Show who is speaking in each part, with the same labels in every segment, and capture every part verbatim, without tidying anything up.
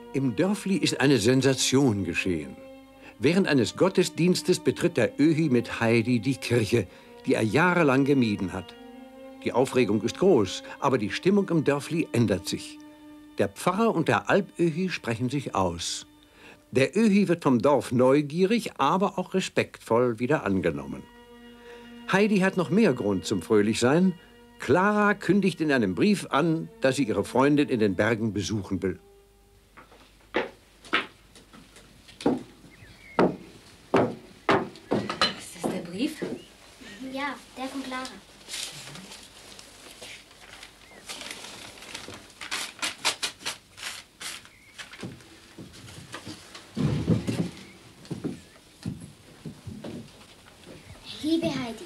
Speaker 1: Im Dörfli ist eine Sensation geschehen. Während eines Gottesdienstes betritt der Öhi mit Heidi die Kirche, die er jahrelang gemieden hat. Die Aufregung ist groß, aber die Stimmung im Dörfli ändert sich. Der Pfarrer und der Alpöhi sprechen sich aus. Der Öhi wird vom Dorf neugierig, aber auch respektvoll wieder angenommen. Heidi hat noch mehr Grund zum Fröhlichsein. Clara kündigt in einem Brief an, dass sie ihre Freundin in den Bergen besuchen will.
Speaker 2: Ist das der Brief?
Speaker 3: Ja, der von Clara. Liebe Heidi,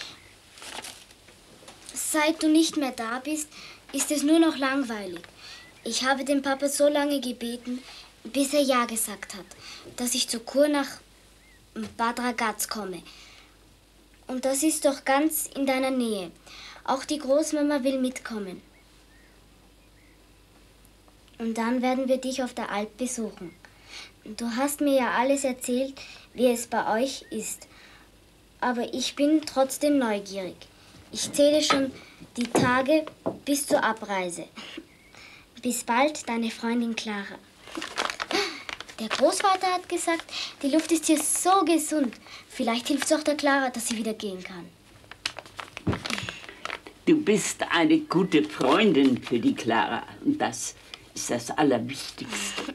Speaker 3: seit du nicht mehr da bist, ist es nur noch langweilig. Ich habe den Papa so lange gebeten, bis er Ja gesagt hat, dass ich zur Kur nach Bad Ragaz komme. Und das ist doch ganz in deiner Nähe. Auch die Großmama will mitkommen. Und dann werden wir dich auf der Alp besuchen. Du hast mir ja alles erzählt, wie es bei euch ist. Aber ich bin trotzdem neugierig. Ich zähle schon die Tage bis zur Abreise. Bis bald, deine Freundin Clara. Der Großvater hat gesagt, die Luft ist hier so gesund. Vielleicht hilft es auch der Clara, dass sie wieder gehen kann.
Speaker 4: Du bist eine gute Freundin für die Clara. Und das ist das Allerwichtigste.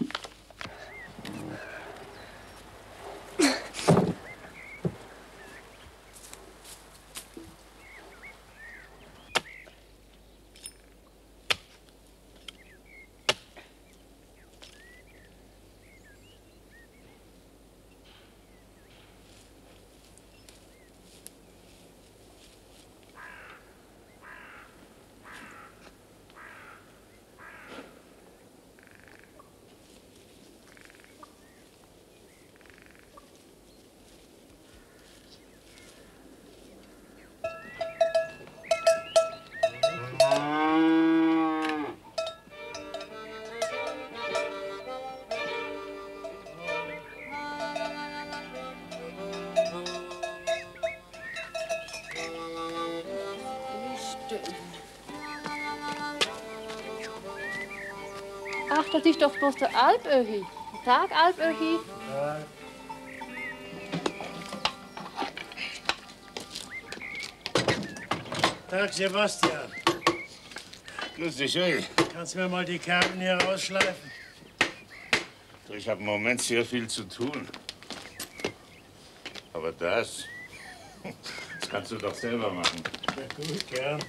Speaker 5: Ach, das ist doch bloß der Alpöhi. Guten Tag, Alpöhi.
Speaker 6: Tag, Sebastian.
Speaker 7: Grüß dich, ey.
Speaker 6: Kannst du mir mal die Karten hier rausschleifen?
Speaker 7: Ich habe im Moment sehr viel zu tun. Aber das, das kannst du doch selber machen.
Speaker 6: Ja, gut, gern.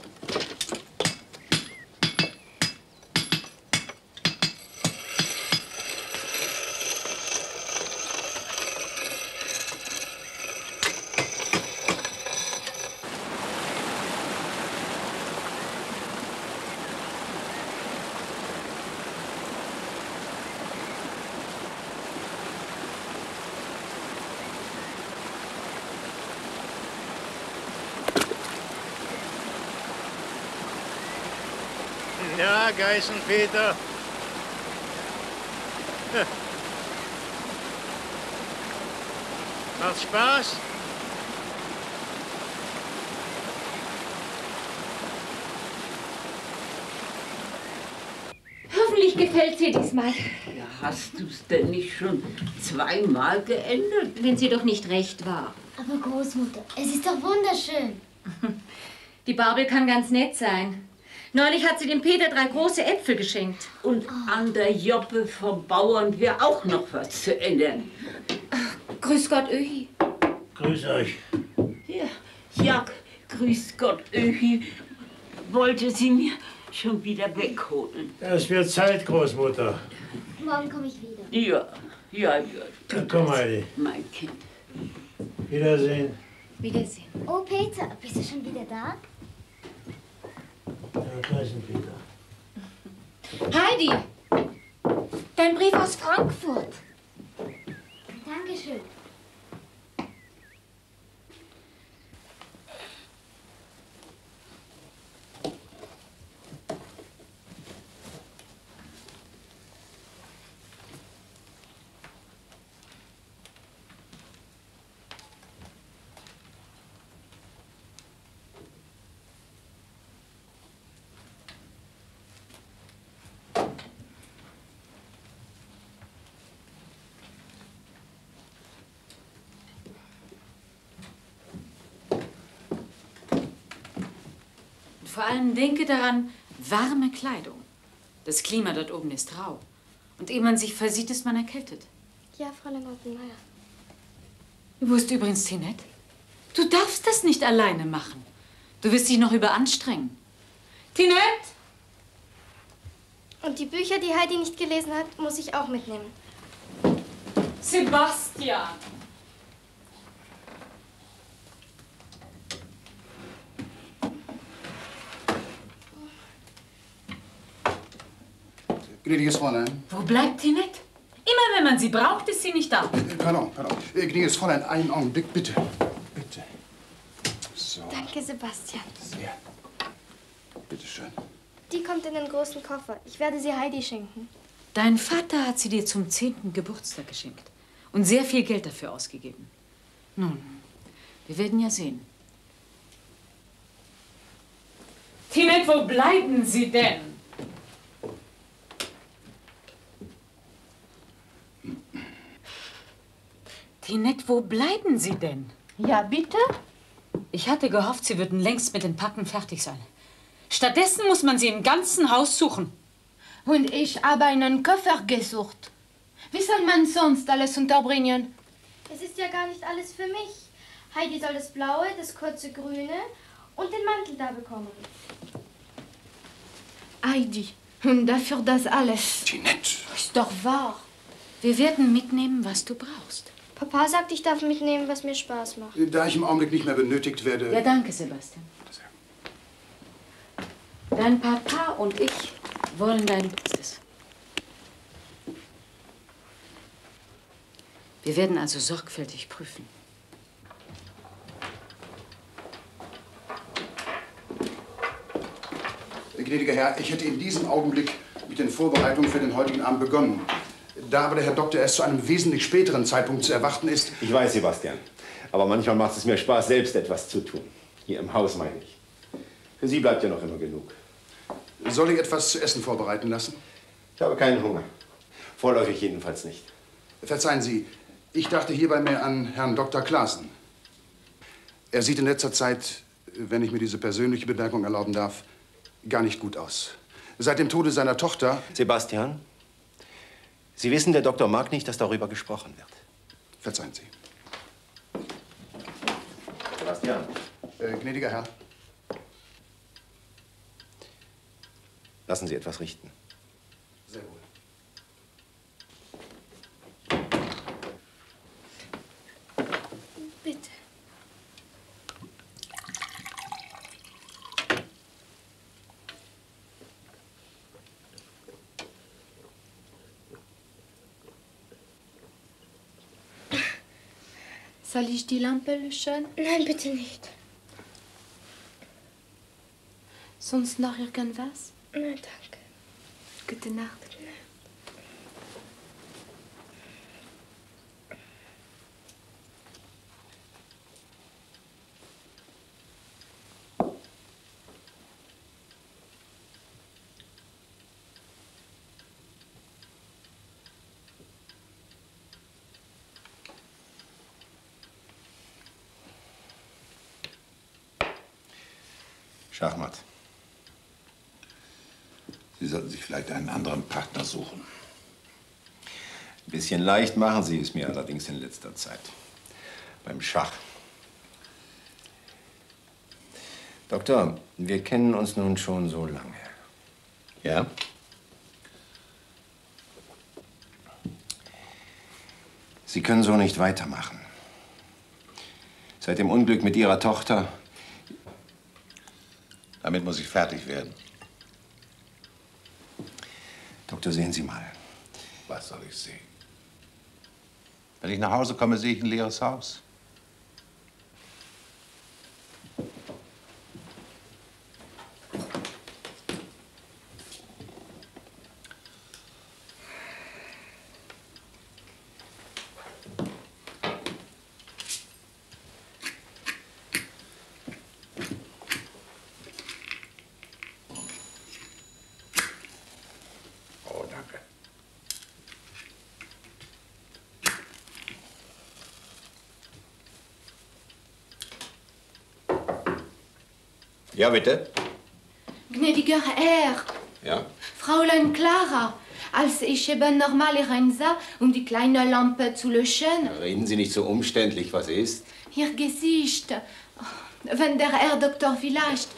Speaker 6: Ja, Geißenpeter. Macht Spaß?
Speaker 2: Hoffentlich gefällt dir diesmal.
Speaker 4: Ja, hast du es denn nicht schon zweimal geändert?
Speaker 2: Wenn sie doch nicht recht war.
Speaker 3: Aber Großmutter, es ist doch wunderschön.
Speaker 2: Die Barbel kann ganz nett sein. Neulich hat sie dem Peter drei große Äpfel geschenkt.
Speaker 4: Und an der Joppe vom Bauern wäre auch noch was zu ändern.
Speaker 2: Ach, grüß Gott, Öhi.
Speaker 6: Grüß euch.
Speaker 4: Ja, ja, grüß Gott, Öhi. Wollte sie mir schon wieder wegholen.
Speaker 6: Es wird Zeit, Großmutter.
Speaker 3: Morgen komme ich wieder.
Speaker 4: Ja, ja, ja.
Speaker 6: Ja, komm, Heidi.
Speaker 4: Mein Kind.
Speaker 6: Wiedersehen.
Speaker 2: Wiedersehen.
Speaker 3: Oh, Peter, bist du schon wieder da?
Speaker 6: Ja, Geißenpeter.
Speaker 2: Heidi, dein Brief aus Frankfurt.
Speaker 3: Dankeschön.
Speaker 8: Und vor allem denke daran, warme Kleidung. Das Klima dort oben ist rau. Und ehe man sich versieht, ist man erkältet.
Speaker 9: Ja, Fräulein Rottenmeier.
Speaker 8: Wo ist übrigens Tinette? Du darfst das nicht alleine machen. Du wirst dich noch überanstrengen. Tinette!
Speaker 9: Und die Bücher, die Heidi nicht gelesen hat, muss ich auch mitnehmen.
Speaker 8: Sebastian!
Speaker 10: Gnädiges Fräulein.
Speaker 8: Wo bleibt Tinette? Immer wenn man sie braucht, ist sie nicht da.
Speaker 10: Äh, pardon, pardon. Äh, gnädiges Fräulein, einen Augenblick, bitte. Bitte. So.
Speaker 9: Danke, Sebastian.
Speaker 10: Sehr. Bitte schön.
Speaker 9: Die kommt in den großen Koffer. Ich werde sie Heidi schenken.
Speaker 8: Dein Vater hat sie dir zum zehnten Geburtstag geschenkt und sehr viel Geld dafür ausgegeben. Nun, wir werden ja sehen. Tinette, wo bleiben Sie denn? Tinette, wo bleiben Sie denn?
Speaker 5: Ja, bitte?
Speaker 8: Ich hatte gehofft, Sie würden längst mit den Packen fertig sein. Stattdessen muss man sie im ganzen Haus suchen.
Speaker 5: Und ich habe einen Koffer gesucht. Wie soll man sonst alles unterbringen?
Speaker 9: Es ist ja gar nicht alles für mich. Heidi soll das Blaue, das kurze Grüne und den Mantel da bekommen.
Speaker 5: Heidi, und dafür das alles.
Speaker 10: Tinette.
Speaker 5: Ist doch wahr.
Speaker 8: Wir werden mitnehmen, was du brauchst.
Speaker 9: Papa sagt, ich darf mitnehmen, was mir Spaß macht.
Speaker 10: Da ich im Augenblick nicht mehr benötigt werde...
Speaker 8: Ja, danke, Sebastian. Dein Papa und ich wollen dein Bestes. Wir werden also sorgfältig prüfen.
Speaker 10: Gnädiger Herr, ich hätte in diesem Augenblick mit den Vorbereitungen für den heutigen Abend begonnen. Da aber der Herr Doktor erst zu einem wesentlich späteren Zeitpunkt zu erwarten ist...
Speaker 11: Ich weiß, Sebastian. Aber manchmal macht es mir Spaß, selbst etwas zu tun. Hier im Haus, meine ich. Für Sie bleibt ja noch immer genug.
Speaker 10: Soll ich etwas zu essen vorbereiten lassen?
Speaker 11: Ich habe keinen Hunger. Vorläufig jedenfalls nicht.
Speaker 10: Verzeihen Sie, ich dachte hierbei mehr an Herrn Doktor Klaassen. Er sieht in letzter Zeit, wenn ich mir diese persönliche Bemerkung erlauben darf, gar nicht gut aus. Seit dem Tode seiner Tochter...
Speaker 11: Sebastian, Sie wissen, der Doktor mag nicht, dass darüber gesprochen wird.
Speaker 10: Verzeihen Sie.
Speaker 11: Sebastian.
Speaker 10: Äh, gnädiger Herr.
Speaker 11: Lassen Sie etwas richten.
Speaker 10: Sehr wohl.
Speaker 9: Bitte.
Speaker 5: Soll ich die Lampe löschen?
Speaker 9: Nein, bitte nicht.
Speaker 5: Sonst noch irgendwas?
Speaker 9: Nein, danke.
Speaker 5: Gute Nacht.
Speaker 7: Schachmatt. Sie sollten sich vielleicht einen anderen Partner suchen.
Speaker 11: Ein bisschen leicht machen Sie es mir allerdings in letzter Zeit. Beim Schach. Doktor, wir kennen uns nun schon so lange. Ja? Sie können so nicht weitermachen. Seit dem Unglück mit Ihrer Tochter...
Speaker 7: Damit muss ich fertig werden.
Speaker 11: Doktor, sehen Sie mal.
Speaker 7: Was soll ich sehen? Wenn ich nach Hause komme, sehe ich ein leeres Haus.
Speaker 11: Ja, bitte.
Speaker 5: Gnädiger Herr,
Speaker 7: Ja?
Speaker 5: Fräulein Clara, als ich eben normal reinsah, um die kleine Lampe zu löschen,
Speaker 11: Reden Sie nicht so umständlich, was ist?
Speaker 5: Ihr Gesicht, wenn der Herr Doktor vielleicht...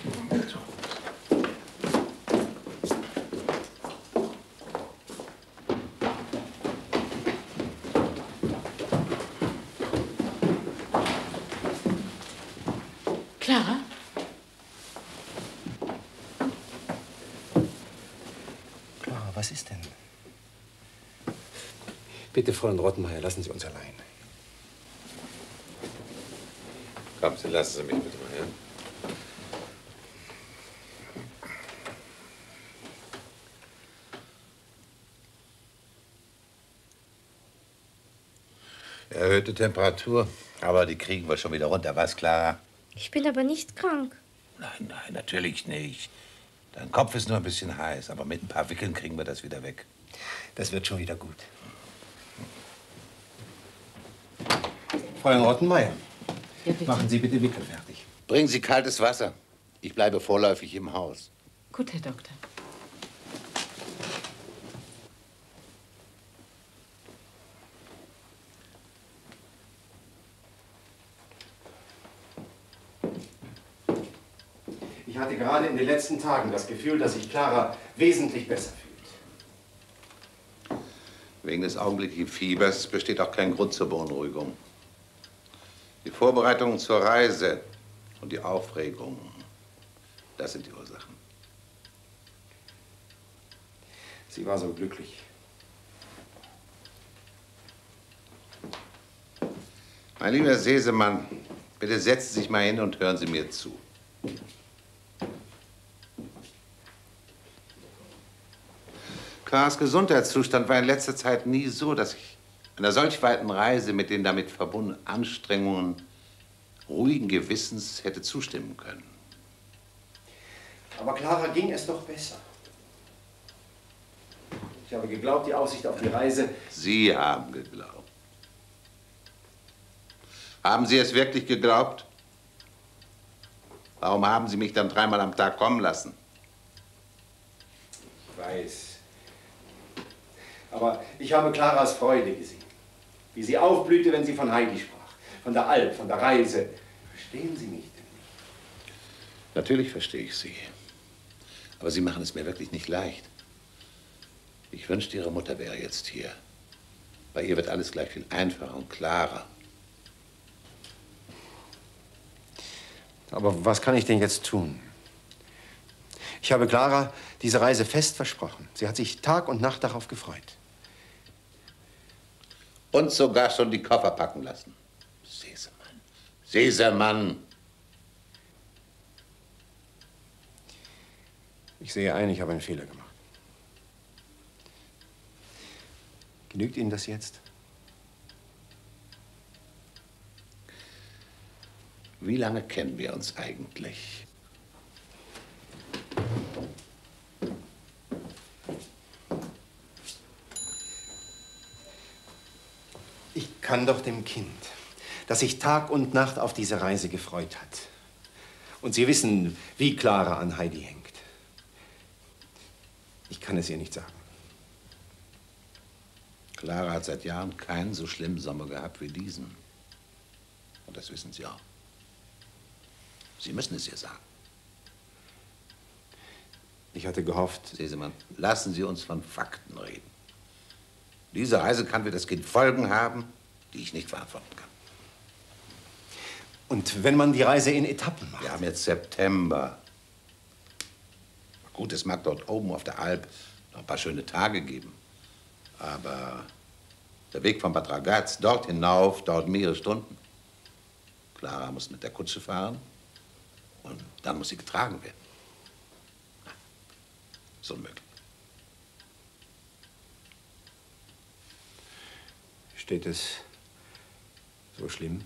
Speaker 8: Clara?
Speaker 11: Clara, was ist denn? Bitte, Fräulein Rottenmeier, lassen Sie uns allein.
Speaker 7: Kommen Sie, lassen Sie mich bitte mal, ja? Erhöhte Temperatur, aber die kriegen wir schon wieder runter, was, Clara?
Speaker 3: Ich bin aber nicht krank.
Speaker 7: Nein, nein, natürlich nicht. Dein Kopf ist nur ein bisschen heiß, aber mit ein paar Wickeln kriegen wir das wieder weg.
Speaker 11: Das wird schon wieder gut. Fräulein Rottenmeier,
Speaker 8: Ja, bitte.
Speaker 11: machen Sie bitte Wickel fertig.
Speaker 7: Bringen Sie kaltes Wasser. Ich bleibe vorläufig im Haus.
Speaker 8: Gut, Herr Doktor.
Speaker 11: Ich hatte gerade in den letzten Tagen das Gefühl, dass sich Clara wesentlich besser fühlt.
Speaker 7: Wegen des augenblicklichen Fiebers besteht auch kein Grund zur Beunruhigung. Die Vorbereitungen zur Reise und die Aufregung, das sind die Ursachen.
Speaker 11: Sie war so glücklich.
Speaker 7: Mein lieber Sesemann, bitte setzen Sie sich mal hin und hören Sie mir zu. Claras Gesundheitszustand war in letzter Zeit nie so, dass ich einer solch weiten Reise mit den damit verbundenen Anstrengungen ruhigen Gewissens hätte zustimmen können.
Speaker 11: Aber Clara ging es doch besser. Ich habe geglaubt, die Aussicht auf die Reise...
Speaker 7: Sie haben geglaubt. Haben Sie es wirklich geglaubt? Warum haben Sie mich dann dreimal am Tag kommen lassen?
Speaker 11: Ich weiß. Aber ich habe Claras Freude gesehen. Wie sie aufblühte, wenn sie von Heidi sprach. Von der Alp, von der Reise. Verstehen Sie mich denn nicht?
Speaker 7: Natürlich verstehe ich Sie. Aber Sie machen es mir wirklich nicht leicht. Ich wünschte, Ihre Mutter wäre jetzt hier. Bei ihr wird alles gleich viel einfacher und klarer.
Speaker 11: Aber was kann ich denn jetzt tun? Ich habe Clara diese Reise fest versprochen. Sie hat sich Tag und Nacht darauf gefreut.
Speaker 7: Und sogar schon die Koffer packen lassen. Sesemann. Sesemann.
Speaker 11: Ich sehe ein, ich habe einen Fehler gemacht. Genügt Ihnen das jetzt?
Speaker 7: Wie lange kennen wir uns eigentlich?
Speaker 11: Ich kann doch dem Kind, das sich Tag und Nacht auf diese Reise gefreut hat. Und Sie wissen, wie Clara an Heidi hängt. Ich kann es ihr nicht sagen.
Speaker 7: Clara hat seit Jahren keinen so schlimmen Sommer gehabt wie diesen. Und das wissen Sie auch. Sie müssen es ihr sagen.
Speaker 11: Ich hatte gehofft...
Speaker 7: Sesemann, lassen Sie uns von Fakten reden. Diese Reise kann für das Kind Folgen haben, die ich nicht verantworten kann.
Speaker 11: Und wenn man die Reise in Etappen macht?
Speaker 7: Wir haben jetzt September. Gut, es mag dort oben auf der Alp noch ein paar schöne Tage geben. Aber der Weg von Bad Ragaz dort hinauf dauert mehrere Stunden. Clara muss mit der Kutsche fahren und dann muss sie getragen werden. Ist unmöglich.
Speaker 11: Steht es so schlimm?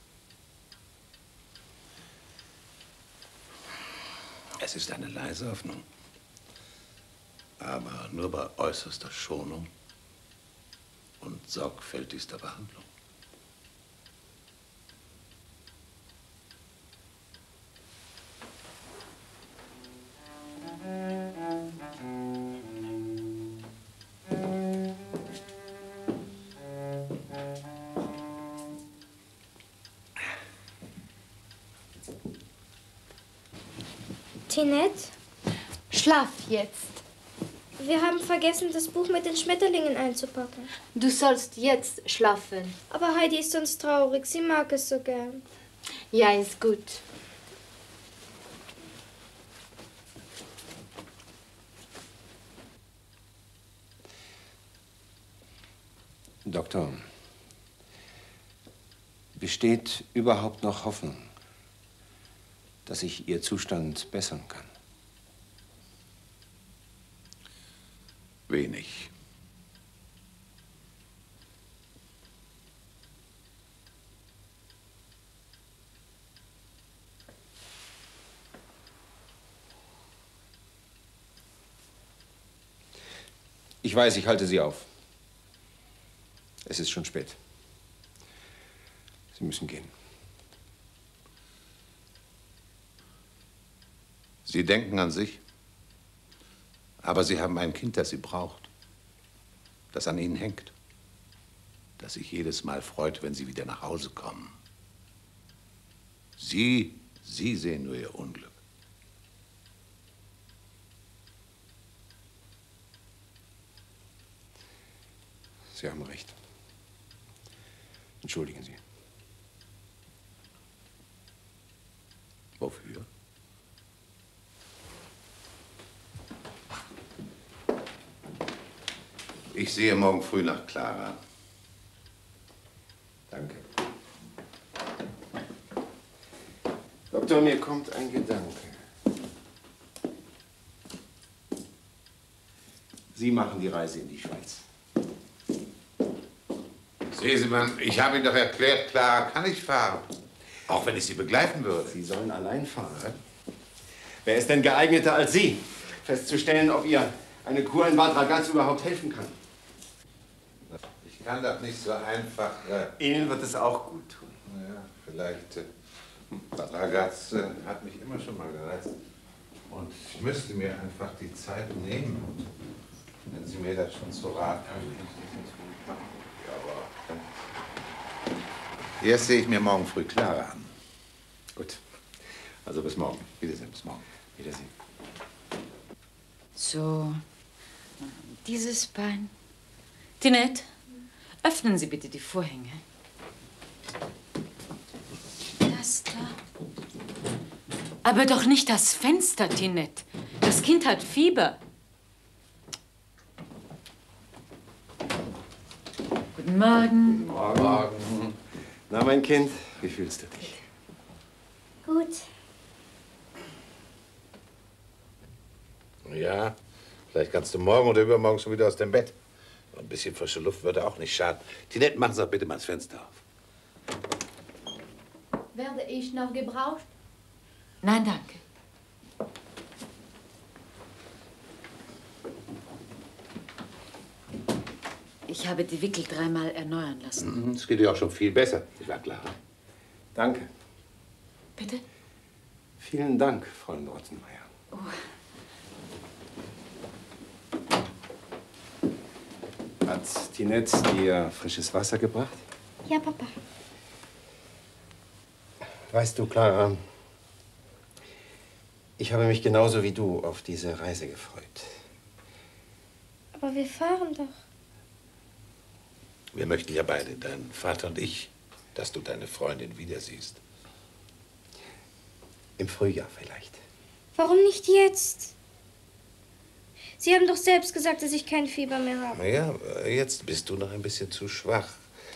Speaker 7: Es ist eine leise Hoffnung. Aber nur bei äußerster Schonung und sorgfältigster Behandlung.
Speaker 9: Tinette?
Speaker 5: Schlaf jetzt.
Speaker 9: Wir haben vergessen, das Buch mit den Schmetterlingen einzupacken.
Speaker 5: Du sollst jetzt schlafen.
Speaker 9: Aber Heidi ist sonst traurig. Sie mag es so gern.
Speaker 5: Ja, ist gut.
Speaker 11: Doktor, besteht überhaupt noch Hoffnung, dass sich Ihr Zustand bessern kann?
Speaker 7: Wenig.
Speaker 11: Ich weiß, ich halte Sie auf. Es ist schon spät. Sie müssen gehen.
Speaker 7: Sie denken an sich, aber Sie haben ein Kind, das Sie braucht, das an Ihnen hängt, das sich jedes Mal freut, wenn Sie wieder nach Hause kommen. Sie, Sie sehen nur Ihr Unglück.
Speaker 11: Sie haben recht. Entschuldigen Sie.
Speaker 7: Wofür? Ich sehe morgen früh nach Clara.
Speaker 11: Danke. Doktor, mir kommt ein Gedanke. Sie machen die Reise in die Schweiz.
Speaker 7: Sesemann, ich habe Ihnen doch erklärt, Clara kann ich fahren. Auch wenn ich Sie begleiten würde.
Speaker 11: Sie sollen allein fahren. Wer ist denn geeigneter als Sie, festzustellen, ob ihr eine Kur in Bad Ragaz überhaupt helfen kann?
Speaker 7: Ich kann das nicht so einfach... Äh
Speaker 11: Ihnen wird es auch gut tun.
Speaker 7: Ja, vielleicht... Äh, Bad Ragaz äh, hat mich immer schon mal gereizt. Und ich müsste mir einfach die Zeit nehmen, wenn Sie mir das schon zu Rat haben. Ja, aber... Äh, erst sehe ich mir morgen früh Clara an.
Speaker 11: Gut. Also bis morgen.
Speaker 7: Wiedersehen, bis morgen.
Speaker 11: Wiedersehen.
Speaker 8: So, dieses Bein. Tinette, öffnen Sie bitte die Vorhänge. Das da. Aber doch nicht das Fenster, Tinette. Das Kind hat Fieber. Guten Morgen.
Speaker 11: Morgen. Morgen. Na, mein Kind, wie fühlst du dich?
Speaker 9: Gut.
Speaker 7: Ja, vielleicht kannst du morgen oder übermorgen schon wieder aus dem Bett. Ein bisschen frische Luft würde auch nicht schaden. Tinette, machen Sie doch bitte mal das Fenster auf.
Speaker 5: Werde ich noch gebraucht?
Speaker 8: Nein, danke. Ich habe die Wickel dreimal erneuern lassen.
Speaker 7: Es geht dir auch schon viel besser. Ich war klar.
Speaker 11: Danke.
Speaker 8: Bitte?
Speaker 11: Vielen Dank, Fräulein Rottenmeier.
Speaker 8: Oh.
Speaker 11: Hat Tinette dir frisches Wasser gebracht?
Speaker 9: Ja, Papa.
Speaker 11: Weißt du, Clara, ich habe mich genauso wie du auf diese Reise gefreut.
Speaker 9: Aber wir fahren doch.
Speaker 7: Wir möchten ja beide, dein Vater und ich, dass du deine Freundin wieder siehst.
Speaker 11: Im Frühjahr vielleicht.
Speaker 9: Warum nicht jetzt? Sie haben doch selbst gesagt, dass ich kein Fieber mehr habe.
Speaker 7: Na ja, jetzt bist du noch ein bisschen zu schwach.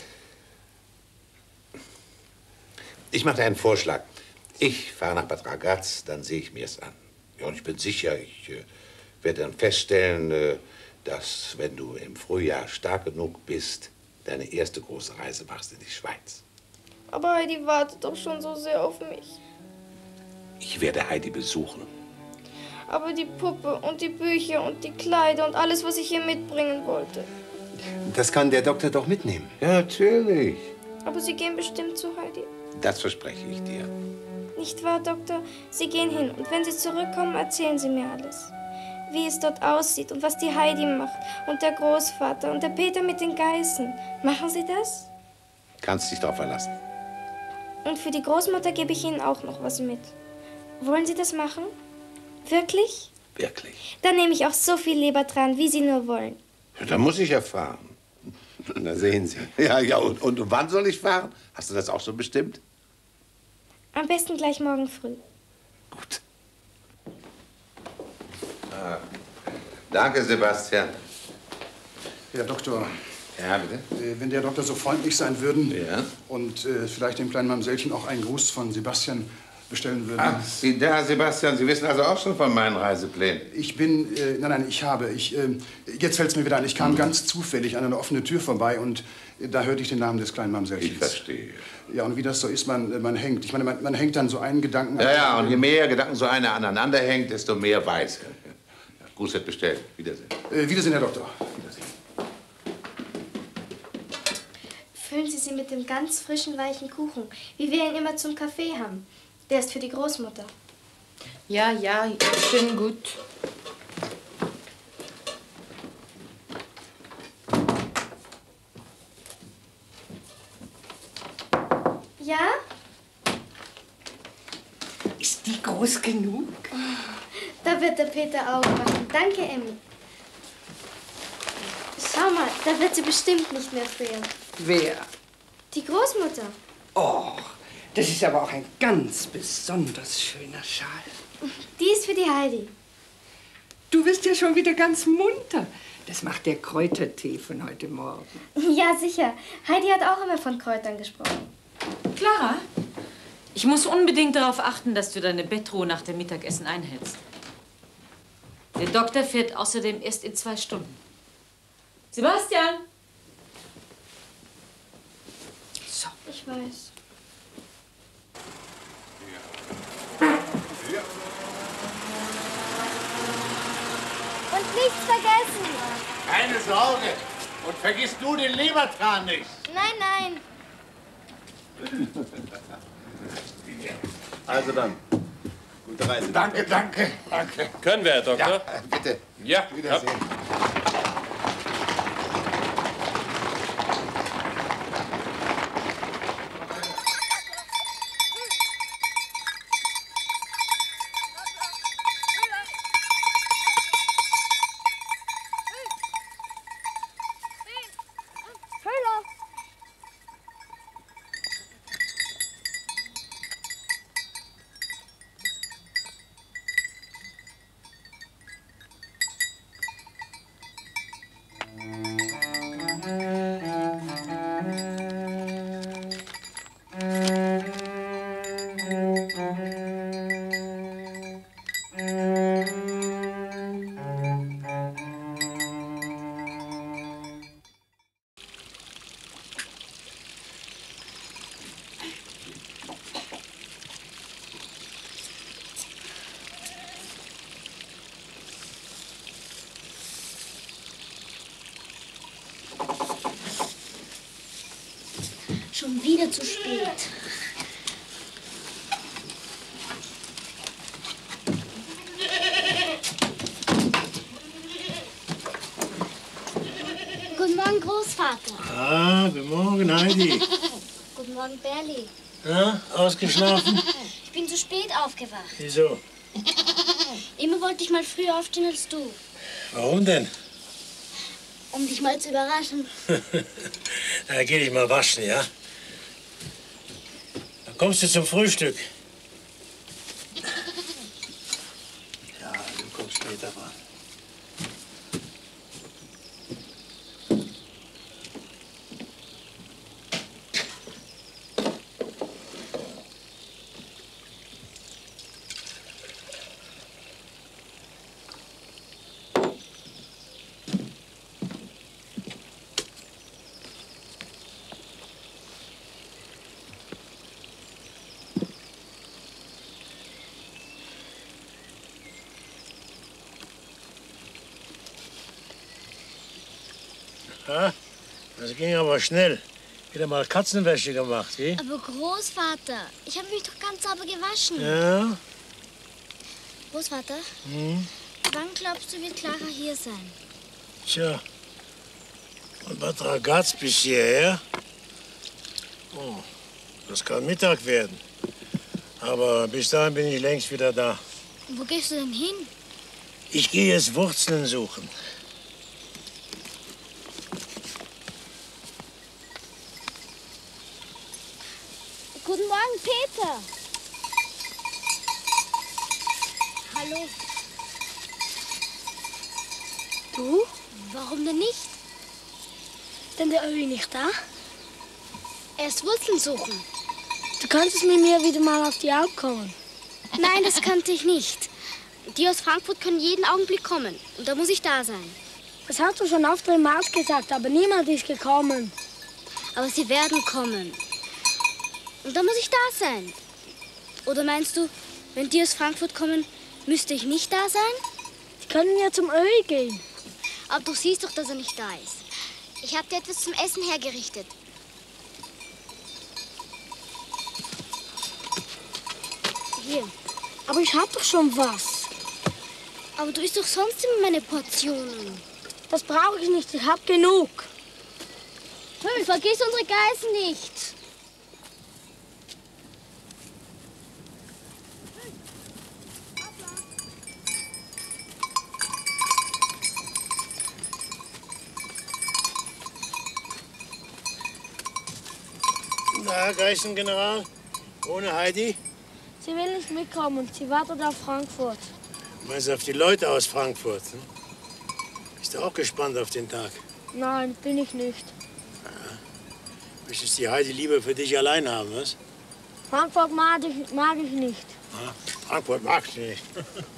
Speaker 7: Ich mache dir einen Vorschlag. Ich fahre nach Bad Ragaz, dann sehe ich mir es an. Ja, und ich bin sicher, ich äh, werde dann feststellen, äh, dass, wenn du im Frühjahr stark genug bist, deine erste große Reise machst in die Schweiz.
Speaker 9: Aber Heidi wartet doch schon so sehr auf mich.
Speaker 7: Ich werde Heidi besuchen.
Speaker 9: Aber die Puppe und die Bücher und die Kleider und alles, was ich ihr mitbringen wollte.
Speaker 11: Das kann der Doktor doch mitnehmen.
Speaker 7: Ja, natürlich.
Speaker 9: Aber Sie gehen bestimmt zu Heidi.
Speaker 7: Das verspreche ich dir.
Speaker 9: Nicht wahr, Doktor? Sie gehen hin und wenn Sie zurückkommen, erzählen Sie mir alles. Wie es dort aussieht und was die Heidi macht und der Großvater und der Peter mit den Geißen. Machen Sie das?
Speaker 7: Kannst dich darauf verlassen.
Speaker 9: Und für die Großmutter gebe ich Ihnen auch noch was mit. Wollen Sie das machen? Wirklich?
Speaker 7: Wirklich.
Speaker 9: Dann nehme ich auch so viel Leber dran, wie Sie nur wollen.
Speaker 7: Ja, da muss ich ja fahren. Na, sehen Sie. Ja, ja, und, und wann soll ich fahren? Hast du das auch so bestimmt?
Speaker 9: Am besten gleich morgen früh.
Speaker 7: Gut. Ah, danke, Sebastian.
Speaker 10: Herr Doktor.
Speaker 7: Ja, bitte?
Speaker 10: Äh, wenn der Doktor so freundlich sein würden
Speaker 7: ja?
Speaker 10: und äh, vielleicht dem kleinen Mamsellchen auch einen Gruß von Sebastian bestellen würden.
Speaker 7: Ach, Sie da, Sebastian, Sie wissen also auch schon von meinen Reiseplänen.
Speaker 10: Ich bin, äh, nein, nein, ich habe, ich, äh, jetzt fällt es mir wieder ein, ich kam ganz zufällig an einer offenen Tür vorbei und äh, da hörte ich den Namen des kleinen Mamsellchens.
Speaker 7: Ich verstehe.
Speaker 10: Ja, und wie das so ist, man, man hängt. Ich meine, man, man hängt dann so einen Gedanken an.
Speaker 7: Ja, ja, und je mehr Gedanken so einer aneinander hängt, desto mehr weiß er. Ja, Gruß wird bestellt. Wiedersehen.
Speaker 10: Äh, Wiedersehen, Herr Doktor. Wiedersehen.
Speaker 9: Füllen Sie sie mit dem ganz frischen, weichen Kuchen, wie wir ihn immer zum Kaffee haben. Der ist für die Großmutter.
Speaker 5: Ja, ja, schön gut.
Speaker 9: Ja?
Speaker 4: Ist die groß genug?
Speaker 9: Da wird der Peter Augen machen. Danke, Emmy. Schau mal, da wird sie bestimmt nicht mehr frieren.
Speaker 4: Wer?
Speaker 9: Die Großmutter.
Speaker 4: Oh, das ist aber auch ein ganz besonders schöner Schal.
Speaker 9: Die ist für die Heidi.
Speaker 4: Du bist ja schon wieder ganz munter. Das macht der Kräutertee von heute Morgen.
Speaker 9: Ja, sicher. Heidi hat auch immer von Kräutern gesprochen.
Speaker 8: Clara, ich muss unbedingt darauf achten, dass du deine Bettruhe nach dem Mittagessen einhältst. Der Doktor fährt außerdem erst in zwei Stunden. Sebastian!
Speaker 9: So. Ich weiß. Und nichts vergessen.
Speaker 12: Keine Sorge. Und vergiss du den Lebertran nicht.
Speaker 9: Nein, nein.
Speaker 11: Also dann, gute Reise.
Speaker 12: Danke, danke, danke.
Speaker 13: Können wir, Herr Doktor?
Speaker 7: Ja, bitte.
Speaker 13: Ja,
Speaker 7: Wiedersehen.
Speaker 3: Schon wieder zu spät. Guten Morgen, Großvater.
Speaker 6: Ah, guten Morgen, Heidi.
Speaker 3: Guten Morgen, Berli.
Speaker 6: Na, ausgeschlafen?
Speaker 3: Ich bin zu spät aufgewacht.
Speaker 6: Wieso?
Speaker 3: Immer wollte ich mal früher aufstehen als du,
Speaker 6: Warum denn?
Speaker 3: um dich mal zu überraschen.
Speaker 6: Na, geh dich mal waschen, ja? Dann kommst du zum Frühstück. Ja, du kommst später ran. Ah, das ging aber schnell. Wieder mal Katzenwäsche gemacht, wie?
Speaker 3: Aber Großvater, ich habe mich doch ganz sauber gewaschen.
Speaker 6: Ja?
Speaker 3: Großvater,
Speaker 6: Hm.
Speaker 3: wann glaubst du, wird Clara hier sein?
Speaker 6: Tja. Und Bad Ragaz bis hierher? Oh, das kann Mittag werden. Aber bis dahin bin ich längst wieder da.
Speaker 3: Wo gehst du denn hin?
Speaker 6: Ich gehe jetzt Wurzeln suchen.
Speaker 3: Guten Morgen, Peter. Hallo.
Speaker 13: Du?
Speaker 3: Warum denn nicht?
Speaker 13: Ist denn der Öhi nicht da?
Speaker 3: Erst Wurzeln suchen.
Speaker 13: Du kannst mit mir wieder mal auf die Alp kommen.
Speaker 3: Nein, das kannte ich nicht. Die aus Frankfurt können jeden Augenblick kommen. Und da muss ich da sein.
Speaker 13: Das hast du schon oft im Maus gesagt, aber niemand ist gekommen.
Speaker 3: Aber sie werden kommen. Und da muss ich da sein. Oder meinst du, wenn die aus Frankfurt kommen, müsste ich nicht da sein?
Speaker 13: Sie können ja zum Öhi gehen.
Speaker 3: Aber du siehst doch, dass er nicht da ist. Ich habe dir etwas zum Essen hergerichtet. Hier.
Speaker 13: Aber ich hab doch schon was.
Speaker 3: Aber du isst doch sonst immer meine Portionen.
Speaker 13: Das brauche ich nicht, ich hab genug.
Speaker 3: Hey, vergiss unsere Geißen nicht.
Speaker 6: Na, Geißengeneral, ohne Heidi?
Speaker 13: Sie will nicht mitkommen, sie wartet auf Frankfurt.
Speaker 6: Du meinst auf die Leute aus Frankfurt? Hm? Bist du auch gespannt auf den Tag?
Speaker 13: Nein, bin ich nicht.
Speaker 6: Ja. Möchtest die Heidi lieber für dich allein haben, was?
Speaker 13: Frankfurt mag ich, mag ich nicht.
Speaker 6: Ja, Frankfurt magst du nicht.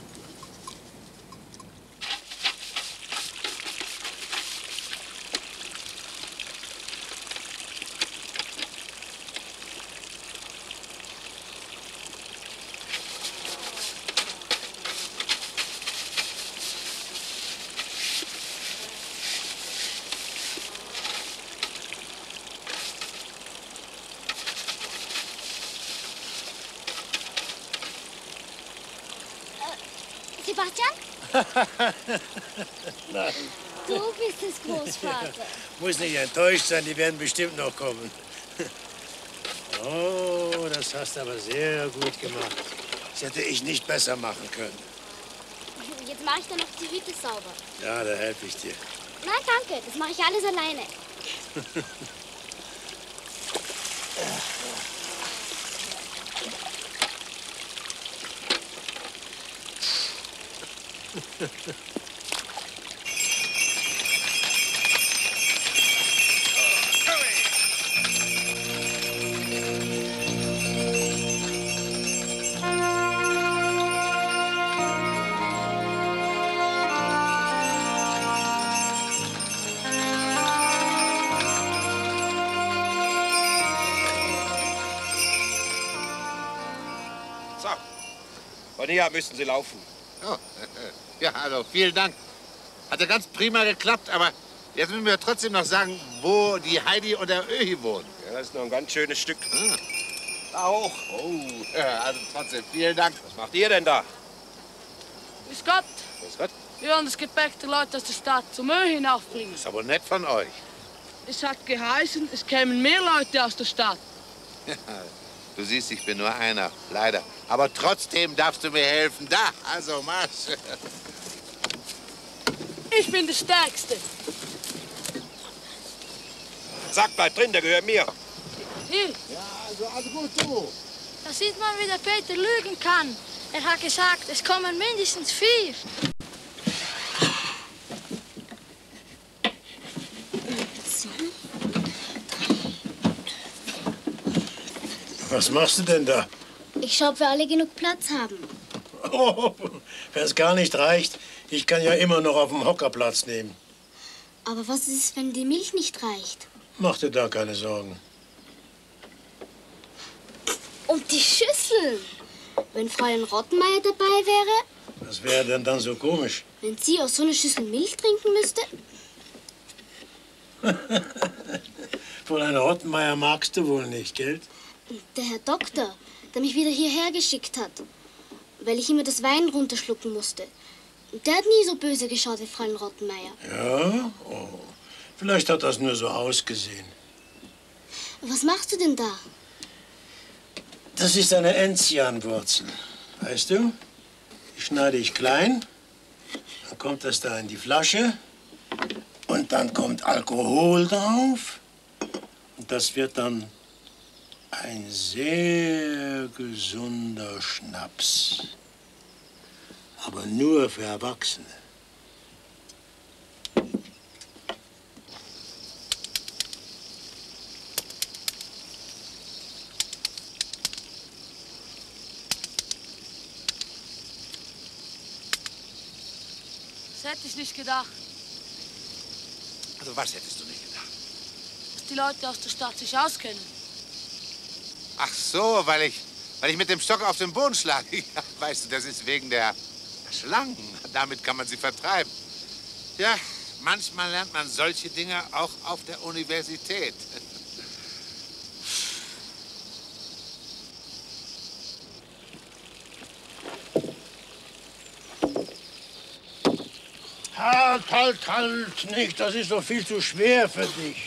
Speaker 3: Sebastian?
Speaker 6: Nein.
Speaker 3: Du bist es, Großvater.
Speaker 6: Muss nicht enttäuscht sein, die werden bestimmt noch kommen. Oh, das hast du aber sehr gut gemacht. Das hätte ich nicht besser machen können.
Speaker 3: Jetzt mache ich dann noch die Hütte sauber.
Speaker 6: Ja, da helfe ich dir.
Speaker 3: Nein, danke. Das mache ich alles alleine.
Speaker 12: Von hier müssen Sie laufen.
Speaker 7: Oh, ja, hallo, vielen Dank. Hat ja ganz prima geklappt, aber jetzt müssen wir trotzdem noch sagen, wo die Heidi und der Öhi wohnen.
Speaker 12: Ja, das ist noch ein ganz schönes Stück.
Speaker 7: Ah.
Speaker 12: Da hoch.
Speaker 7: Oh, ja, also trotzdem, vielen Dank.
Speaker 12: Was macht ihr denn da?
Speaker 14: Grüß Gott.
Speaker 12: Grüß Gott.
Speaker 14: Wir wollen das Gepäck der Leute aus der Stadt zum Öhi hinaufbringen.
Speaker 7: Ist aber nett von euch.
Speaker 14: Es hat geheißen, es kämen mehr Leute aus der Stadt.
Speaker 7: Ja, du siehst, ich bin nur einer, leider. Aber trotzdem darfst du mir helfen. Da, also Marsch.
Speaker 14: Ich bin der Stärkste.
Speaker 12: Sag, bleib drin, der gehört mir.
Speaker 14: Hier.
Speaker 7: Ja, also, also gut, du.
Speaker 13: Da sieht man, wie der Peter lügen kann. Er hat gesagt, es kommen mindestens vier.
Speaker 6: Was machst du denn da?
Speaker 3: Ich schaue, ob wir alle genug Platz haben.
Speaker 6: Oh, wenn es gar nicht reicht, ich kann ja immer noch auf dem Hocker Platz nehmen.
Speaker 3: Aber was ist, wenn die Milch nicht reicht?
Speaker 6: Mach dir da keine Sorgen.
Speaker 3: Und die Schüssel? Wenn Fräulein Rottenmeier dabei wäre?
Speaker 6: Was wäre denn dann so komisch?
Speaker 3: Wenn sie aus so einer Schüssel Milch trinken müsste?
Speaker 6: Fräulein Rottenmeier magst du wohl nicht, gell?
Speaker 3: Der Herr Doktor, der mich wieder hierher geschickt hat, weil ich immer das Wein runterschlucken musste. Der hat nie so böse geschaut wie Fräulein Rottenmeier.
Speaker 6: Ja? Oh. Vielleicht hat das nur so ausgesehen.
Speaker 3: Was machst du denn da?
Speaker 6: Das ist eine Enzianwurzel. Weißt du? Die schneide ich klein. Dann kommt das da in die Flasche. Und dann kommt Alkohol drauf. Und das wird dann ein sehr gesunder Schnaps. Aber nur für Erwachsene.
Speaker 13: Das hätte ich nicht gedacht,
Speaker 7: Also was hättest du nicht gedacht?
Speaker 13: dass die Leute aus der Stadt sich auskennen.
Speaker 7: Ach so, weil ich, weil ich mit dem Stock auf den Boden schlage. Ja, weißt du, das ist wegen der Schlangen. Damit kann man sie vertreiben. Ja, manchmal lernt man solche Dinge auch auf der Universität.
Speaker 6: Halt, halt, halt nicht. Das ist doch viel zu schwer für dich.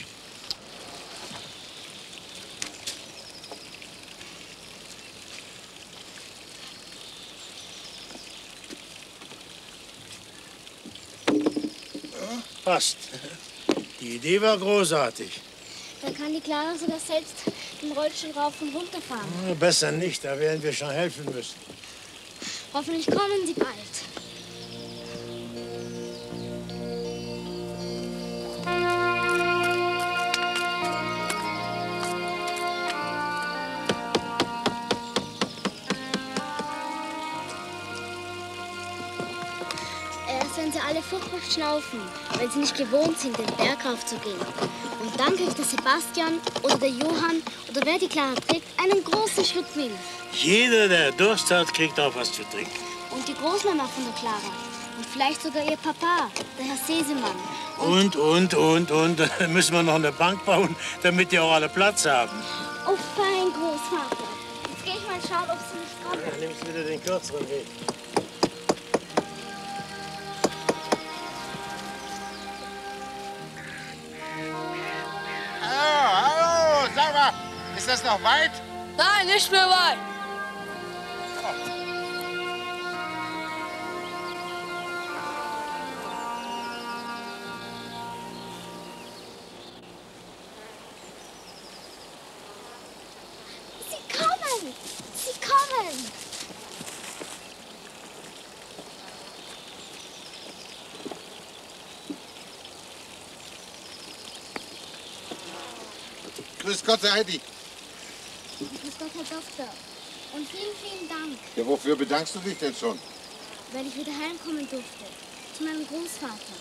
Speaker 6: Ja, passt. Die Idee war großartig.
Speaker 3: Dann kann die Clara sogar selbst im Rollstuhl rauf und runter fahren.
Speaker 6: Ja, besser nicht, da werden wir schon helfen müssen.
Speaker 3: Hoffentlich kommen sie bald. Erst wenn sie alle furchtbar schnaufen, weil sie nicht gewohnt sind, den Berg raufzugehen. Und dann kriegt der Sebastian oder der Johann oder wer die Clara trägt, einen großen Schluck Milch.
Speaker 6: Jeder, der Durst hat, kriegt auch was zu trinken.
Speaker 3: Und die Großmama von der Clara. Und vielleicht sogar ihr Papa, der Herr Sesemann.
Speaker 6: Und, und, und, und, dann müssen wir noch eine Bank bauen, damit die auch alle Platz haben.
Speaker 3: Oh, fein, Großvater. Jetzt gehe ich mal schauen, ob sie nicht kommen.
Speaker 6: Dann nimmst du wieder den kürzeren Weg.
Speaker 12: Hallo, hallo, sag mal, ist das noch weit?
Speaker 13: Nein, nicht mehr weit.
Speaker 3: Sie kommen! Sie kommen!
Speaker 7: Grüß Gott, Heidi.
Speaker 3: Grüß Gott, Herr Doktor. Und vielen, vielen Dank,
Speaker 7: Ja, wofür bedankst du dich denn schon?
Speaker 3: weil ich wieder heimkommen durfte. Zu meinem Großvater.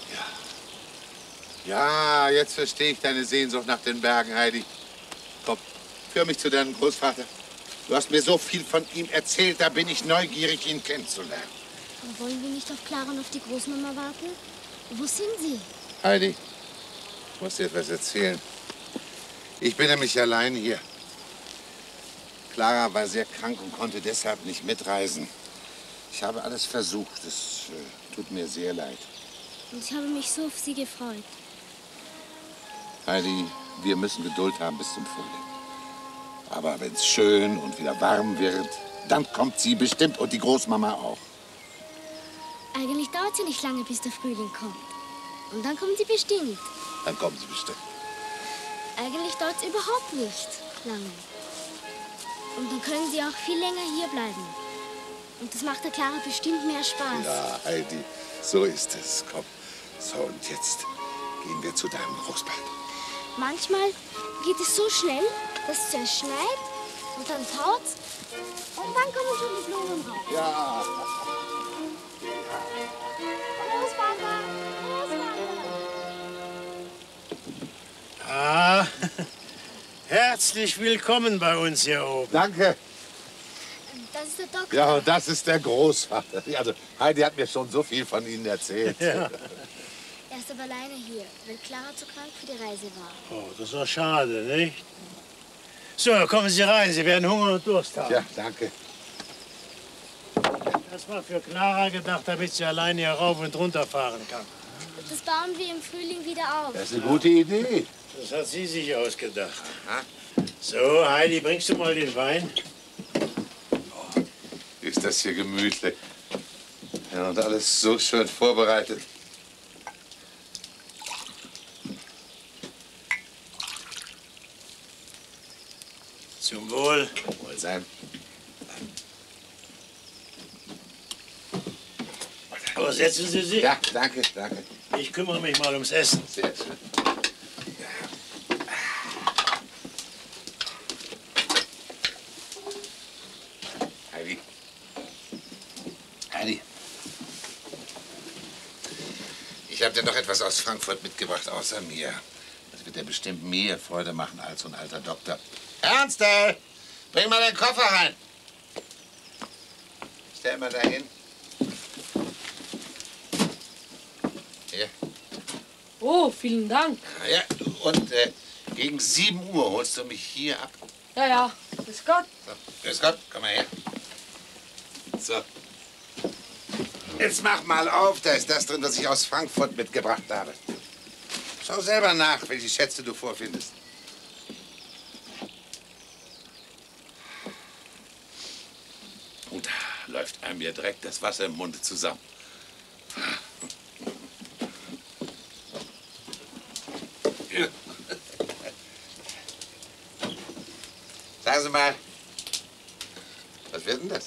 Speaker 7: Ja, jetzt verstehe ich deine Sehnsucht nach den Bergen, Heidi. Komm, führ mich zu deinem Großvater. Du hast mir so viel von ihm erzählt, da bin ich neugierig, ihn kennenzulernen.
Speaker 3: Aber wollen wir nicht auf Clara und auf die Großmama warten? Wo sind sie?
Speaker 7: Heidi, ich muss dir etwas erzählen. Ich bin nämlich allein hier. Clara war sehr krank und konnte deshalb nicht mitreisen. Ich habe alles versucht. Es äh, tut mir sehr leid.
Speaker 3: Und ich habe mich so auf sie gefreut.
Speaker 7: Heidi, wir müssen Geduld haben bis zum Frühling. Aber wenn es schön und wieder warm wird, dann kommt sie bestimmt und die Großmama auch.
Speaker 3: Eigentlich dauert es ja nicht lange, bis der Frühling kommt. Und dann kommen sie bestimmt.
Speaker 7: Dann kommen sie bestimmt.
Speaker 3: Eigentlich dauert es überhaupt nicht lange. Und dann können sie auch viel länger hier bleiben. Und das macht der Clara bestimmt mehr Spaß.
Speaker 7: Ja, Heidi, so ist es. Komm. So, und jetzt gehen wir zu deinem Großvater.
Speaker 3: Manchmal geht es so schnell, dass es zuerst schneit und dann taut's und dann kommen schon die Blumen raus.
Speaker 7: Ja.
Speaker 3: Großvater, Großvater.
Speaker 6: Ah, herzlich willkommen bei uns hier oben.
Speaker 7: Danke.
Speaker 3: Das ist der Doktor.
Speaker 7: Ja, und das ist der Großvater. Also, Heidi hat mir schon so viel von Ihnen erzählt.
Speaker 6: Ja.
Speaker 3: Er ist aber alleine hier, weil Clara zu krank für die Reise war.
Speaker 6: Oh, das ist doch schade, nicht? So, kommen Sie rein. Sie werden Hunger und Durst haben.
Speaker 7: Ja, danke.
Speaker 6: Das war für Clara gedacht, damit sie alleine hier rauf und runter fahren kann.
Speaker 3: Das bauen wir im Frühling wieder auf.
Speaker 7: Das ist eine gute Idee.
Speaker 6: Das hat sie sich ausgedacht. So, Heidi, bringst du mal den Wein?
Speaker 7: Ist das hier gemütlich. Ja, und alles so schön vorbereitet.
Speaker 6: Zum Wohl.
Speaker 7: Wohl sein.
Speaker 6: Aber setzen Sie sich.
Speaker 7: Ja, danke, danke.
Speaker 6: Ich kümmere mich mal ums Essen.
Speaker 7: Sehr schön. Heidi. Heidi. Ich habe dir noch etwas aus Frankfurt mitgebracht, außer mir. Das wird dir bestimmt mehr Freude machen als so ein alter Doktor. Ernste! Bring mal den Koffer rein. Stell mal dahin. Hier.
Speaker 14: Oh, vielen Dank.
Speaker 7: Ja, und äh, gegen sieben Uhr holst du mich hier ab.
Speaker 14: Ja, ja. Grüß Gott.
Speaker 7: So, grüß Gott, komm mal her. So. Jetzt mach mal auf, da ist das drin, was ich aus Frankfurt mitgebracht habe. Schau selber nach, welche Schätze du vorfindest. Und da läuft einem ja direkt das Wasser im Munde zusammen. Ja. Sagen Sie mal, was wird denn das?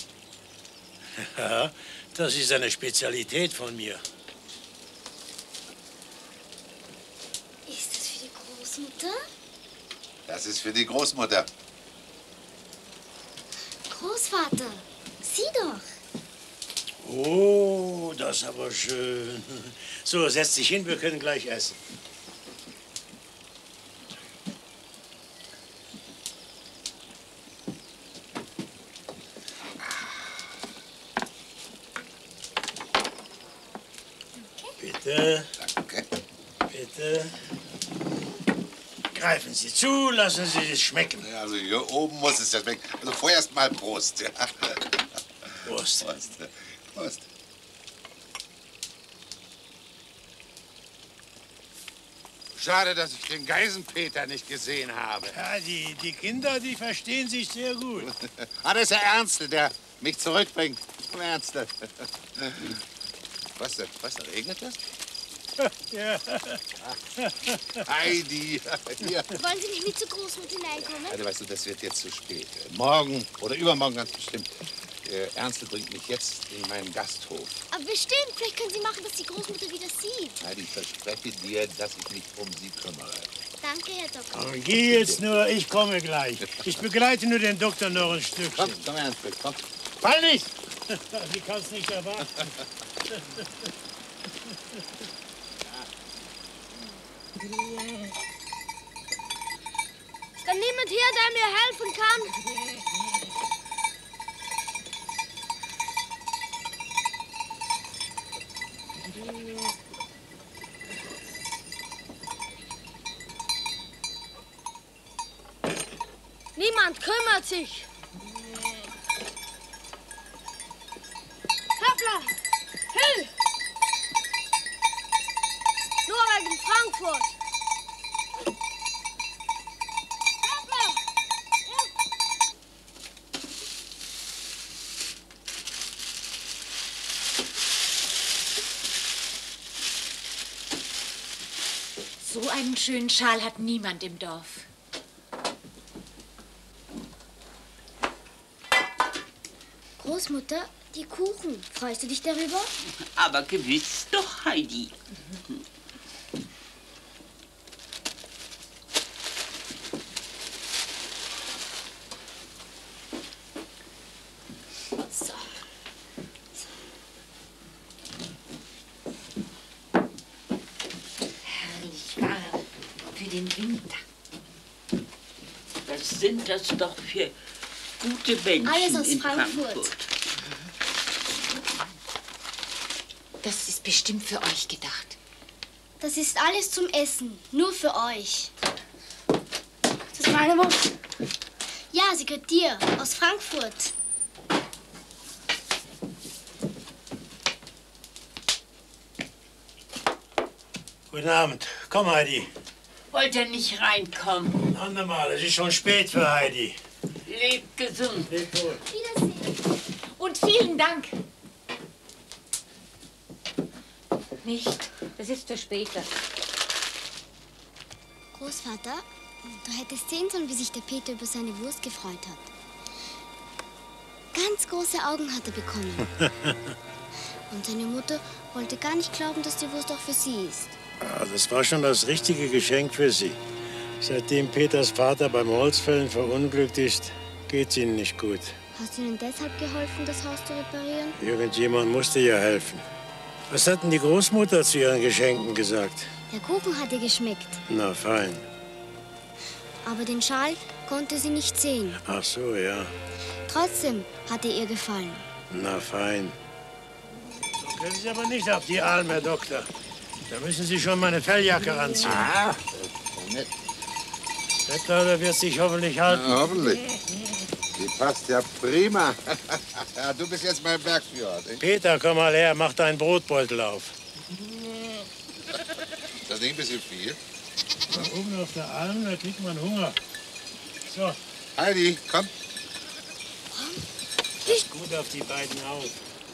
Speaker 6: Ja, das ist eine Spezialität von mir.
Speaker 3: Ist das für die Großmutter?
Speaker 7: Das ist für die Großmutter.
Speaker 3: Großvater, sieh doch.
Speaker 6: Oh, das ist aber schön. So, setz dich hin, wir können gleich essen. Bitte.
Speaker 7: Danke.
Speaker 6: Bitte. Greifen Sie zu, lassen Sie es schmecken.
Speaker 7: Ja, also hier oben muss es ja schmecken. Also vorerst mal Prost. Ja.
Speaker 6: Prost.
Speaker 7: Prost. Prost. Schade, dass ich den Geisenpeter nicht gesehen habe.
Speaker 6: Ja, die, die Kinder, die verstehen sich sehr gut.
Speaker 7: Ah, das ist der Ernste, der mich zurückbringt. Komm, Ernste. Was denn? Was denn? Regnet das?
Speaker 6: Ja.
Speaker 7: Heidi. Hier.
Speaker 3: Wollen Sie nicht mit zur Großmutter hineinkommen?
Speaker 7: Also, weißt du, das wird jetzt zu spät. Morgen oder übermorgen ganz bestimmt. Äh, Ernste bringt mich jetzt in meinen Gasthof.
Speaker 3: Aber bestimmt, vielleicht können Sie machen, dass die Großmutter wieder sieht.
Speaker 7: Heidi, ich verspreche dir, dass ich mich um sie kümmere.
Speaker 3: Danke, Herr Doktor.
Speaker 6: Und geh jetzt nur, ich komme gleich. Ich begleite nur den Doktor noch ein Stückchen.
Speaker 7: Komm, komm, Ernste, komm.
Speaker 6: Fall nicht! Die kannst nicht erwarten.
Speaker 13: Ist da niemand hier, der mir helfen kann? Niemand kümmert sich. Hoppla! Hill! Nur wegen Frankfurt. Hoppla!
Speaker 2: So einen schönen Schal hat niemand im Dorf.
Speaker 3: Großmutter, die Kuchen. Freust du dich darüber?
Speaker 4: Aber gewiss doch, Heidi.
Speaker 3: So.
Speaker 4: Herrlich warm für den Winter. Was sind das doch für gute Menschen
Speaker 3: Alles aus
Speaker 4: in
Speaker 3: Frankfurt.
Speaker 4: Frankfurt.
Speaker 2: Das ist bestimmt für euch gedacht.
Speaker 3: Das ist alles zum Essen. Nur für euch. Das ist meine Wurst. Ja, sie gehört dir. Aus Frankfurt.
Speaker 6: Guten Abend. Komm, Heidi.
Speaker 4: Wollt ihr nicht reinkommen?
Speaker 6: Andermal, es ist schon spät für Heidi.
Speaker 4: Lebt gesund.
Speaker 6: Lebt wohl.
Speaker 3: Wiedersehen.
Speaker 2: Und vielen Dank. nicht. Das ist für später.
Speaker 3: Großvater, du hättest sehen sollen, wie sich der Peter über seine Wurst gefreut hat. Ganz große Augen hat er bekommen. Und seine Mutter wollte gar nicht glauben, dass die Wurst auch für sie ist.
Speaker 6: Ah, das war schon das richtige Geschenk für sie. Seitdem Peters Vater beim Holzfällen verunglückt ist, geht's ihnen nicht gut.
Speaker 3: Hast du ihnen deshalb geholfen, das Haus zu reparieren?
Speaker 6: Irgendjemand musste ihr helfen. Was hat denn die Großmutter zu ihren Geschenken gesagt?
Speaker 3: Der Kuchen hat ihr geschmeckt,
Speaker 6: Na, fein.
Speaker 3: aber den Schal konnte sie nicht sehen.
Speaker 6: Ach so, ja.
Speaker 3: Trotzdem hat er ihr gefallen.
Speaker 6: Na, fein. So können Sie aber nicht auf die Alm, Herr Doktor. Da müssen Sie schon meine Felljacke anziehen.
Speaker 7: Ah,
Speaker 6: Bettlader wird sich hoffentlich halten.
Speaker 7: Ja, hoffentlich. Die passt ja prima. Ja, du bist jetzt mein Bergführer. Nicht?
Speaker 6: Peter, komm mal her, mach deinen Brotbeutel auf.
Speaker 7: Ist das nicht ein bisschen viel?
Speaker 6: Da oben auf der Alm, da kriegt man Hunger. So.
Speaker 7: Heidi, komm.
Speaker 6: Pass gut auf die beiden auf.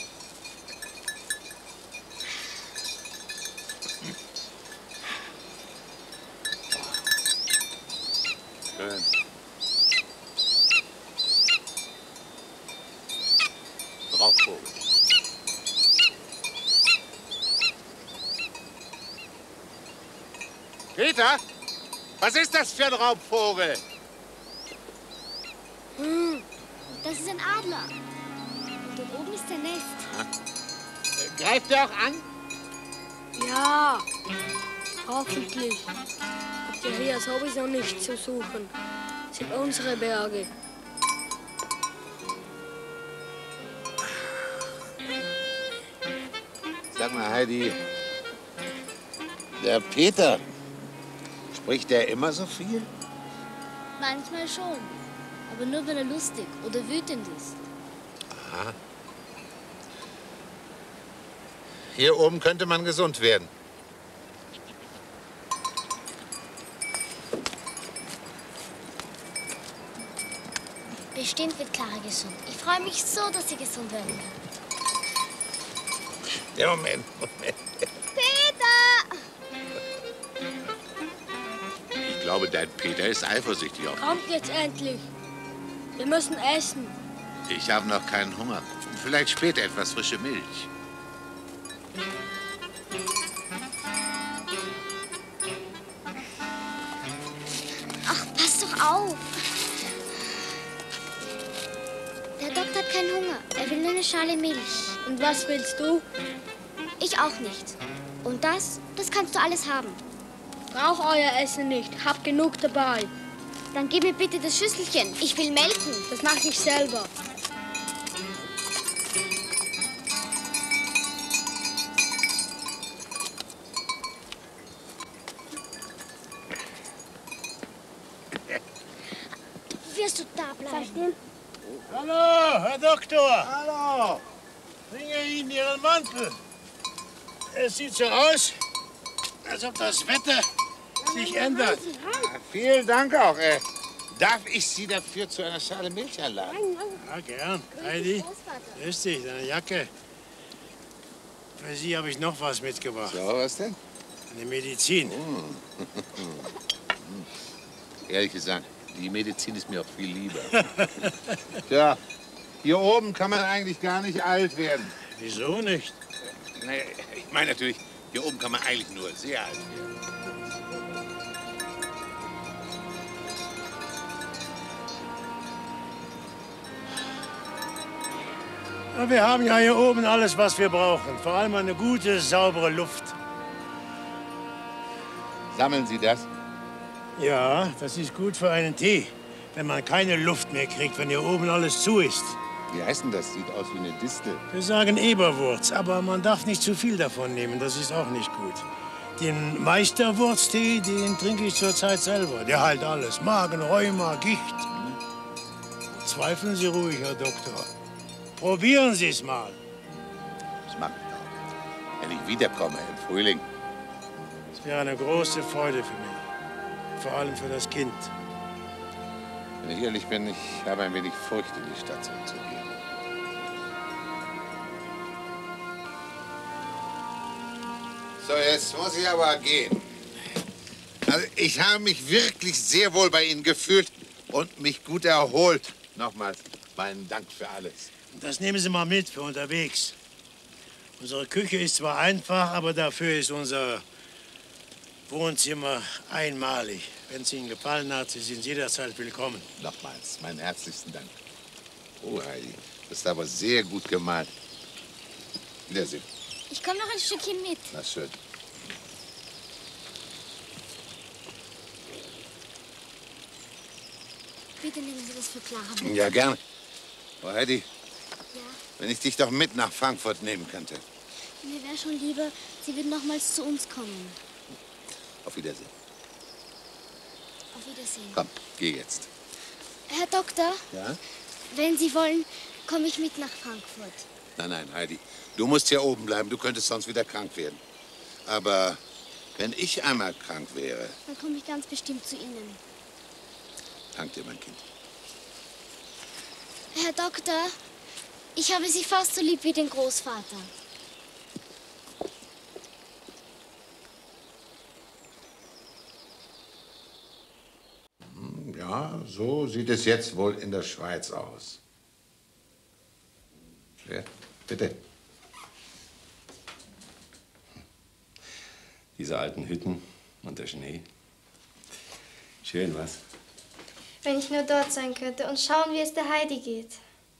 Speaker 7: Schön. Raubvogel. Peter, was ist das für ein Raubvogel?
Speaker 3: Hm, das ist ein Adler. Und dort oben ist der Nest.
Speaker 12: Greift er auch an?
Speaker 13: Ja, hoffentlich. Habt ihr hier sowieso nichts zu suchen. Das sind unsere Berge.
Speaker 7: Sag mal, Heidi, der Peter, spricht der immer so viel?
Speaker 3: Manchmal schon. Aber nur, wenn er lustig oder wütend ist.
Speaker 7: Aha. Hier oben könnte man gesund werden.
Speaker 3: Bestimmt wird Clara gesund. Ich freue mich so, dass sie gesund werden kann.
Speaker 7: Ja, Moment, Moment.
Speaker 3: Peter!
Speaker 7: Ich glaube, dein Peter ist eifersüchtig auf mich.
Speaker 13: Kommt jetzt endlich. Wir müssen essen.
Speaker 7: Ich habe noch keinen Hunger. Vielleicht später etwas frische Milch.
Speaker 3: Ach, pass doch auf. Der Doktor hat keinen Hunger. Er will nur eine Schale Milch.
Speaker 13: Und was willst du?
Speaker 3: Ich auch nicht. Und das, das kannst du alles haben.
Speaker 13: Brauch euer Essen nicht. Hab genug dabei.
Speaker 3: Dann gib mir bitte das Schüsselchen. Ich will melken.
Speaker 13: Das mache ich selber.
Speaker 3: Wirst du da bleiben?
Speaker 6: Hallo, Herr Doktor.
Speaker 12: Hallo.
Speaker 6: Bringe Ihnen Ihren Mantel. Es sieht so aus, als ob das Wetter sich ändert.
Speaker 7: Ja, vielen Dank auch. Äh, darf ich Sie dafür zu einer Schale Milch einladen?
Speaker 6: Ja, gern. Heidi, grüß dich, deine Jacke. Für Sie habe ich noch was mitgebracht.
Speaker 7: So, was denn?
Speaker 6: Eine Medizin.
Speaker 7: Mm. Ehrlich gesagt, die Medizin ist mir auch viel lieber. Tja, hier oben kann man eigentlich gar nicht alt werden.
Speaker 6: Wieso nicht?
Speaker 7: Naja, ich meine natürlich, hier oben kann man eigentlich nur sehr alt werden.
Speaker 6: Ja, wir haben ja hier oben alles, was wir brauchen. Vor allem eine gute, saubere Luft.
Speaker 7: Sammeln Sie das?
Speaker 6: Ja, das ist gut für einen Tee, wenn man keine Luft mehr kriegt, wenn hier oben alles zu ist.
Speaker 7: Wie heißt denn das? Sieht aus wie eine Distel.
Speaker 6: Wir sagen Eberwurz, aber man darf nicht zu viel davon nehmen, das ist auch nicht gut. Den Meisterwurztee, den trinke ich zurzeit selber. Der heilt alles, Magen, Rheuma, Gicht. Zweifeln Sie ruhig, Herr Doktor. Probieren Sie es mal.
Speaker 7: Das mache ich auch. Wenn ich wiederkomme im Frühling.
Speaker 6: Es wäre eine große Freude für mich. Vor allem für das Kind.
Speaker 7: Wenn ich ehrlich bin, ich habe ein wenig Furcht, in die Stadt zurückzugehen. So, jetzt muss ich aber gehen. Also, ich habe mich wirklich sehr wohl bei Ihnen gefühlt und mich gut erholt. Nochmals meinen Dank für alles.
Speaker 6: Das nehmen Sie mal mit für unterwegs. Unsere Küche ist zwar einfach, aber dafür ist unser Wohnzimmer einmalig. Wenn es Ihnen gefallen hat, Sie sind jederzeit willkommen.
Speaker 7: Nochmals meinen herzlichsten Dank. Oh, Heidi, das ist aber sehr gut gemalt. Wiedersehen.
Speaker 3: Ich komme noch ein Stückchen mit.
Speaker 7: Na schön.
Speaker 3: Bitte nehmen Sie das für Clara mit.
Speaker 7: Ja, gerne. Oh, Heidi,
Speaker 3: Ja,
Speaker 7: wenn ich dich doch mit nach Frankfurt nehmen könnte.
Speaker 3: mir wäre schon lieber, Sie würden nochmals zu uns kommen.
Speaker 7: Auf Wiedersehen.
Speaker 3: Auf Wiedersehen.
Speaker 7: Komm, geh jetzt.
Speaker 3: Herr Doktor,
Speaker 7: Ja?
Speaker 3: wenn Sie wollen, komme ich mit nach Frankfurt.
Speaker 7: Nein, nein, Heidi. Du musst hier oben bleiben. Du könntest sonst wieder krank werden. Aber wenn ich einmal krank wäre,
Speaker 3: Dann komme ich ganz bestimmt zu Ihnen.
Speaker 7: dank dir, mein Kind.
Speaker 3: Herr Doktor, ich habe Sie fast so lieb wie den Großvater.
Speaker 7: Ja, so sieht es jetzt wohl in der Schweiz aus. Ja, bitte.
Speaker 11: Diese alten Hütten und der Schnee. Schön, was?
Speaker 9: Wenn ich nur dort sein könnte und schauen, wie es der Heidi geht.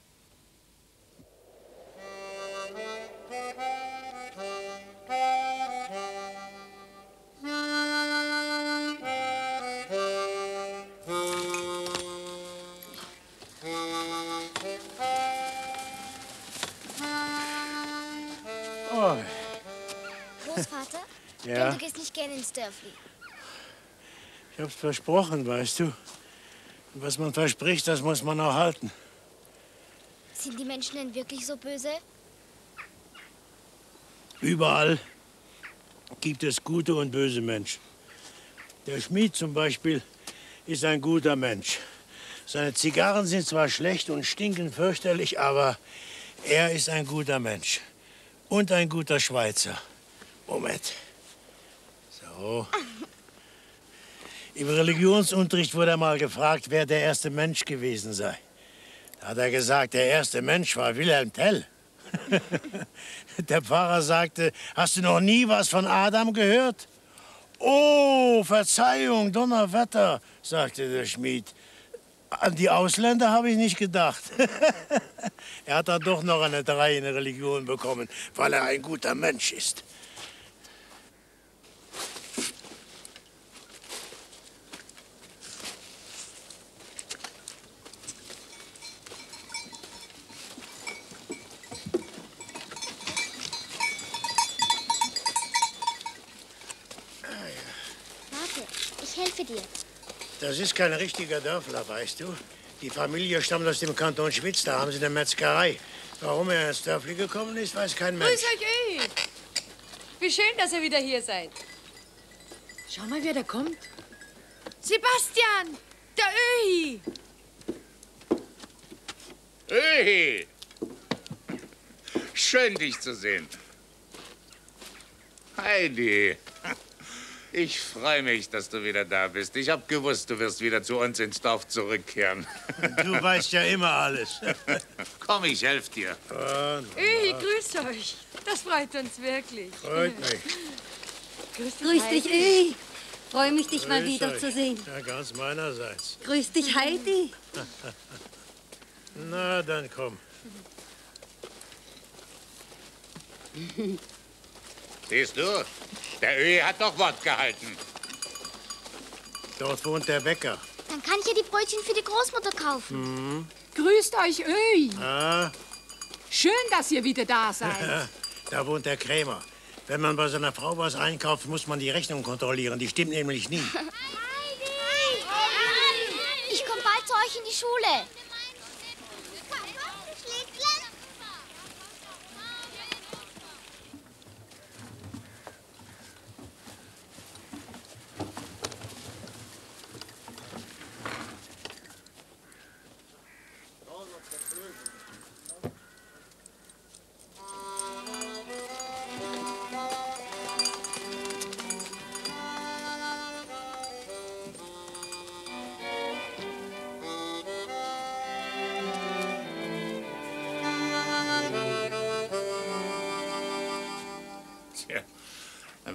Speaker 6: Oh,
Speaker 3: Großvater,
Speaker 6: Ja?
Speaker 3: du gehst nicht gerne ins Dörfli.
Speaker 6: ich hab's versprochen, weißt du. Und was man verspricht, das muss man auch halten.
Speaker 3: Sind die Menschen denn wirklich so böse?
Speaker 6: Überall gibt es gute und böse Menschen. Der Schmied zum Beispiel ist ein guter Mensch. Seine Zigarren sind zwar schlecht und stinken fürchterlich, aber er ist ein guter Mensch. Und ein guter Schweizer. Moment. So. Im Religionsunterricht wurde er mal gefragt, wer der erste Mensch gewesen sei. Da hat er gesagt, der erste Mensch war Wilhelm Tell. Der Pfarrer sagte, hast du noch nie was von Adam gehört? Oh, Verzeihung, Donnerwetter, sagte der Schmied. An die Ausländer habe ich nicht gedacht. Er hat dann doch noch eine Drei in der Religion bekommen, weil er ein guter Mensch ist.
Speaker 3: Warte, ich helfe dir.
Speaker 6: Das ist kein richtiger Dörfler, weißt du. Die Familie stammt aus dem Kanton Schwyz, da haben sie eine Metzgerei. Warum er ins Dörfli gekommen ist, weiß kein Mensch.
Speaker 15: Grüß euch, Öhi. Wie schön, dass ihr wieder hier seid. Schau mal, wer da kommt. Sebastian, der Öhi.
Speaker 12: Öhi! Schön, dich zu sehen. Heidi, ich freue mich, dass du wieder da bist. Ich habe gewusst, du wirst wieder zu uns ins Dorf zurückkehren.
Speaker 6: Du weißt ja immer alles.
Speaker 12: Komm, ich helfe dir.
Speaker 15: Öhi, grüßt euch. Das freut uns wirklich.
Speaker 6: Freut mich.
Speaker 15: Grüß dich,
Speaker 16: Grüß dich,
Speaker 15: Heidi.
Speaker 16: Öhi. Freue mich, dich mal
Speaker 6: Grüß
Speaker 16: wiederzusehen.
Speaker 6: euch. Ja, ganz meinerseits.
Speaker 16: Grüß dich, Heidi.
Speaker 6: Na, dann komm.
Speaker 12: Siehst du, der Öhi hat doch Wort gehalten.
Speaker 6: Dort wohnt der Bäcker.
Speaker 3: Dann kann ich ja die Brötchen für die Großmutter kaufen.
Speaker 6: Mhm.
Speaker 17: Grüßt euch, Öhi.
Speaker 6: Ah,
Speaker 17: Schön, dass ihr wieder da seid.
Speaker 6: da wohnt der Krämer. Wenn man bei seiner Frau was einkauft, muss man die Rechnung kontrollieren. Die stimmt nämlich nie.
Speaker 3: Ich komme bald zu euch in die Schule.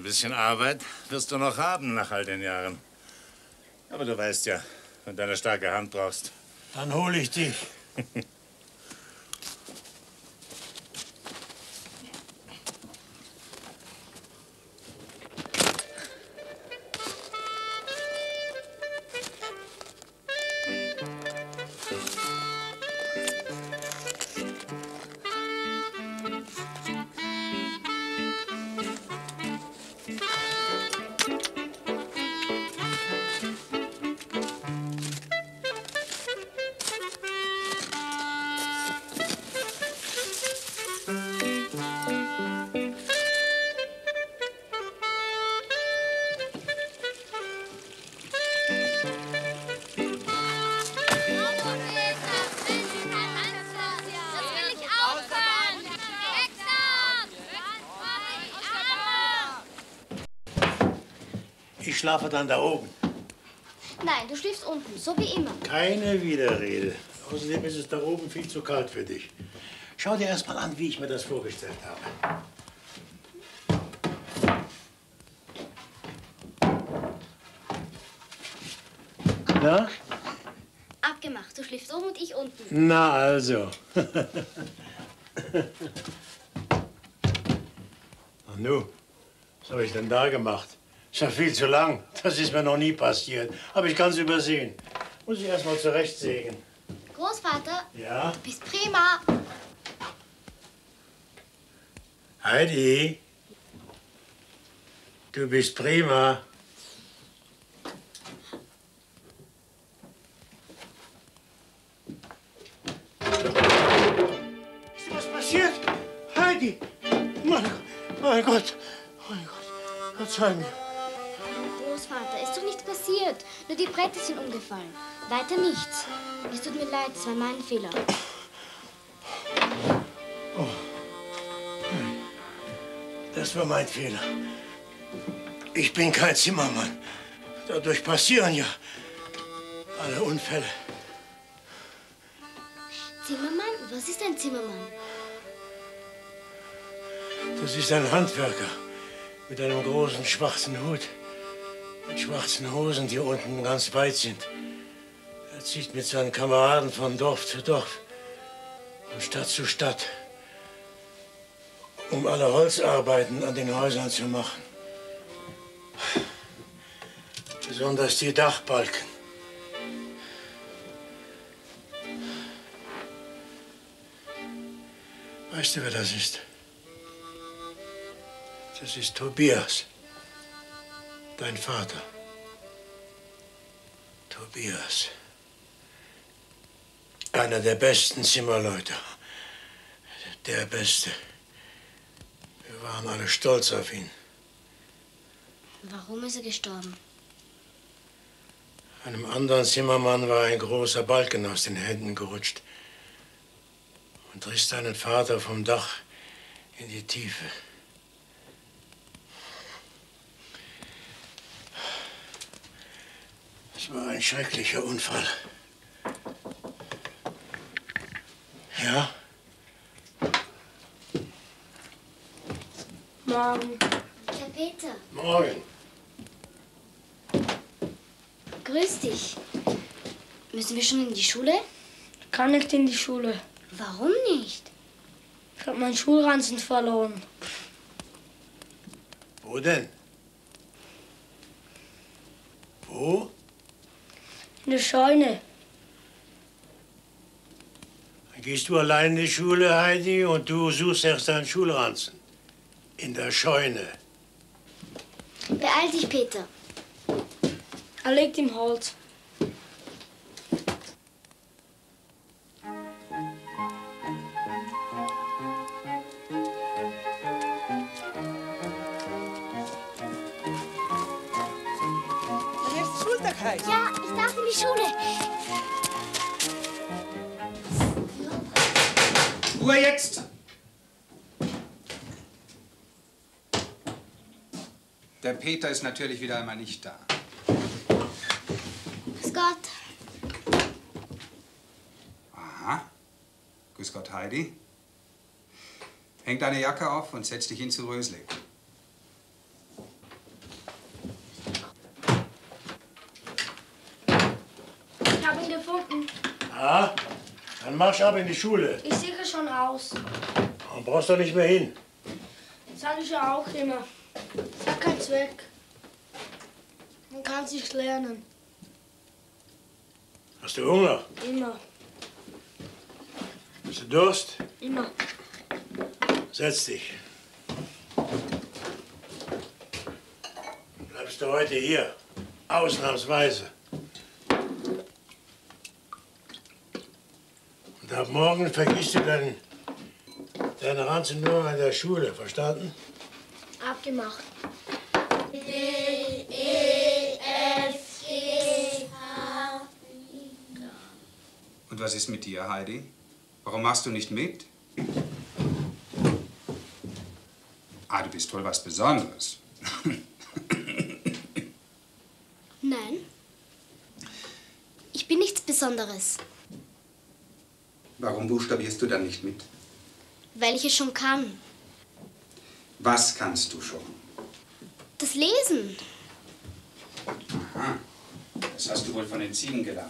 Speaker 12: bisschen Arbeit wirst du noch haben nach all den Jahren. Aber du weißt ja, wenn du eine starke Hand brauchst.
Speaker 6: Dann hole ich dich. Ich schlafe dann da oben.
Speaker 3: Nein, du schläfst unten, so wie immer.
Speaker 6: Keine Widerrede. Außerdem ist es da oben viel zu kalt für dich. Schau dir erst mal an, wie ich mir das vorgestellt habe. Na?
Speaker 3: Abgemacht, du schläfst oben und ich unten.
Speaker 6: Na also. Und nu, was habe ich denn da gemacht? Ist ja viel zu lang. Das ist mir noch nie passiert. Aber ich kann es übersehen. Muss ich erst mal zurechtsägen.
Speaker 3: Großvater,
Speaker 6: Ja?
Speaker 3: du bist prima.
Speaker 6: Heidi, du bist prima. Ist dir was passiert? Heidi! Mein Gott, mein Gott, mein Gott, verzeih mir.
Speaker 3: Großvater, ist doch nichts passiert. Nur die Bretter sind umgefallen. Weiter nichts. Es tut mir leid, es war mein Fehler.
Speaker 6: Oh. Das war mein Fehler. Ich bin kein Zimmermann. Dadurch passieren ja alle Unfälle.
Speaker 3: Zimmermann? Was ist ein Zimmermann?
Speaker 6: Das ist ein Handwerker mit einem großen schwarzen Hut. Mit schwarzen Hosen, die unten ganz weit sind. Er zieht mit seinen Kameraden von Dorf zu Dorf und Stadt zu Stadt, um alle Holzarbeiten an den Häusern zu machen. Besonders die Dachbalken. Weißt du, wer das ist? Das ist Tobias, dein Vater. Tobias. Einer der besten Zimmerleute. Der Beste. Wir waren alle stolz auf ihn.
Speaker 3: Warum ist er gestorben?
Speaker 6: Einem anderen Zimmermann war ein großer Balken aus den Händen gerutscht und riss deinen Vater vom Dach in die Tiefe. Es war ein schrecklicher Unfall. Ja?
Speaker 3: Morgen. Herr Peter.
Speaker 6: Morgen.
Speaker 3: Grüß dich. Müssen wir schon in die Schule?
Speaker 13: Kann nicht in die Schule.
Speaker 3: Warum nicht?
Speaker 13: Ich habe meinen Schulranzen verloren.
Speaker 6: Wo denn? Wo?
Speaker 13: In der Scheune.
Speaker 6: Dann gehst du allein in die Schule, Heidi, und du suchst erst deinen Schulranzen. In der Scheune.
Speaker 3: Beeil dich, Peter.
Speaker 13: Er liegt im Holz.
Speaker 3: Ja, ich darf in die Schule.
Speaker 18: Ruhe jetzt! Der Peter ist natürlich wieder einmal nicht da.
Speaker 3: Grüß Gott.
Speaker 18: Aha. Grüß Gott, Heidi. Häng deine Jacke auf und setz dich hin zu Rösling.
Speaker 9: habe ihn gefunden.
Speaker 6: Ah, dann marsch ab in die Schule.
Speaker 9: Ich sehe schon aus.
Speaker 6: Du brauchst doch nicht mehr hin.
Speaker 9: Sag ich ja auch immer. Es hat keinen Zweck. Man kann sich lernen.
Speaker 6: Hast du Hunger?
Speaker 9: Immer.
Speaker 6: Hast du Durst?
Speaker 9: Immer.
Speaker 6: Setz dich. Bleibst du heute hier? Ausnahmsweise. Und ab morgen vergisst du dein, deine Ranze nur an der Schule, verstanden?
Speaker 9: Abgemacht.
Speaker 3: D, E, F, G, H.
Speaker 18: Und was ist mit dir, Heidi? Warum machst du nicht mit? Ah, du bist wohl was Besonderes.
Speaker 3: Nein. Ich bin nichts Besonderes,
Speaker 18: Warum buchstabierst du dann nicht mit?
Speaker 3: weil ich es schon kann.
Speaker 18: Was kannst du schon?
Speaker 3: Das Lesen.
Speaker 18: Aha. Das hast du wohl von den Ziegen gelernt.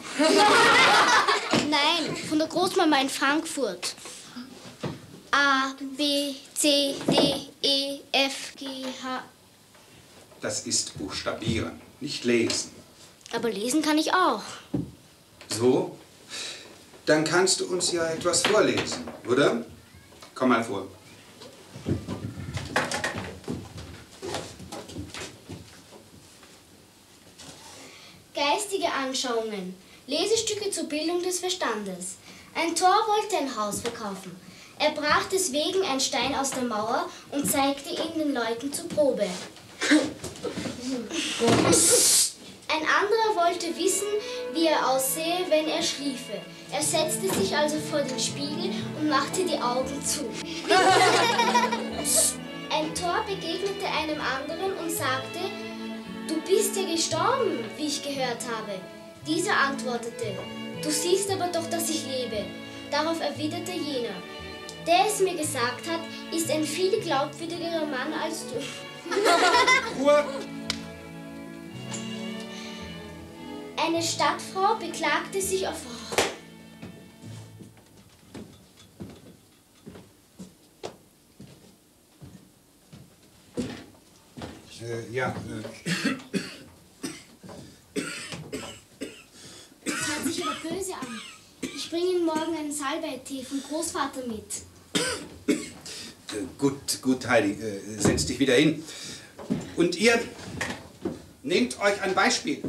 Speaker 3: Nein, von der Großmama in Frankfurt. A, B, C, D, E, F, G, H.
Speaker 18: Das ist Buchstabieren, nicht lesen.
Speaker 3: Aber lesen kann ich auch.
Speaker 18: So? Dann kannst du uns ja etwas vorlesen, oder? Komm mal vor.
Speaker 3: Geistige Anschauungen. Lesestücke zur Bildung des Verstandes. Ein Tor wollte ein Haus verkaufen. Er brach deswegen einen Stein aus der Mauer und zeigte ihn den Leuten zur Probe. Ein anderer wollte wissen, wie er aussehe, wenn er schliefe. Er setzte sich also vor den Spiegel und machte die Augen zu. Ein Tor begegnete einem anderen und sagte: Du bist ja gestorben, wie ich gehört habe. Dieser antwortete: Du siehst aber doch, dass ich lebe. Darauf erwiderte jener: Der es mir gesagt hat, ist ein viel glaubwürdigerer Mann als du.
Speaker 18: Ruhe!
Speaker 3: Eine Stadtfrau beklagte sich auf...
Speaker 18: Äh, ja, äh.
Speaker 3: Das hört sich aber böse an. Ich bringe Ihnen morgen einen Salbeitee vom Großvater mit.
Speaker 18: Äh, gut, gut, Heidi, äh, setz dich wieder hin. Und ihr, nehmt euch ein Beispiel.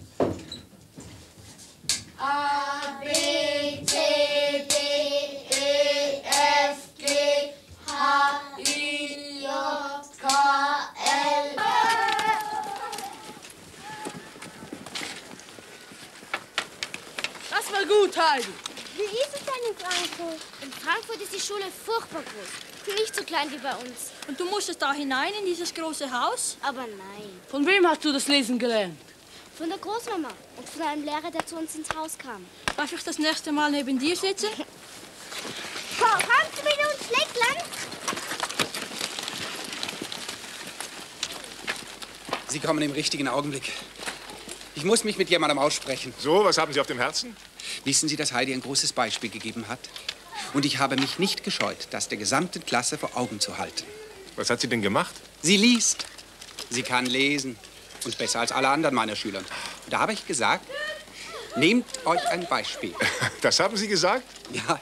Speaker 3: A, B, C, D, E, F, G, H, I, J, K, L.
Speaker 14: Das war gut, Heidi.
Speaker 3: Wie ist es denn in Frankfurt? In Frankfurt ist die Schule furchtbar groß. Nicht so klein wie bei uns.
Speaker 13: Und du musstest da hinein in dieses große Haus?
Speaker 3: Aber nein.
Speaker 14: Von wem hast du das Lesen gelernt?
Speaker 3: Von der Großmama und von einem Lehrer, der zu uns ins Haus kam.
Speaker 13: Darf ich das nächste Mal neben dir sitzen?
Speaker 3: Oh, kommst du mit uns, Schleckland?
Speaker 18: Sie kommen im richtigen Augenblick. Ich muss mich mit jemandem aussprechen.
Speaker 19: So, was haben Sie auf dem Herzen?
Speaker 18: Wissen Sie, dass Heidi ein großes Beispiel gegeben hat? Und ich habe mich nicht gescheut, das der gesamten Klasse vor Augen zu halten.
Speaker 19: Was hat sie denn gemacht?
Speaker 18: Sie liest. Sie kann lesen. Und besser als alle anderen meiner Schüler. Da habe ich gesagt, nehmt euch ein Beispiel.
Speaker 19: Das haben Sie gesagt?
Speaker 18: Ja.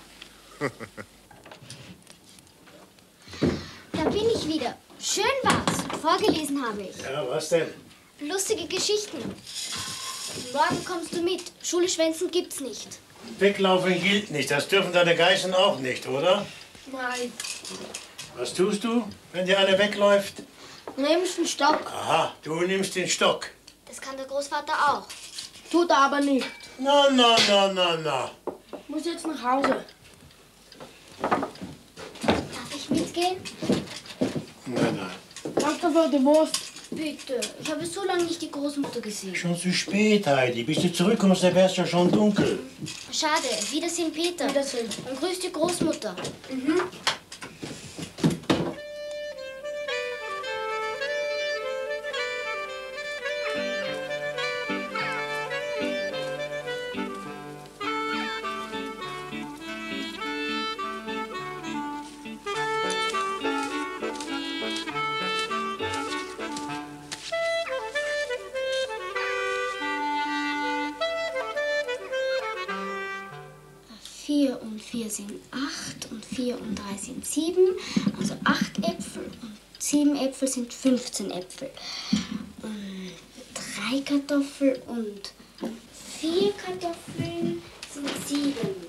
Speaker 3: Da bin ich wieder. Schön war's. Vorgelesen habe ich.
Speaker 6: Ja, was denn?
Speaker 3: Lustige Geschichten. Morgen kommst du mit. Schule schwänzen gibt's nicht.
Speaker 6: Weglaufen gilt nicht. Das dürfen deine Geißen auch nicht, oder?
Speaker 9: Nein.
Speaker 6: Was tust du, wenn dir einer wegläuft?
Speaker 9: Nimmst den Stock.
Speaker 6: Aha, du nimmst den Stock.
Speaker 3: Das kann der Großvater auch.
Speaker 9: Tut er aber nicht.
Speaker 6: Na, na, na, na, na.
Speaker 9: Ich muss jetzt nach Hause.
Speaker 3: Darf ich mitgehen?
Speaker 6: Nein, nein.
Speaker 9: Danke für die Wurst.
Speaker 3: Bitte. Ich habe so lange nicht die Großmutter gesehen.
Speaker 6: Schon zu spät, Heidi. Bis du zurückkommst, dann wär's ja schon dunkel.
Speaker 3: Schade. Wiedersehen, Peter.
Speaker 9: Wiedersehen.
Speaker 3: Und grüß die Großmutter. Mhm. vier und vier sind acht und vier und drei sind sieben. Also acht Äpfel und sieben Äpfel sind fünfzehn Äpfel. Und drei Kartoffeln und vier Kartoffeln sind sieben.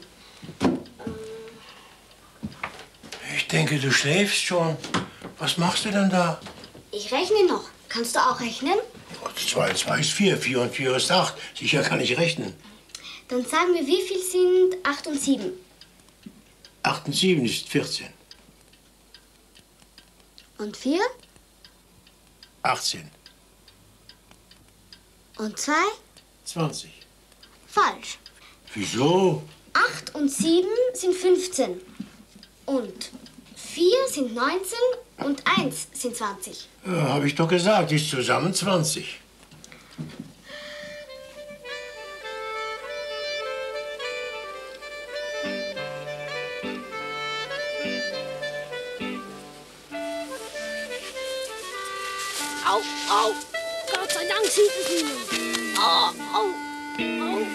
Speaker 6: Ich denke, du schläfst schon. Was machst du denn da?
Speaker 3: Ich rechne noch. Kannst du auch rechnen?
Speaker 6: Zwei und zwei ist vier, vier und vier ist acht. Sicher kann ich rechnen.
Speaker 3: Dann sagen wir, wie viel sind acht und sieben?
Speaker 6: Acht und sieben ist vierzehn.
Speaker 3: Und vier?
Speaker 6: achtzehn.
Speaker 3: Und zwei?
Speaker 6: zwanzig.
Speaker 3: Falsch.
Speaker 6: Wieso?
Speaker 3: acht und sieben sind fünfzehn. Und vier sind neunzehn und eins sind zwanzig.
Speaker 6: Ja, habe ich doch gesagt, ist zusammen zwanzig.
Speaker 13: Au, au. Gott sei Dank sieht es niemand. Au, au, au.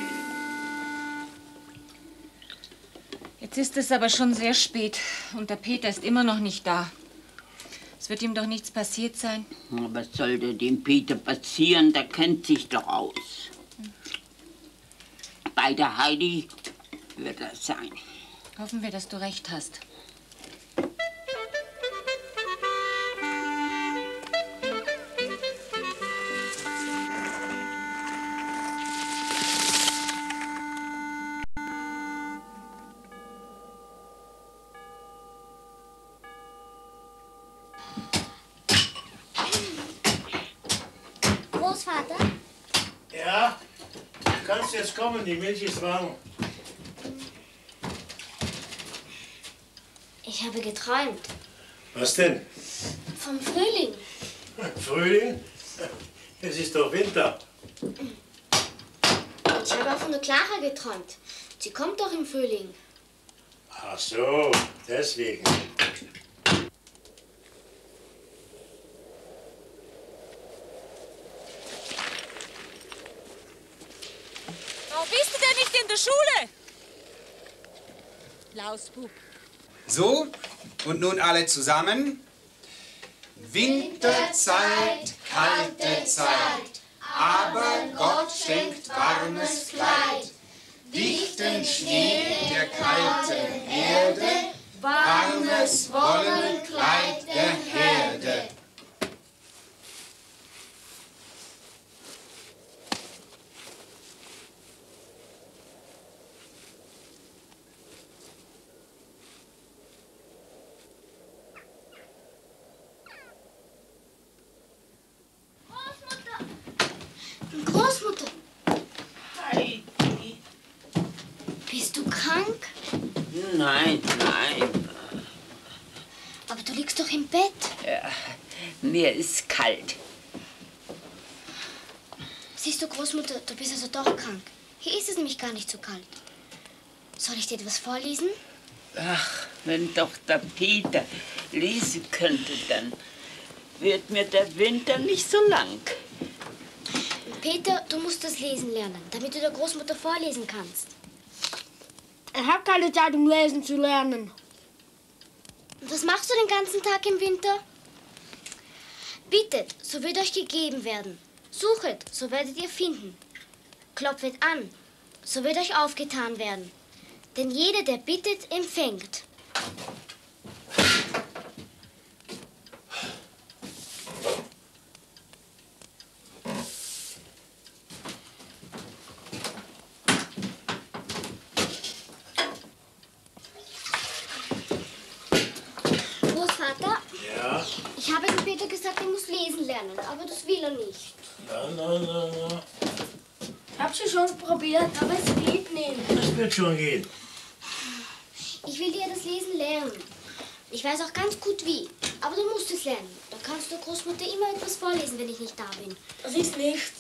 Speaker 2: Jetzt ist es aber schon sehr spät und der Peter ist immer noch nicht da. Es wird ihm doch nichts passiert sein.
Speaker 4: Was soll denn dem Peter passieren? Der kennt sich doch aus. Bei der Heidi wird er sein.
Speaker 2: Hoffen wir, dass du recht hast.
Speaker 3: Großvater?
Speaker 6: Ja, du kannst jetzt kommen, die Milch ist warm.
Speaker 3: Ich habe geträumt.
Speaker 6: Was denn?
Speaker 3: Vom Frühling.
Speaker 6: Frühling? Es ist doch Winter.
Speaker 3: Ich habe auch von der Clara geträumt. Sie kommt doch im Frühling.
Speaker 6: Ach so, deswegen.
Speaker 8: Warum bist du denn nicht in der Schule? Lausbub.
Speaker 18: So, und nun alle zusammen. Winterzeit, kalte Zeit, aber Gott schenkt warmes Kleid. Dichten Schnee der kalten Erde, warmes Wollenkleid der Herde.
Speaker 3: Großmutter! Heidi! Bist du krank?
Speaker 4: Nein, nein.
Speaker 3: Aber du liegst doch im Bett.
Speaker 4: Ja, mir ist kalt.
Speaker 3: Siehst du, Großmutter, du bist also doch krank. Hier ist es nämlich gar nicht so kalt. Soll ich dir etwas vorlesen?
Speaker 4: Ach, wenn doch der Peter lesen könnte, dann wird mir der Winter nicht so lang.
Speaker 3: Peter, du musst das Lesen lernen, damit du der Großmutter vorlesen kannst.
Speaker 13: Er hat keine Zeit, um lesen zu lernen.
Speaker 3: Und was machst du den ganzen Tag im Winter? Bittet, so wird euch gegeben werden. Suchet, so werdet ihr finden. Klopfet an, so wird euch aufgetan werden. Denn jeder, der bittet, empfängt. Großvater?
Speaker 6: Ja?
Speaker 3: Ich habe dem Peter gesagt, er muss lesen lernen, aber das will er nicht.
Speaker 6: Na, na, na, na.
Speaker 13: Ich habe sie schon probiert, aber es geht nicht.
Speaker 6: Das wird schon gehen.
Speaker 3: Ich will dir das Lesen lernen. Ich weiß auch ganz gut wie, aber du musst es lernen. Dann kannst du der Großmutter immer etwas vorlesen, wenn ich nicht da bin.
Speaker 13: Das ist nichts.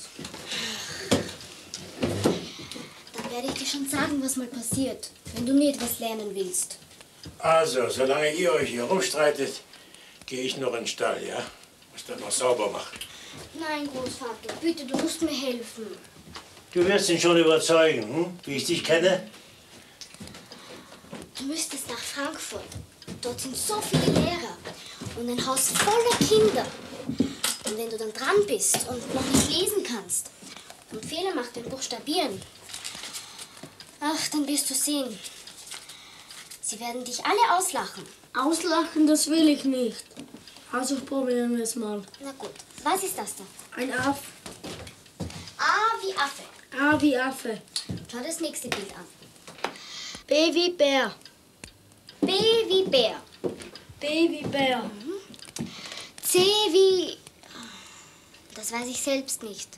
Speaker 3: Dann werde ich dir schon sagen, was mal passiert, wenn du nie etwas lernen willst.
Speaker 6: Also, solange ihr euch hier rumstreitet, gehe ich noch in den Stall, ja? Muss dann noch sauber machen.
Speaker 3: Nein, Großvater, bitte, du musst mir helfen.
Speaker 6: Du wirst ihn schon überzeugen, hm? Wie ich dich kenne.
Speaker 3: Du müsstest nach Frankfurt. Dort sind so viele Lehrer und ein Haus voller Kinder. Und wenn du dann dran bist und noch nicht lesen kannst und Fehler machst beim Buchstabieren, ach, dann wirst du sehen. Sie werden dich alle auslachen.
Speaker 13: Auslachen, das will ich nicht. Also probieren wir es mal.
Speaker 3: Na gut, was ist das da?
Speaker 13: Ein Affe.
Speaker 3: A wie Affe.
Speaker 13: A wie Affe.
Speaker 3: Schau das nächste Bild an.
Speaker 13: B wie Bär.
Speaker 3: B wie Bär.
Speaker 13: B wie Bär.
Speaker 3: Mhm. C wie... Das weiß ich selbst nicht.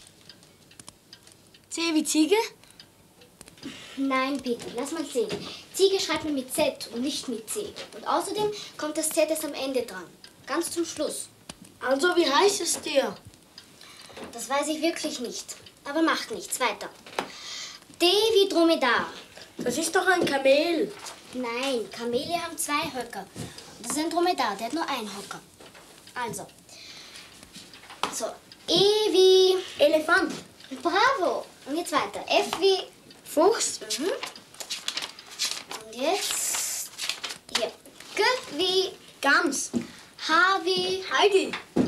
Speaker 13: C wie Ziege?
Speaker 3: Nein, Peter, lass mal sehen. Ziege schreibt man mit Z und nicht mit C. Und außerdem kommt das Z erst am Ende dran. Ganz zum Schluss.
Speaker 13: Also, wie heißt es dir?
Speaker 3: Das weiß ich wirklich nicht. Aber macht nichts. Weiter. D wie Dromedar.
Speaker 13: Das ist doch ein Kamel.
Speaker 3: Nein, Kamele haben zwei Höcker. Das ist ein Dromedar, der hat nur einen Hocker. Also. So. E wie...
Speaker 13: Elefant.
Speaker 3: Bravo. Und jetzt weiter. F wie...
Speaker 13: Fuchs.
Speaker 3: Mhm. Und jetzt... Hier. G wie...
Speaker 13: Gams.
Speaker 3: H wie...
Speaker 13: Heidi.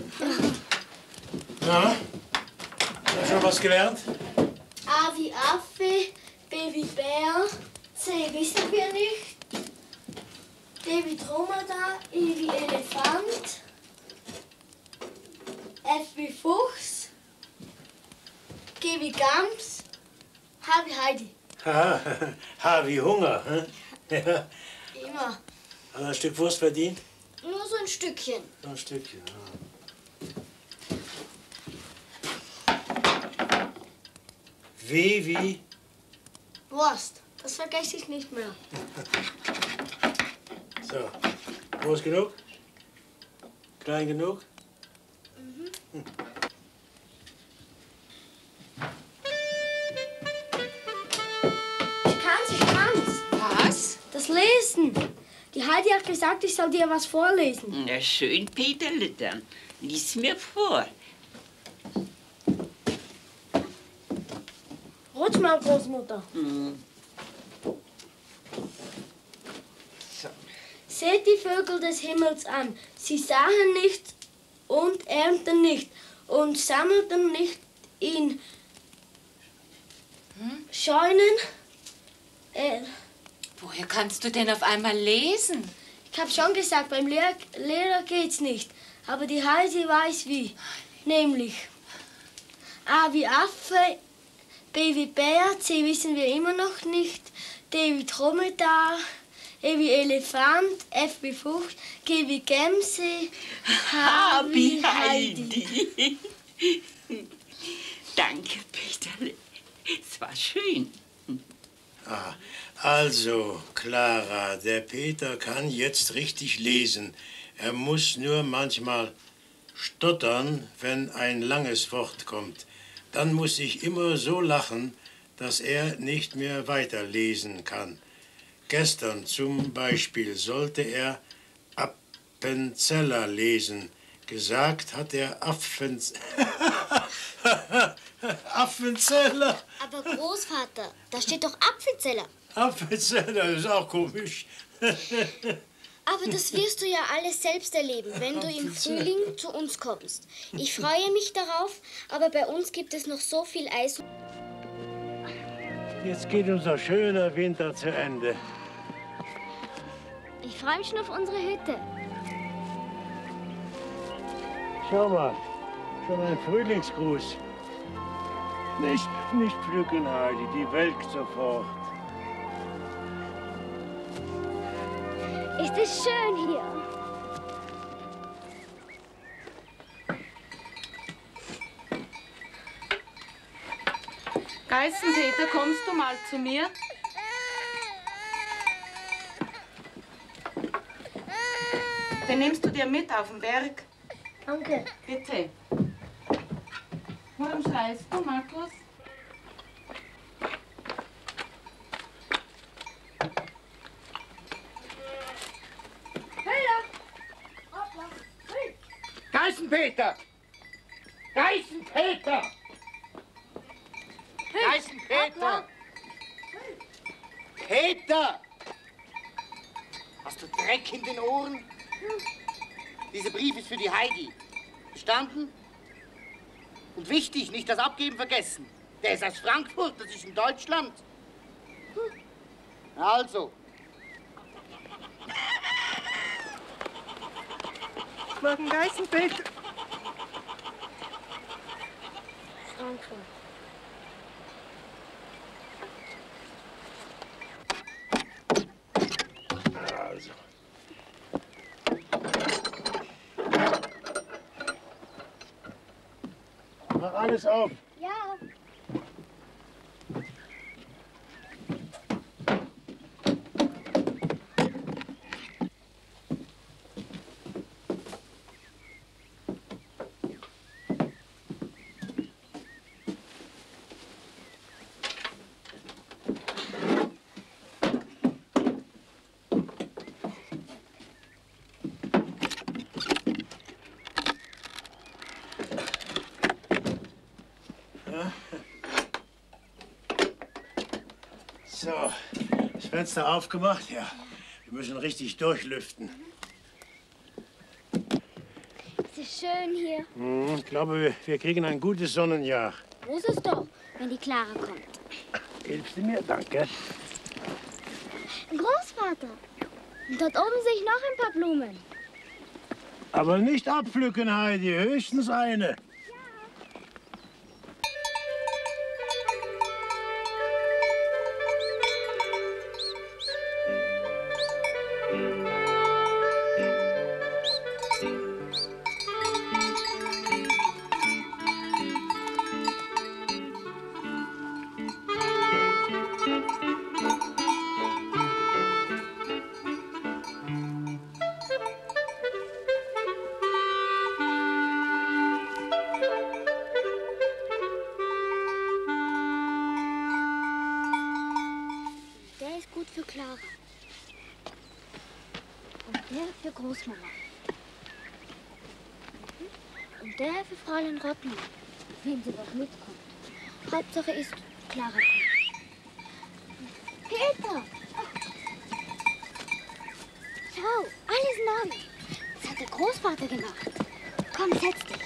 Speaker 6: Na, hast du schon was gelernt?
Speaker 13: A wie Affe. B wie Bär. C wissen wir nicht. D wie Dromedar. E wie Elefant. F wie Fuchs. G wie Gams. H wie Heidi.
Speaker 6: Ha, ha wie Hunger. Hm? Ja.
Speaker 3: Immer.
Speaker 6: Hast du ein Stück Wurst verdient?
Speaker 3: Nur so ein Stückchen.
Speaker 6: So ein Stückchen, ja. W wie...
Speaker 13: Wurst. Das vergesse ich nicht mehr.
Speaker 6: So, groß genug? Klein genug?
Speaker 3: Mhm.
Speaker 6: Hm.
Speaker 13: Ich kann's, ich kann's.
Speaker 15: Was?
Speaker 13: Das Lesen. Die Heidi hat gesagt, ich soll dir was vorlesen.
Speaker 4: Na schön, Peterle, dann. Lies mir vor.
Speaker 13: Rutsch mal, Großmutter.
Speaker 4: Hm. So.
Speaker 13: Seht die Vögel des Himmels an. Sie sahen nicht und ernten nicht und sammelten nicht in
Speaker 2: Hm?
Speaker 13: Scheunen. Äh,
Speaker 2: Woher kannst du denn auf einmal lesen?
Speaker 13: ich hab schon gesagt, beim Lehrer, Lehrer geht's nicht. Aber die Heidi weiß wie. Nämlich A wie Affe, B wie Bär, C wissen wir immer noch nicht, D wie Dromedar, E wie Elefant, F wie Fuchs, G wie Gemse, H wie Heidi.
Speaker 4: Danke, Peterle. Es war schön.
Speaker 6: Ah, also, Clara, der Peter kann jetzt richtig lesen. Er muss nur manchmal stottern, wenn ein langes Wort kommt. Dann muss ich immer so lachen, dass er nicht mehr weiterlesen kann. Gestern zum Beispiel sollte er Appenzeller lesen. Gesagt hat er Affen... Appenzeller.
Speaker 3: Aber Großvater, da steht doch Apfelzeller.
Speaker 6: Appenzeller, das ist auch komisch.
Speaker 3: Aber das wirst du ja alles selbst erleben, wenn du im Frühling zu uns kommst. Ich freue mich darauf, aber bei uns gibt es noch so viel Eis.
Speaker 6: Jetzt geht unser schöner Winter zu Ende.
Speaker 3: Ich freue mich schon auf unsere Hütte.
Speaker 6: Schau mal, schon ein Frühlingsgruß. Nicht, nicht pflücken, Heidi, die welkt sofort.
Speaker 3: Ist es schön hier?
Speaker 17: Geißenpeter, kommst du mal zu mir? Den nimmst du dir mit auf den Berg.
Speaker 13: Danke.
Speaker 17: Bitte. Warum schreist du, Markus?
Speaker 12: Geißenpeter! Geißenpeter! Geißenpeter! Peter!
Speaker 20: Hast du Dreck in den Ohren? Dieser Brief ist für die Heidi. Verstanden? Und wichtig, nicht das Abgeben vergessen. Der ist aus Frankfurt, das ist in Deutschland. Also.
Speaker 6: Morgen Geißenfeld.
Speaker 3: Frankfurt.
Speaker 6: Also. Mach alles auf.
Speaker 3: Ja.
Speaker 6: So, das Fenster aufgemacht? Ja. Wir müssen richtig durchlüften.
Speaker 3: Es ist schön hier.
Speaker 6: Hm, ich glaube, wir, wir kriegen ein gutes Sonnenjahr.
Speaker 3: Muss es doch, wenn die Clara kommt.
Speaker 6: Hilfst du mir? Danke.
Speaker 3: Großvater, dort oben sehe ich noch ein paar Blumen.
Speaker 6: Aber nicht abpflücken, Heidi. Höchstens eine.
Speaker 3: Der ist gut für Clara. Und der für Großmama. Und der für Fräulein Rottmann, wenn sie doch mitkommt. Hauptsache ist, Clara kommt. Peter! Schau, alles neu. Das hat der Großvater gemacht. Komm, setz dich.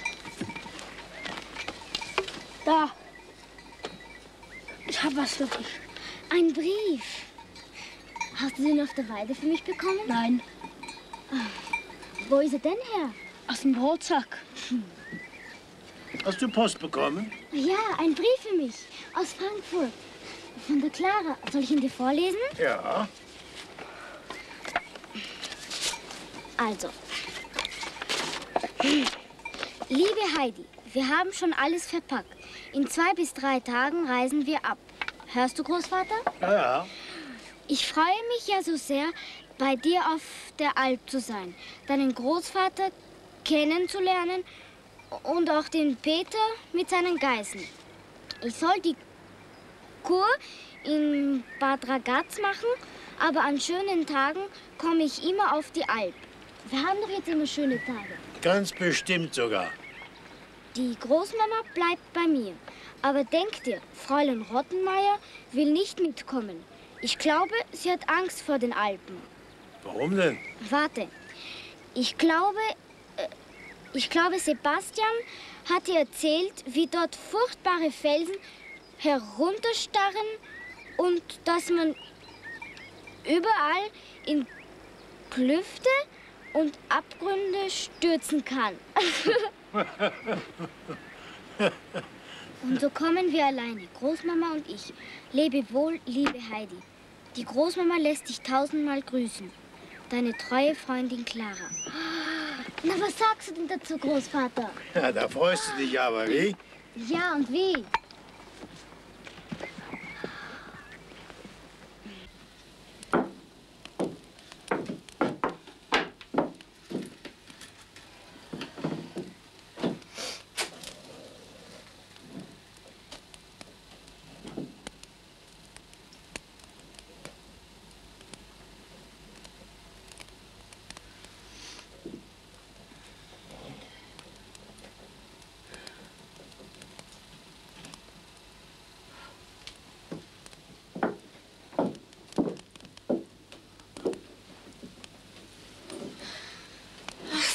Speaker 3: Da. Ich hab was für dich. Ein Brief. Hast du den auf der Weide für mich bekommen? Nein. Wo ist er denn her? Aus dem Brotsack. Hm.
Speaker 6: Hast du Post bekommen?
Speaker 3: Ja, ein Brief für mich. Aus Frankfurt. Von der Clara. Soll ich ihn dir vorlesen?
Speaker 6: Ja.
Speaker 3: Also. Liebe Heidi, wir haben schon alles verpackt. In zwei bis drei Tagen reisen wir ab. Hörst du, Großvater?
Speaker 6: Ja.
Speaker 3: Ich freue mich ja so sehr, bei dir auf der Alp zu sein, deinen Großvater kennenzulernen und auch den Peter mit seinen Geißen. Ich soll die Kur in Bad Ragaz machen, aber an schönen Tagen komme ich immer auf die Alp. Wir haben doch jetzt immer schöne Tage.
Speaker 6: Ganz bestimmt sogar.
Speaker 3: Die Großmama bleibt bei mir. Aber denk dir, Fräulein Rottenmeier will nicht mitkommen. Ich glaube, sie hat Angst vor den Alpen.
Speaker 6: Warum denn?
Speaker 3: Warte, ich glaube, äh, ich glaube, Sebastian hat ihr erzählt, wie dort furchtbare Felsen herunterstarren und dass man überall in Klüfte und Abgründe stürzen kann. Und so kommen wir alleine, Großmama und ich. Lebe wohl, liebe Heidi. Die Großmama lässt dich tausendmal grüßen. Deine treue Freundin Clara. Na, was sagst du denn dazu, Großvater?
Speaker 6: Ja, da freust du dich aber, wie?
Speaker 3: Ja, und wie?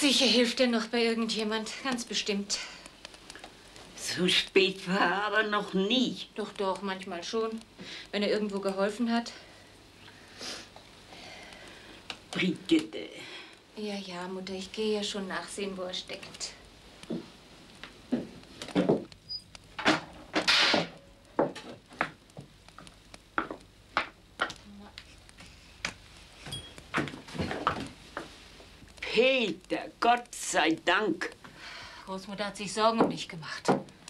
Speaker 2: Sicher hilft er noch bei irgendjemand, ganz bestimmt.
Speaker 4: So spät war er aber noch nie.
Speaker 2: Doch, doch, manchmal schon, wenn er irgendwo geholfen hat.
Speaker 4: Brigitte.
Speaker 2: Ja, ja, Mutter, ich gehe ja schon nachsehen, wo er steckt.
Speaker 4: Peter, Gott sei Dank.
Speaker 2: Großmutter hat sich Sorgen um dich gemacht.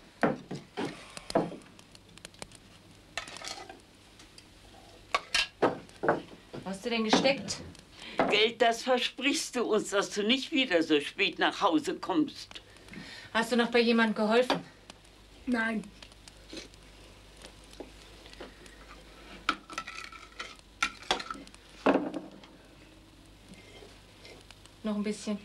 Speaker 2: Wo hast du denn gesteckt?
Speaker 4: Geld, das versprichst du uns, dass du nicht wieder so spät nach Hause kommst.
Speaker 2: Hast du noch bei jemandem geholfen?
Speaker 13: Nein.
Speaker 2: Noch ein bisschen.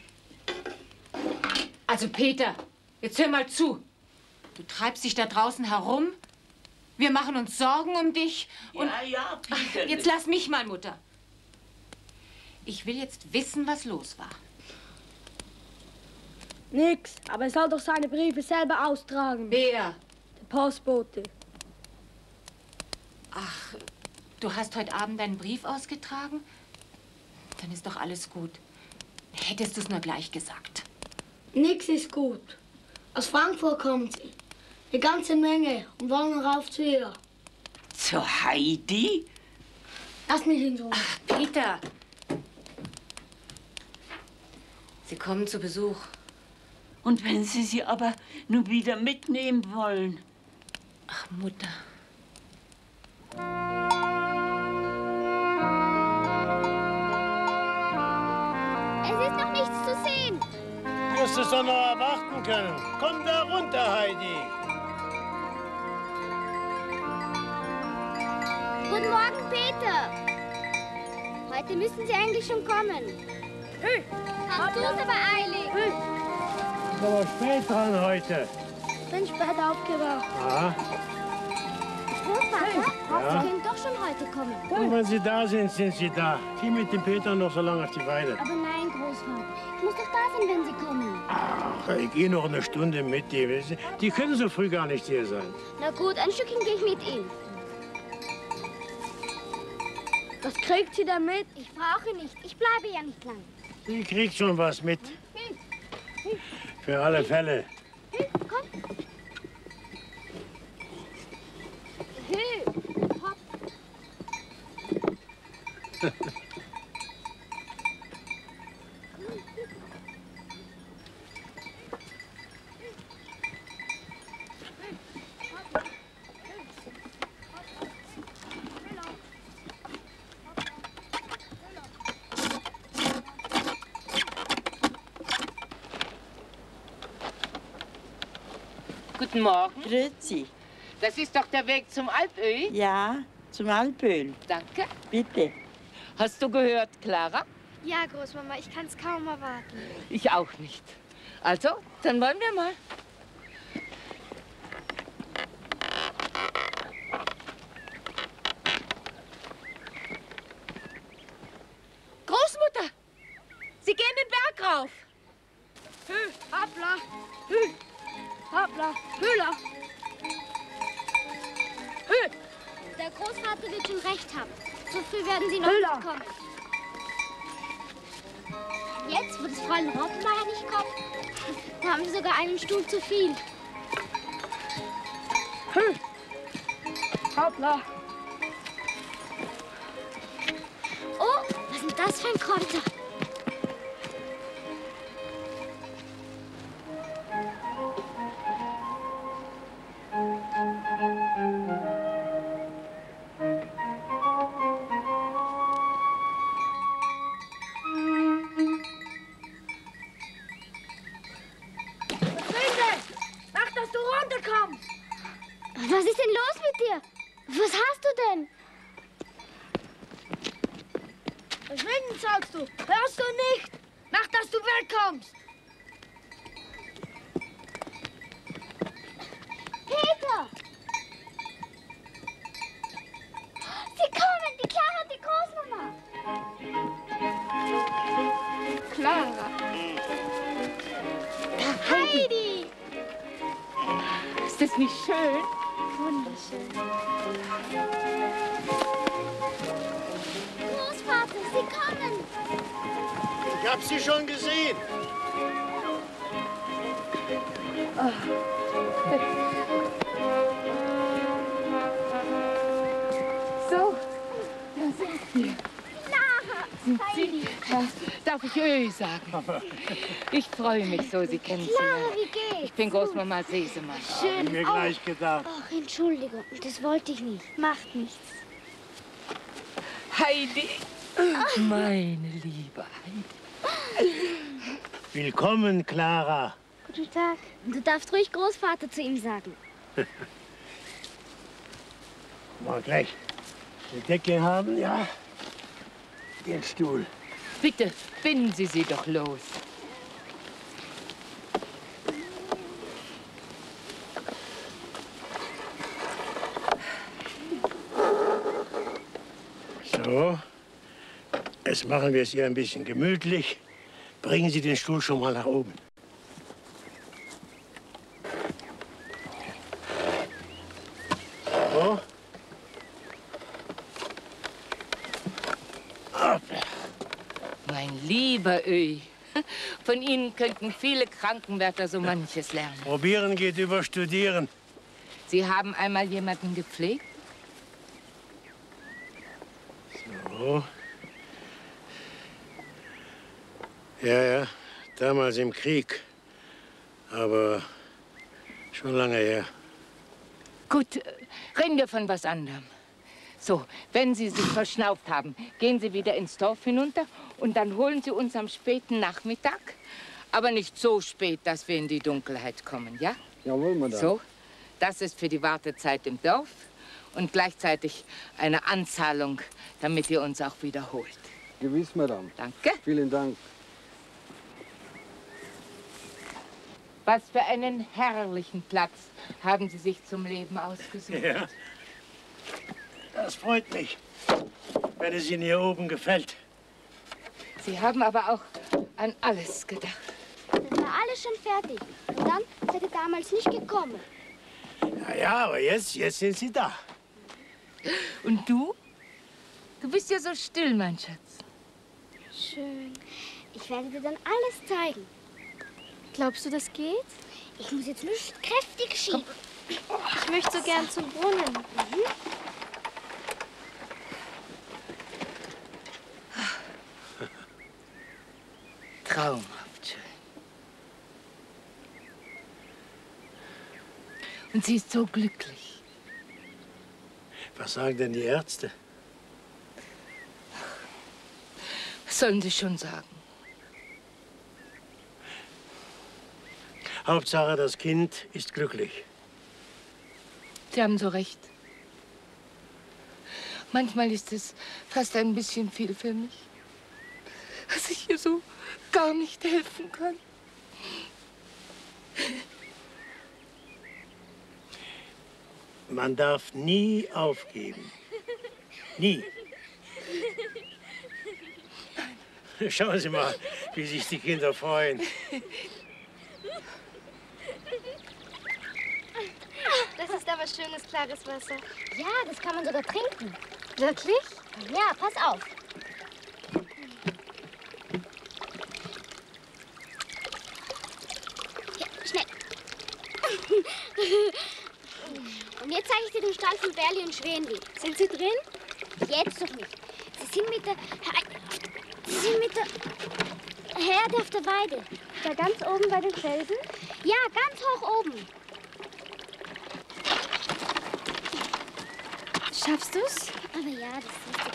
Speaker 2: Also Peter, jetzt hör mal zu. Du treibst dich da draußen herum. Wir machen uns Sorgen um dich. Und
Speaker 4: Ja, ja, Peter.
Speaker 2: Ach, jetzt lass mich mal, Mutter. Ich will jetzt wissen, was los war.
Speaker 13: Nix, aber er soll doch seine Briefe selber austragen.
Speaker 2: Wer?
Speaker 13: Der Postbote.
Speaker 2: Ach, du hast heute Abend deinen Brief ausgetragen? Dann ist doch alles gut. Hättest du es nur gleich gesagt.
Speaker 13: Nix ist gut. Aus Frankfurt kommt sie. Eine ganze Menge und wollen rauf zu ihr.
Speaker 4: Zur Heidi?
Speaker 13: Lass mich in Ruhe.
Speaker 2: Ach, Peter. Sie kommen zu Besuch.
Speaker 4: Und wenn Sie sie aber nur wieder mitnehmen wollen?
Speaker 2: Ach, Mutter.
Speaker 3: Es ist noch nichts zu sehen.
Speaker 6: Wirst du es doch noch erwarten können. Komm da runter, Heidi.
Speaker 3: Guten Morgen, Peter. Heute müssen Sie eigentlich schon kommen.
Speaker 13: Hey,
Speaker 3: Hast du es aber eilig?
Speaker 13: Hey.
Speaker 6: Ist aber spät dran heute.
Speaker 13: Bin spät aufgewacht.
Speaker 6: Aha.
Speaker 3: Großvater,
Speaker 6: Ja?
Speaker 3: Sie können doch schon heute kommen.
Speaker 6: Und wenn Sie da sind, sind Sie da. Geh mit dem Peter noch so lange auf die Weide.
Speaker 3: Aber nein, Großvater. Ich muss doch da sein, wenn Sie kommen.
Speaker 6: Ach, ich gehe noch eine Stunde mit dir. Die können so früh gar nicht hier sein.
Speaker 3: Na gut, ein Stückchen gehe ich mit Ihnen.
Speaker 13: Was kriegt sie damit?
Speaker 3: Ich brauche nicht. Ich bleibe ja nicht lang.
Speaker 6: Sie kriegt schon was mit. Für alle Fälle.
Speaker 3: Komm. Hü. Hopp.
Speaker 17: Guten Morgen.
Speaker 21: Grüezi.
Speaker 17: Das ist doch der Weg zum Alpöhi?
Speaker 21: Ja, zum Alpöhl.
Speaker 17: Danke.
Speaker 21: Bitte.
Speaker 17: Hast du gehört, Clara?
Speaker 3: Ja, Großmama, ich kann es kaum erwarten.
Speaker 17: Ich auch nicht. Also, dann wollen wir mal.
Speaker 2: Großmutter! Sie gehen den Berg rauf.
Speaker 13: Hü, hoppla. Hü, hoppla. Hüla. Hü.
Speaker 3: Der Großvater wird schon recht haben. So früh werden Sie noch
Speaker 13: Hülla.
Speaker 3: nicht kommen. Jetzt, wo das Fräulein Rottenmeier nicht kommt, da haben wir sogar einen Stuhl zu viel.
Speaker 13: Hü. Hoppla.
Speaker 3: Oh, was sind das für ein Kräuter? Was ist denn los mit dir? Was hast du denn?
Speaker 13: Verschwinden, sagst du. Hörst du nicht? Mach, dass du wegkommst.
Speaker 3: Peter! Sie kommen, die Clara und die Großmama.
Speaker 13: Clara.
Speaker 4: es nicht schön?
Speaker 3: Wunderschön. Großvater, Sie kommen!
Speaker 6: Ich hab Sie schon gesehen.
Speaker 15: So, da sind wir. Sind Sie? Ja, darf ich Öh sagen? Ich freue mich so, Sie kennenzulernen.
Speaker 3: Clara, wie geht's?
Speaker 15: Ich bin Großmama Sesemann.
Speaker 3: Schön.
Speaker 6: Hab ich mir gleich gedacht.
Speaker 3: Ach, Entschuldigung, das wollte ich nicht. Macht nichts.
Speaker 4: Heidi, meine liebe Heidi.
Speaker 6: Willkommen, Clara.
Speaker 3: Guten Tag. Du darfst ruhig Großvater zu ihm sagen.
Speaker 6: Mal gleich die Decke haben, ja? Den Stuhl.
Speaker 15: Bitte, binden Sie sie doch los.
Speaker 6: So, jetzt machen wir es hier ein bisschen gemütlich. Bringen Sie den Stuhl schon mal nach oben. So.
Speaker 15: Mein lieber Öh, von Ihnen könnten viele Krankenwärter so manches lernen.
Speaker 6: Probieren geht über Studieren.
Speaker 15: Sie haben einmal jemanden gepflegt?
Speaker 6: So. Ja, ja, damals im Krieg. Aber schon lange her.
Speaker 15: Gut, äh, reden wir von was anderem. So, wenn Sie sich verschnauft haben, gehen Sie wieder ins Dorf hinunter und dann holen Sie uns am späten Nachmittag. Aber nicht so spät, dass wir in die Dunkelheit kommen, ja?
Speaker 1: Jawohl, Madame.
Speaker 15: So, das ist für die Wartezeit im Dorf und gleichzeitig eine Anzahlung, damit ihr uns auch wiederholt.
Speaker 1: Gewiss, Madame.
Speaker 15: Danke.
Speaker 1: Vielen Dank.
Speaker 15: Was für einen herrlichen Platz haben Sie sich zum Leben ausgesucht.
Speaker 6: Ja, das freut mich, wenn es Ihnen hier oben gefällt.
Speaker 15: Sie haben aber auch an alles gedacht.
Speaker 3: Das war alles schon fertig. Und dann seid ihr damals nicht gekommen.
Speaker 6: Ja, ja, aber jetzt, jetzt sind Sie da.
Speaker 15: Und du? Du bist ja so still, mein Schatz.
Speaker 3: Schön. Ich werde dir dann alles zeigen.
Speaker 9: Glaubst du, das geht?
Speaker 3: Ich muss jetzt nur kräftig schieben.
Speaker 9: Ich möchte so gern zum Brunnen.
Speaker 3: Mhm.
Speaker 15: Traumhaft schön. Und sie ist so glücklich.
Speaker 6: Was sagen denn die Ärzte?
Speaker 15: Was sollen sie schon sagen?
Speaker 6: Hauptsache, das Kind ist glücklich.
Speaker 15: Sie haben so recht. Manchmal ist es fast ein bisschen viel für mich, dass ich ihr so gar nicht helfen kann.
Speaker 6: Man darf nie aufgeben. Nie. Schauen Sie mal, wie sich die Kinder freuen.
Speaker 9: Das ist aber schönes, klares Wasser.
Speaker 3: Ja, das kann man sogar trinken.
Speaker 9: Wirklich?
Speaker 3: Ja, pass auf. Ja, schnell. Und jetzt zeige ich dir den Stall von Berli und Schwenli. Sind sie drin? Jetzt doch nicht. Sie sind mit der... Sie sind mit der Herde auf der Weide.
Speaker 9: Da ganz oben bei den Felsen?
Speaker 3: Ja, ganz hoch oben.
Speaker 9: Schaffst du's?
Speaker 3: Aber ja, das siehst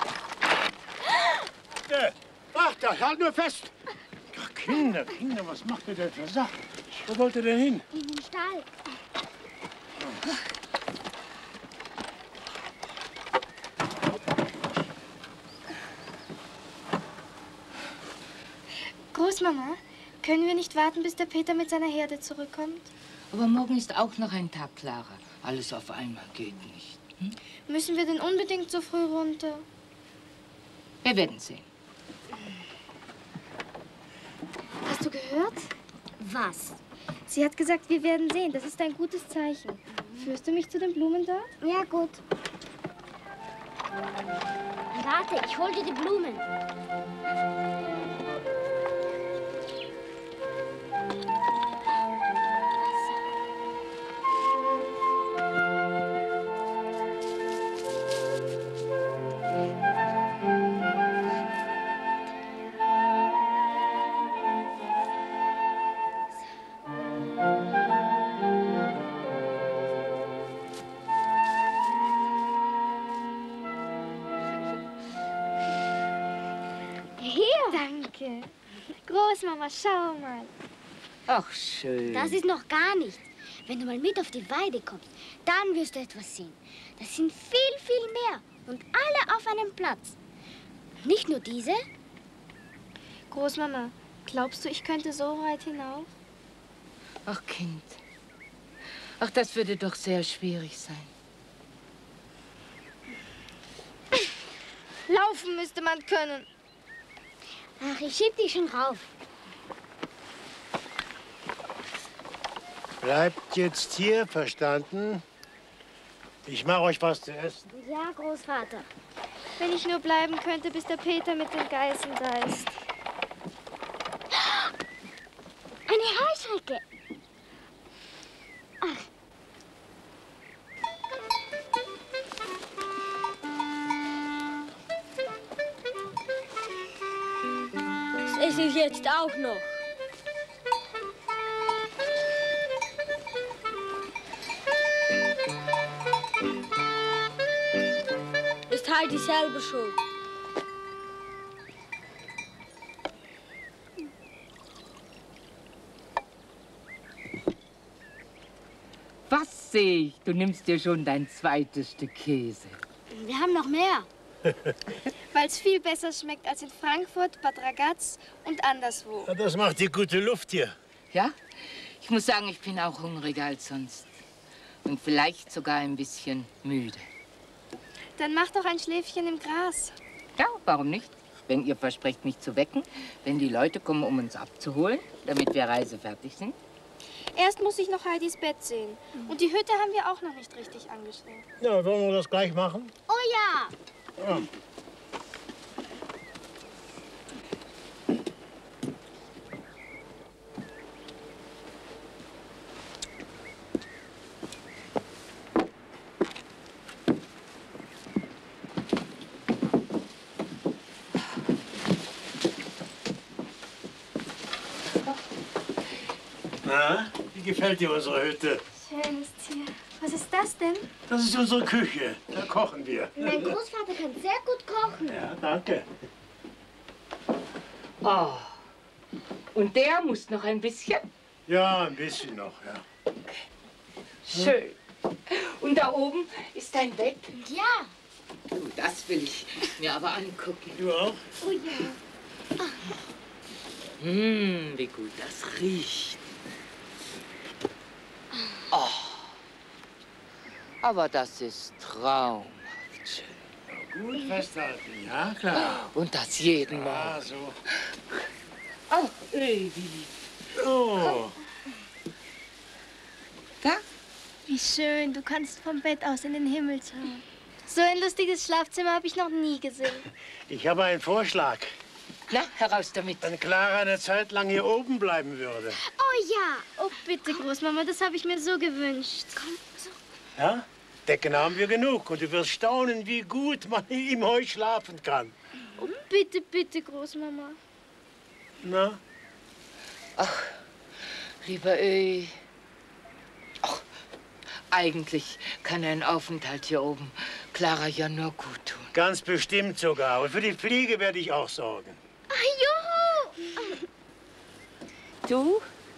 Speaker 3: du
Speaker 6: Äh, ach, da, halt nur fest. Ach, Kinder, Kinder, was macht ihr denn für Sachen? Wo wollt ihr denn hin?
Speaker 3: doch. In den Stall.
Speaker 9: Großmama, können wir nicht warten, bis der Peter mit seiner Herde zurückkommt?
Speaker 15: Aber morgen ist auch noch ein Tag, Clara. Alles auf einmal geht nicht. Hm?
Speaker 9: Müssen wir denn unbedingt so früh runter?
Speaker 15: Wir werden sehen.
Speaker 3: Hast du gehört? Was?
Speaker 9: Sie hat gesagt, wir werden sehen. Das ist ein gutes Zeichen. Führst du mich zu den Blumen dort?
Speaker 3: Ja, gut. Warte, ich hol dir die Blumen.
Speaker 9: Danke. Großmama, schau mal.
Speaker 15: Ach, schön.
Speaker 3: Das ist noch gar nichts. Wenn du mal mit auf die Weide kommst, dann wirst du etwas sehen. Das sind viel, viel mehr. Und alle auf einem Platz. Nicht nur diese.
Speaker 9: Großmama, glaubst du, ich könnte so weit hinauf?
Speaker 15: Ach, Kind. Ach, das würde doch sehr schwierig sein.
Speaker 9: Laufen müsste man können.
Speaker 3: Ach, ich schieb dich schon rauf.
Speaker 6: Bleibt jetzt hier, verstanden? Ich mache euch was zu essen.
Speaker 3: Ja, Großvater.
Speaker 9: Wenn ich nur bleiben könnte, bis der Peter mit den Geißen da ist.
Speaker 3: Eine Heuschrecke. Ach.
Speaker 13: Das esse ich jetzt auch noch. Ist Heidi selber schuld.
Speaker 15: Was sehe ich? Du nimmst dir schon dein zweites Stück Käse.
Speaker 3: Wir haben noch mehr.
Speaker 9: Weil es viel besser schmeckt als in Frankfurt, Bad Ragaz und anderswo.
Speaker 6: Ja, das macht die gute Luft hier.
Speaker 15: Ja? Ich muss sagen, ich bin auch hungriger als sonst. Und vielleicht sogar ein bisschen müde.
Speaker 9: Dann mach doch ein Schläfchen im Gras.
Speaker 15: Ja, warum nicht? Wenn ihr versprecht, mich zu wecken, wenn die Leute kommen, um uns abzuholen, damit wir reisefertig sind.
Speaker 9: Erst muss ich noch Heidis Bett sehen. Und die Hütte haben wir auch noch nicht richtig angeschaut.
Speaker 6: Ja, wollen wir das gleich machen?
Speaker 3: Oh ja.
Speaker 6: Ja. Na, wie gefällt dir unsere Hütte?
Speaker 9: Schönes Tier. Was ist das denn?
Speaker 6: Das ist unsere Küche. Da kochen wir.
Speaker 3: Mein Großvater kann sehr gut kochen.
Speaker 6: Ja, danke.
Speaker 15: Oh. Und der muss noch ein bisschen?
Speaker 6: Ja, ein bisschen noch, ja.
Speaker 15: Schön. Und da oben ist dein Bett?
Speaker 3: Ja.
Speaker 15: Du, das will ich mir aber angucken.
Speaker 6: Du auch?
Speaker 3: Oh ja.
Speaker 15: Hm, wie gut das riecht. Oh. Aber das ist traumhaft schön.
Speaker 6: Gut festhalten, ja klar.
Speaker 15: Und das jeden Morgen.
Speaker 6: Ah, so.
Speaker 15: Oh, Övi.
Speaker 6: Oh.
Speaker 9: Da? Wie schön, du kannst vom Bett aus in den Himmel schauen. So ein lustiges Schlafzimmer habe ich noch nie gesehen.
Speaker 6: Ich habe einen Vorschlag.
Speaker 15: Na, heraus damit.
Speaker 6: Wenn Clara eine Zeit lang hier oben bleiben würde.
Speaker 9: Oh ja. Oh bitte, Großmama, das habe ich mir so gewünscht. Komm, so.
Speaker 6: Ja? Decken haben wir genug und du wirst staunen, wie gut man im Heu schlafen kann.
Speaker 9: Oh bitte, bitte, Großmama.
Speaker 6: Na?
Speaker 15: Ach, lieber Öhi. Ach, eigentlich kann ein Aufenthalt hier oben Clara ja nur gut tun.
Speaker 6: Ganz bestimmt sogar. Und für die Fliege werde ich auch sorgen.
Speaker 9: Ah, juhu!
Speaker 15: Du?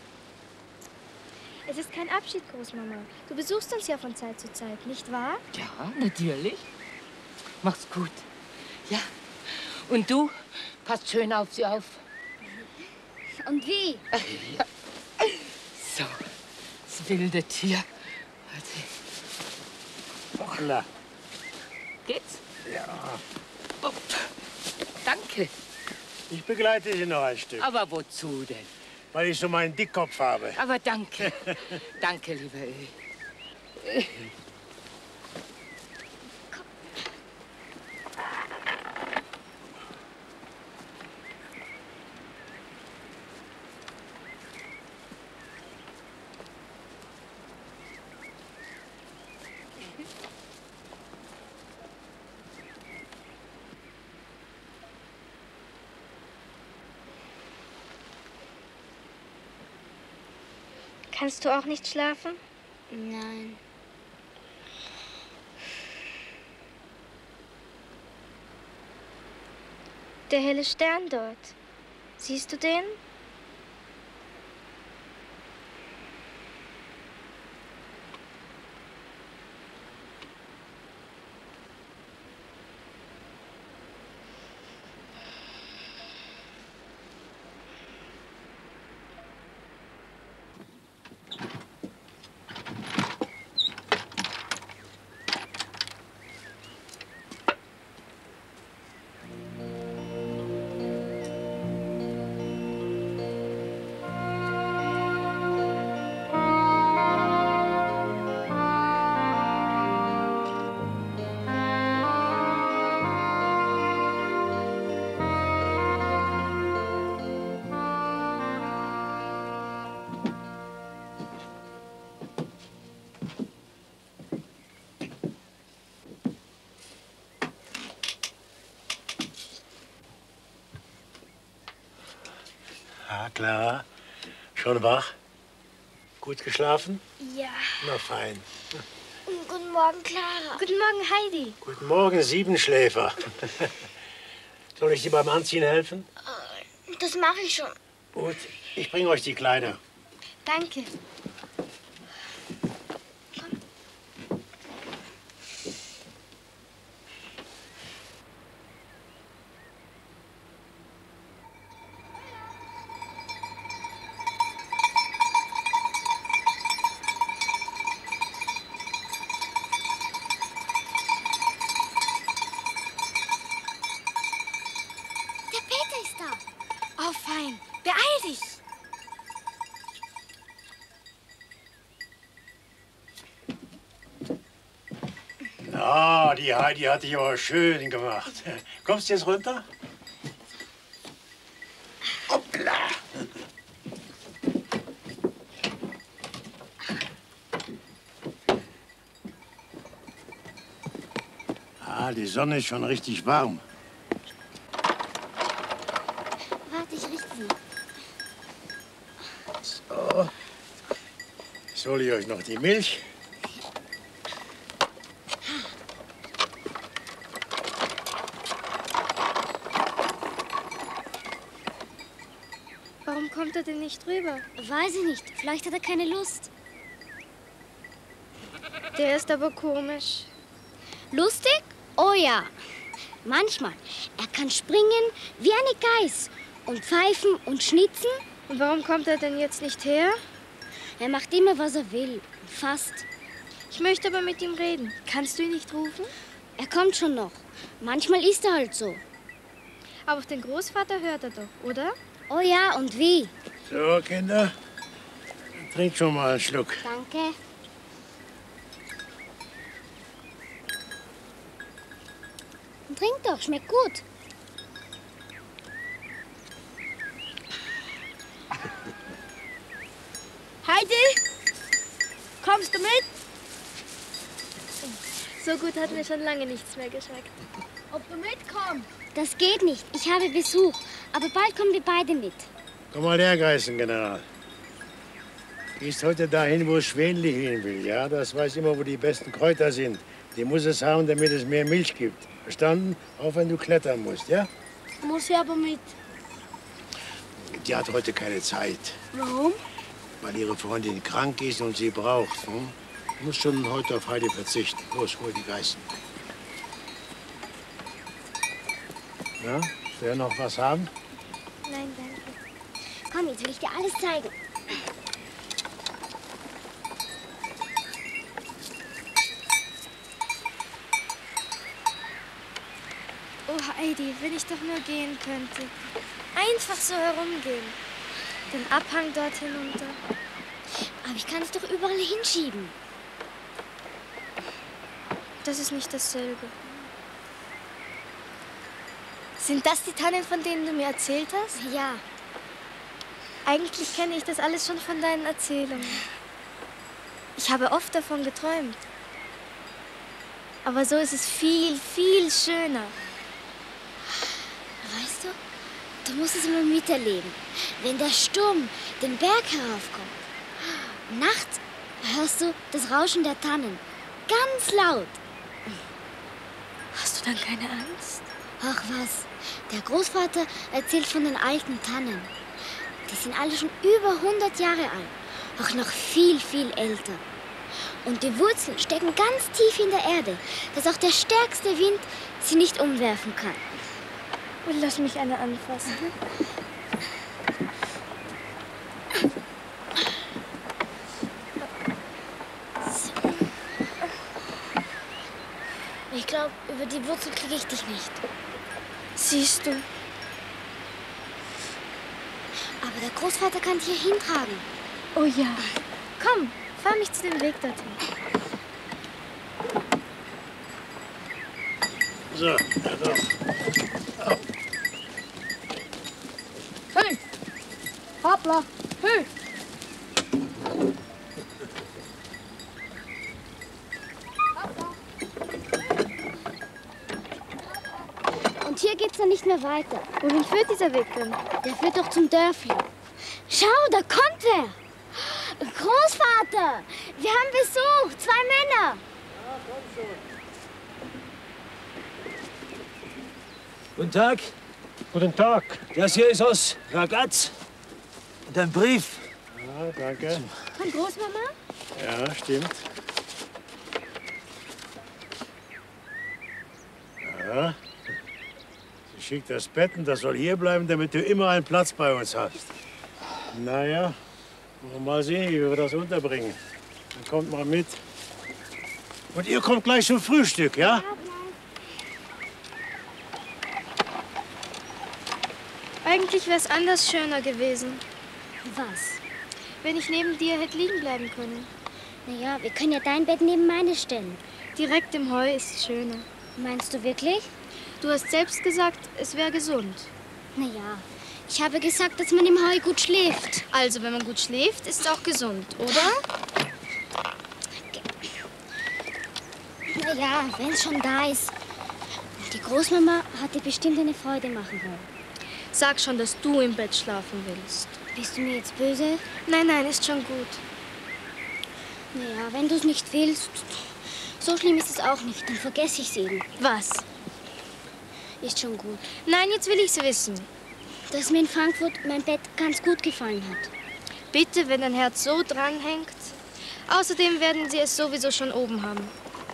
Speaker 9: Es ist kein Abschied, Großmama. Du besuchst uns ja von Zeit zu Zeit, nicht wahr?
Speaker 15: Ja, natürlich. Mach's gut. Ja. Und du, passt schön auf sie auf.
Speaker 3: Und wie?
Speaker 15: Ja. So, das wilde Tier.
Speaker 6: Hoppla.
Speaker 15: Geht's?
Speaker 6: Ja.
Speaker 15: Oh, danke.
Speaker 6: Ich begleite Sie noch ein Stück.
Speaker 15: Aber wozu denn?
Speaker 6: weil ich so meinen Dickkopf habe.
Speaker 15: Aber danke. Danke, lieber Ö.
Speaker 9: Kannst du auch nicht schlafen?
Speaker 3: Nein.
Speaker 9: Der helle Stern dort. Siehst du den?
Speaker 6: Ah, Clara, schon wach? Gut geschlafen?
Speaker 3: Ja.
Speaker 6: Na fein.
Speaker 3: Guten Morgen, Clara.
Speaker 9: Guten Morgen, Heidi.
Speaker 6: Guten Morgen, Siebenschläfer. Soll ich dir beim Anziehen helfen?
Speaker 3: Das mache ich schon.
Speaker 6: Gut, ich bringe euch die Kleider.
Speaker 9: Danke.
Speaker 3: Oh, fein. Beeil dich.
Speaker 6: Ah, die Heidi hat dich aber schön gemacht. Kommst du jetzt runter? Hoppla. Ah, die Sonne ist schon richtig warm.
Speaker 3: Warte, ich richte sie.
Speaker 6: So. Soll ich euch noch die Milch?
Speaker 9: Warum kommt er denn nicht rüber?
Speaker 3: Weiß ich nicht. Vielleicht hat er keine Lust.
Speaker 9: Der ist aber komisch.
Speaker 3: Lustig? Oh ja. Manchmal. Er kann springen wie eine Geiß und pfeifen und schnitzen.
Speaker 9: Und warum kommt er denn jetzt nicht her?
Speaker 3: Er macht immer, was er will. Fast.
Speaker 9: Ich möchte aber mit ihm reden. Kannst du ihn nicht rufen?
Speaker 3: Er kommt schon noch. Manchmal ist er halt so.
Speaker 9: Aber auf den Großvater hört er doch, oder?
Speaker 3: Oh ja, und wie?
Speaker 6: So, Kinder. Trinkt schon mal einen Schluck.
Speaker 3: Danke. Trink doch, schmeckt gut.
Speaker 13: Heidi, kommst du mit?
Speaker 9: So gut hat mir schon lange nichts mehr geschmeckt.
Speaker 13: Ob du mitkommst?
Speaker 3: Das geht nicht. Ich habe Besuch. Aber bald kommen wir beide mit.
Speaker 6: Komm mal her, Geißengeneral. Gehst heute dahin, wo Schwänli hin will, ja? Das weiß immer, wo die besten Kräuter sind. Die muss es haben, damit es mehr Milch gibt. Verstanden? Auch wenn du klettern musst, ja?
Speaker 13: Muss ich aber mit.
Speaker 6: Die hat heute keine Zeit,
Speaker 13: Warum?
Speaker 6: weil ihre Freundin krank ist und sie braucht. Hm? Du musst schon heute auf Heidi verzichten. Los, hol die Geißen. Ja? Will er noch was haben?
Speaker 3: Nein, danke. Komm, jetzt will ich dir alles zeigen.
Speaker 9: Oh, Heidi, wenn ich doch nur gehen könnte. Einfach so herumgehen. den Abhang dort hinunter.
Speaker 3: Aber ich kann es doch überall hinschieben.
Speaker 9: Das ist nicht dasselbe. Sind das die Tannen, von denen du mir erzählt hast?
Speaker 3: Ja.
Speaker 9: Eigentlich kenne ich das alles schon von deinen Erzählungen. Ich habe oft davon geträumt. Aber so ist es viel, viel schöner.
Speaker 3: Weißt du, du musst es immer miterleben. Wenn der Sturm den Berg heraufkommt, nachts hörst du das Rauschen der Tannen. Ganz laut.
Speaker 9: Hast du dann keine Angst?
Speaker 3: Ach was, der Großvater erzählt von den alten Tannen. Die sind alle schon über hundert Jahre alt, auch noch viel, viel älter. Und die Wurzeln stecken ganz tief in der Erde, dass auch der stärkste Wind sie nicht umwerfen kann.
Speaker 9: Und lass mich eine anfassen.
Speaker 3: Ich glaube, über die Wurzel kriege ich dich nicht.
Speaker 9: Siehst du?
Speaker 3: Aber der Großvater kann dich hier hintragen.
Speaker 9: Oh ja. Komm, fahr mich zu dem Weg dorthin.
Speaker 6: So, ja doch. Oh.
Speaker 5: Hey! Hoppla! Hey!
Speaker 3: Und hier geht's dann nicht mehr weiter.
Speaker 9: Wohin führt dieser Weg denn?
Speaker 3: Der führt doch zum Dörfli. Schau, da kommt er! Großvater! Wir haben Besuch! Zwei Männer!
Speaker 6: Ja, komm schon.
Speaker 10: Guten Tag.
Speaker 6: Guten Tag.
Speaker 10: Das hier ist aus Ragaz. Und ein Brief.
Speaker 6: Ja, danke.
Speaker 3: Von Großmama?
Speaker 6: Ja, stimmt. Ja. Sie schickt das Betten, das soll hier bleiben, damit du immer einen Platz bei uns hast. Naja, mal sehen, wie wir das unterbringen. Dann kommt mal mit. Und ihr kommt gleich zum Frühstück, ja?
Speaker 9: Eigentlich wäre es anders schöner gewesen.
Speaker 3: Was?
Speaker 9: Wenn ich neben dir hätte liegen bleiben können.
Speaker 3: Naja, wir können ja dein Bett neben meine stellen.
Speaker 9: Direkt im Heu ist schöner.
Speaker 3: Meinst du wirklich?
Speaker 9: Du hast selbst gesagt, es wäre gesund.
Speaker 3: Naja, ich habe gesagt, dass man im Heu gut schläft.
Speaker 9: Also, wenn man gut schläft, ist es auch gesund, oder?
Speaker 3: Naja, wenn es schon da ist. Die Großmama hat dir bestimmt eine Freude machen wollen.
Speaker 9: Sag schon, dass du im Bett schlafen willst.
Speaker 3: Bist du mir jetzt böse?
Speaker 9: Nein, nein, ist schon gut.
Speaker 3: Naja, wenn du es nicht willst, so schlimm ist es auch nicht. Dann vergesse ich es eben.
Speaker 9: Was?
Speaker 3: Ist schon gut.
Speaker 9: Nein, jetzt will ich's wissen.
Speaker 3: Dass mir in Frankfurt mein Bett ganz gut gefallen hat.
Speaker 9: Bitte, wenn dein Herz so dranhängt. Außerdem werden sie es sowieso schon oben haben.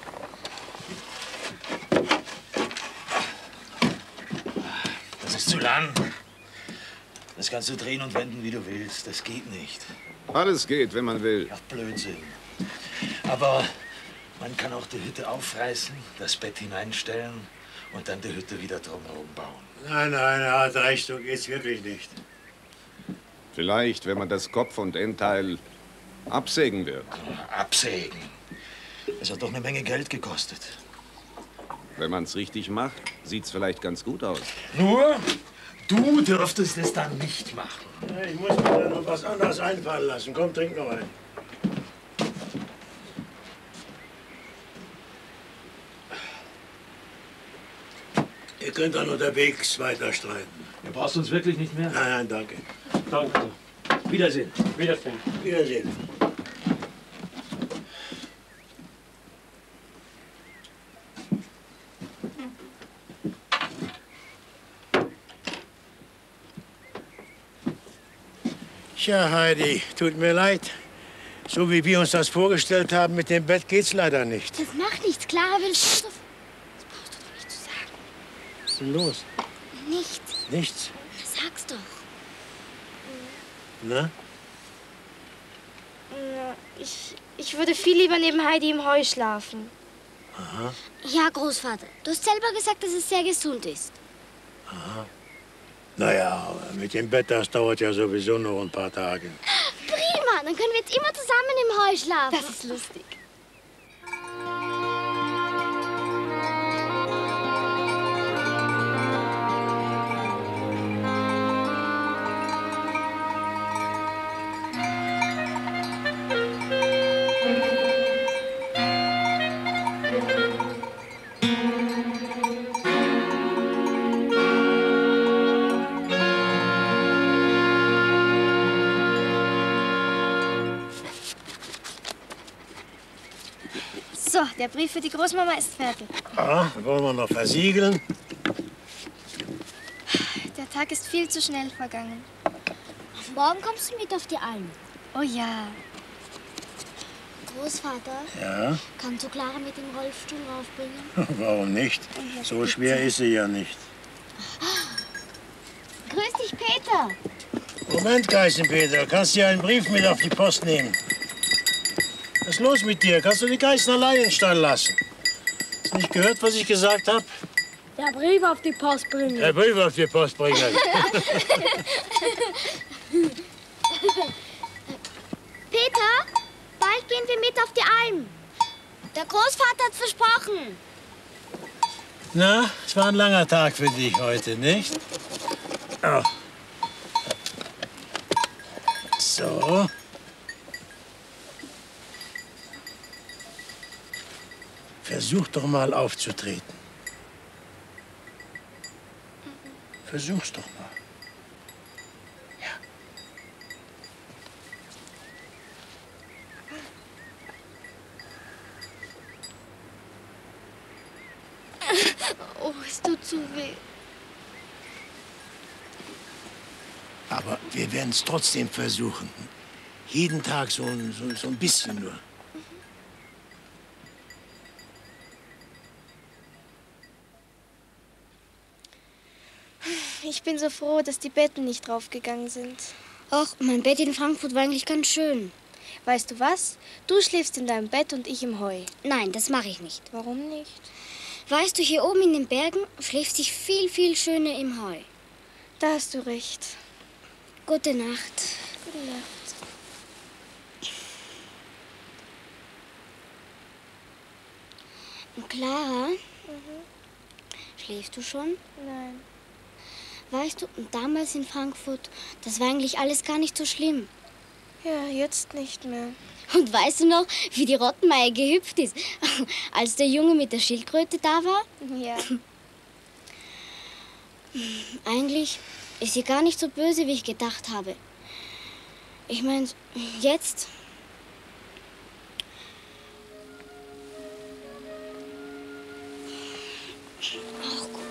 Speaker 10: Das ist zu lang. Das kannst du drehen und wenden, wie du willst. Das geht nicht.
Speaker 19: Alles geht, wenn man will.
Speaker 10: Ach, Blödsinn. Aber man kann auch die Hütte aufreißen, das Bett hineinstellen und dann die Hütte wieder drumherum bauen.
Speaker 6: Nein, nein, er hat recht, so geht's wirklich nicht.
Speaker 19: Vielleicht, wenn man das Kopf- und Endteil absägen wird.
Speaker 10: Absägen? Das hat doch eine Menge Geld gekostet.
Speaker 19: Wenn man es richtig macht, sieht's vielleicht ganz gut aus.
Speaker 10: Nur, du dürftest es dann nicht machen.
Speaker 6: Ja, ich muss mir da noch was anderes einfallen lassen. Komm, trink noch einen. Ihr könnt dann unterwegs weiter streiten.
Speaker 10: Du brauchst uns wirklich nicht mehr?
Speaker 6: Nein, nein, danke.
Speaker 10: Danke. Wiedersehen.
Speaker 6: Wiedersehen. Wiedersehen. Tja, Heidi, tut mir leid. So wie wir uns das vorgestellt haben, mit dem Bett geht's leider nicht.
Speaker 3: Das macht nichts. Clara will... Das brauchst du doch nicht zu sagen.
Speaker 6: Was ist denn los?
Speaker 3: Nichts.
Speaker 6: Nichts?
Speaker 3: Sag's doch.
Speaker 6: Na?
Speaker 9: Ja, ich, ich würde viel lieber neben Heidi im Heu schlafen.
Speaker 6: Aha.
Speaker 3: Ja, Großvater. Du hast selber gesagt, dass es sehr gesund ist.
Speaker 6: Aha. Naja, mit dem Bett, das dauert ja sowieso noch ein paar Tage.
Speaker 3: Prima, dann können wir jetzt immer zusammen im Heu schlafen.
Speaker 9: Das ist lustig. So, der Brief für die Großmama ist fertig.
Speaker 6: Ah, wollen wir noch versiegeln?
Speaker 9: Der Tag ist viel zu schnell vergangen.
Speaker 3: Morgen kommst du mit auf die Alm.
Speaker 9: Oh ja.
Speaker 3: Großvater,
Speaker 6: Ja?
Speaker 3: kannst du Clara mit dem Rollstuhl raufbringen?
Speaker 6: Warum nicht? So schwer ist sie ja nicht.
Speaker 3: Grüß dich, Peter.
Speaker 6: Moment, Geißenpeter, kannst du dir einen Brief mit auf die Post nehmen? Was ist los mit dir? Kannst du die Geißen allein in den Stall lassen? Hast du nicht gehört, was ich gesagt habe?
Speaker 13: Der Brief auf die Post bringen.
Speaker 6: Der Brief auf die Post bringen.
Speaker 3: Peter, bald gehen wir mit auf die Alm. Der Großvater hat versprochen.
Speaker 6: Na, es war ein langer Tag für dich heute, nicht? Oh. So. Versuch doch mal aufzutreten. Versuch's doch mal.
Speaker 9: Oh, es tut zu weh.
Speaker 6: Aber wir werden es trotzdem versuchen. Jeden Tag so, ein- so, so ein bisschen nur.
Speaker 9: Ich bin so froh, dass die Betten nicht draufgegangen sind.
Speaker 3: Ach, mein Bett in Frankfurt war eigentlich ganz schön.
Speaker 9: Weißt du was? Du schläfst in deinem Bett und ich im Heu.
Speaker 3: Nein, das mache ich nicht.
Speaker 9: Warum nicht?
Speaker 3: Weißt du, hier oben in den Bergen schläft sich viel, viel schöner im Heu.
Speaker 9: Da hast du recht.
Speaker 3: Gute Nacht.
Speaker 9: Gute Nacht.
Speaker 3: Und Clara, schläfst du schon?
Speaker 9: Nein.
Speaker 3: Weißt du, damals in Frankfurt, das war eigentlich alles gar nicht so schlimm.
Speaker 9: Ja, jetzt nicht mehr.
Speaker 3: Und weißt du noch, wie die Rottenmeier gehüpft ist, als der Junge mit der Schildkröte da war?
Speaker 9: Ja.
Speaker 3: Eigentlich ist sie gar nicht so böse, wie ich gedacht habe. Ich meine, jetzt... Ach gut.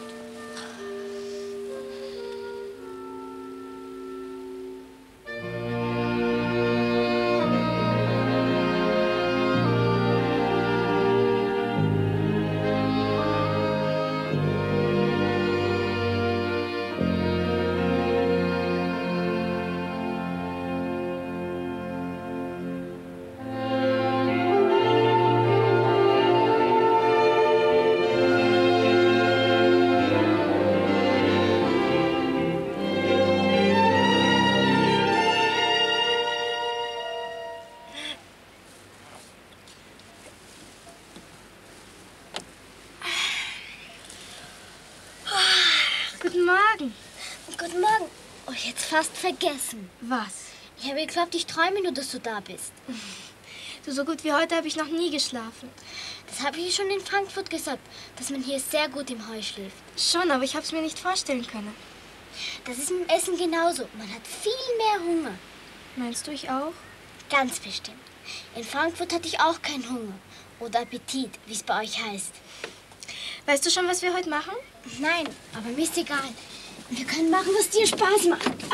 Speaker 9: Guten Morgen.
Speaker 3: Guten Morgen. Oh, jetzt fast vergessen.
Speaker 9: Was?
Speaker 3: Ich habe geglaubt, ich träume nur, dass du da bist.
Speaker 9: Du, so gut wie heute habe ich noch nie geschlafen.
Speaker 3: Das habe ich schon in Frankfurt gesagt, dass man hier sehr gut im Heu schläft.
Speaker 9: Schon, aber ich habe es mir nicht vorstellen können.
Speaker 3: Das ist mit dem Essen genauso. Man hat viel mehr Hunger.
Speaker 9: Meinst du, ich auch?
Speaker 3: Ganz bestimmt. In Frankfurt hatte ich auch keinen Hunger. Oder Appetit, wie es bei euch heißt.
Speaker 9: Weißt du schon, was wir heute machen?
Speaker 3: Nein, aber mir ist egal. Wir können machen, was dir Spaß macht. Ah.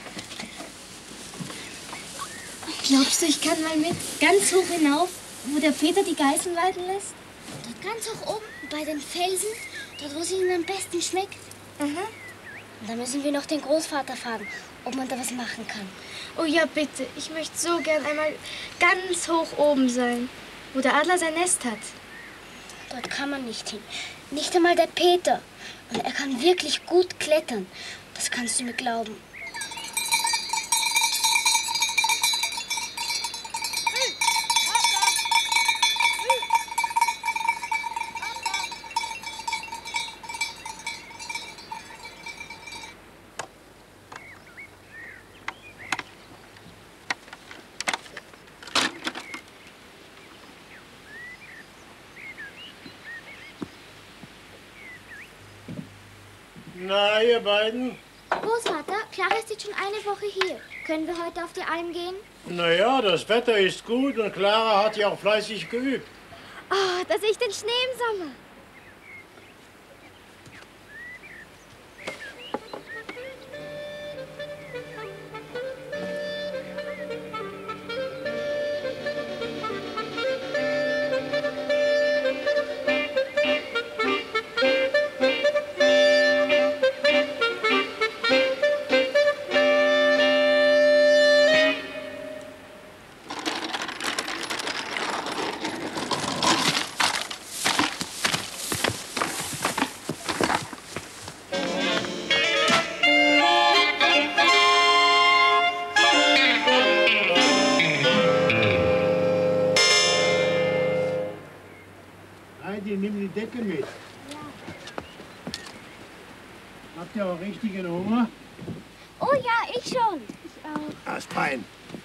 Speaker 9: Glaubst du, ich kann mal mit ganz hoch hinauf, wo der Peter die Geißen weiden lässt?
Speaker 3: Dort ganz hoch oben, bei den Felsen, dort, wo es ihnen am besten schmeckt.
Speaker 9: Mhm.
Speaker 3: Und dann müssen wir noch den Großvater fragen, ob man da was machen kann.
Speaker 9: Oh ja, bitte. Ich möchte so gern einmal ganz hoch oben sein, wo der Adler sein Nest hat.
Speaker 3: Dort kann man nicht hin. Nicht einmal der Peter. Und er kann wirklich gut klettern. Das kannst du mir glauben.
Speaker 6: Na, ihr beiden?
Speaker 3: Großvater, Clara ist jetzt schon eine Woche hier. Können wir heute auf die Alm gehen?
Speaker 6: Na ja, das Wetter ist gut und Clara hat ja auch fleißig geübt.
Speaker 3: Oh, dass ich den Schnee im Sommer.
Speaker 6: Heidi, nimm die Decke mit. Habt ihr auch richtigen Hunger?
Speaker 3: Oh ja, ich schon. Ich auch.
Speaker 6: Das ist fein.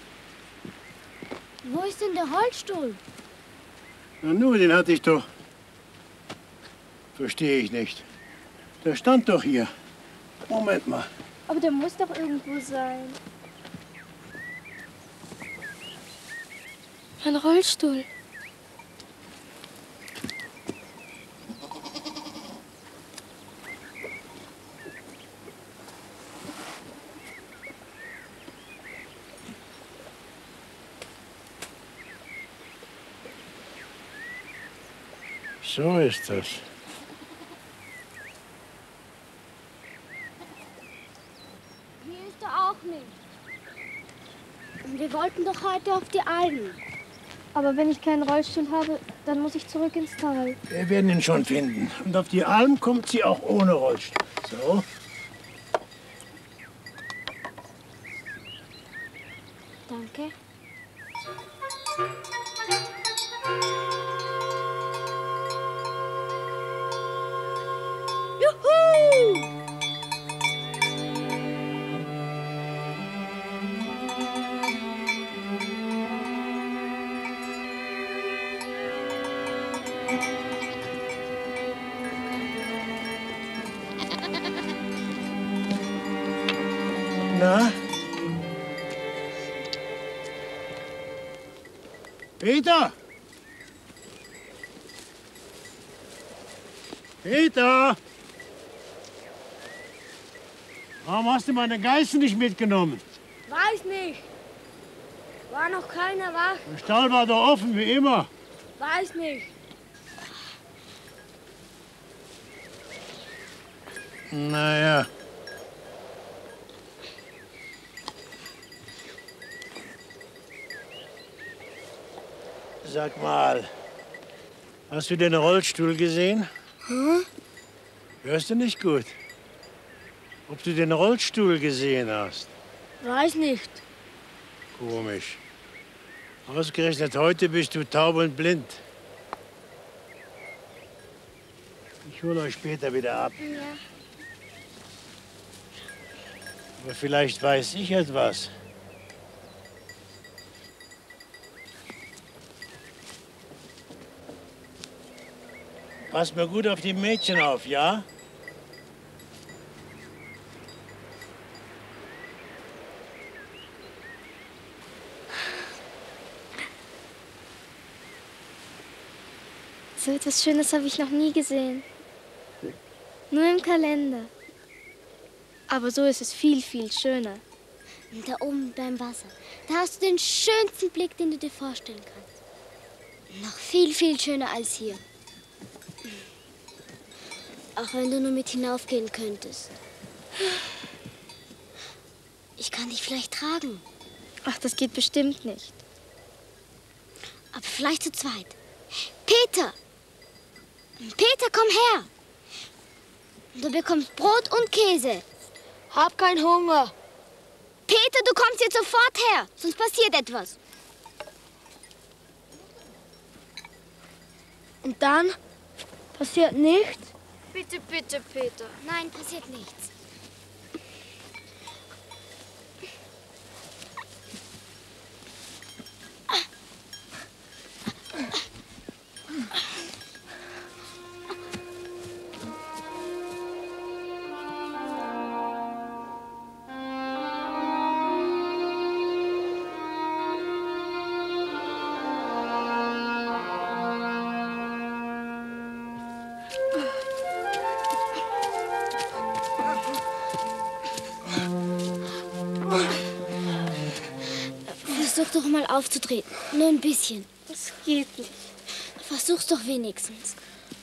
Speaker 3: Wo ist denn der Holzstuhl?
Speaker 6: Na nu, den hatte ich doch. Verstehe ich nicht. Der stand doch hier. Moment mal.
Speaker 9: Aber der muss doch irgendwo sein. Ein Rollstuhl.
Speaker 6: So ist das.
Speaker 3: Hier ist er auch nicht. Und wir wollten doch heute auf die Alm.
Speaker 9: Aber wenn ich keinen Rollstuhl habe, dann muss ich zurück ins Tal.
Speaker 6: Wir werden ihn schon finden. Und auf die Alm kommt sie auch ohne Rollstuhl. So.
Speaker 3: Danke. Juhu!
Speaker 6: Na? Peter! Peter! Warum hast du meine Geißen nicht mitgenommen?
Speaker 13: Weiß nicht. War noch keiner wach.
Speaker 6: Der Stall war doch offen, wie immer.
Speaker 13: Weiß nicht.
Speaker 6: Naja. Sag mal, hast du den Rollstuhl gesehen?
Speaker 13: Hm?
Speaker 6: Hörst du nicht gut? Ob du den Rollstuhl gesehen hast?
Speaker 13: Weiß nicht.
Speaker 6: Komisch. Ausgerechnet heute bist du taub und blind. Ich hole euch später wieder ab.
Speaker 3: Ja.
Speaker 6: Aber vielleicht weiß ich etwas. Pass mir gut auf die Mädchen auf, ja?
Speaker 9: So etwas Schönes habe ich noch nie gesehen. Nur im Kalender. Aber so ist es viel, viel schöner.
Speaker 3: Und da oben beim Wasser, da hast du den schönsten Blick, den du dir vorstellen kannst. Noch viel, viel schöner als hier. Auch wenn du nur mit hinaufgehen könntest. Ich kann dich vielleicht tragen.
Speaker 9: Ach, das geht bestimmt nicht.
Speaker 3: Aber vielleicht zu zweit. Peter! Peter, komm her. Du bekommst Brot und Käse.
Speaker 13: Hab keinen Hunger.
Speaker 3: Peter, du kommst jetzt sofort her, sonst passiert etwas.
Speaker 13: Und dann passiert nichts?
Speaker 3: Bitte, bitte, Peter. Nein, passiert nichts. Versuch doch mal aufzutreten. Nur ein bisschen.
Speaker 13: Das geht nicht.
Speaker 3: Versuch's doch wenigstens.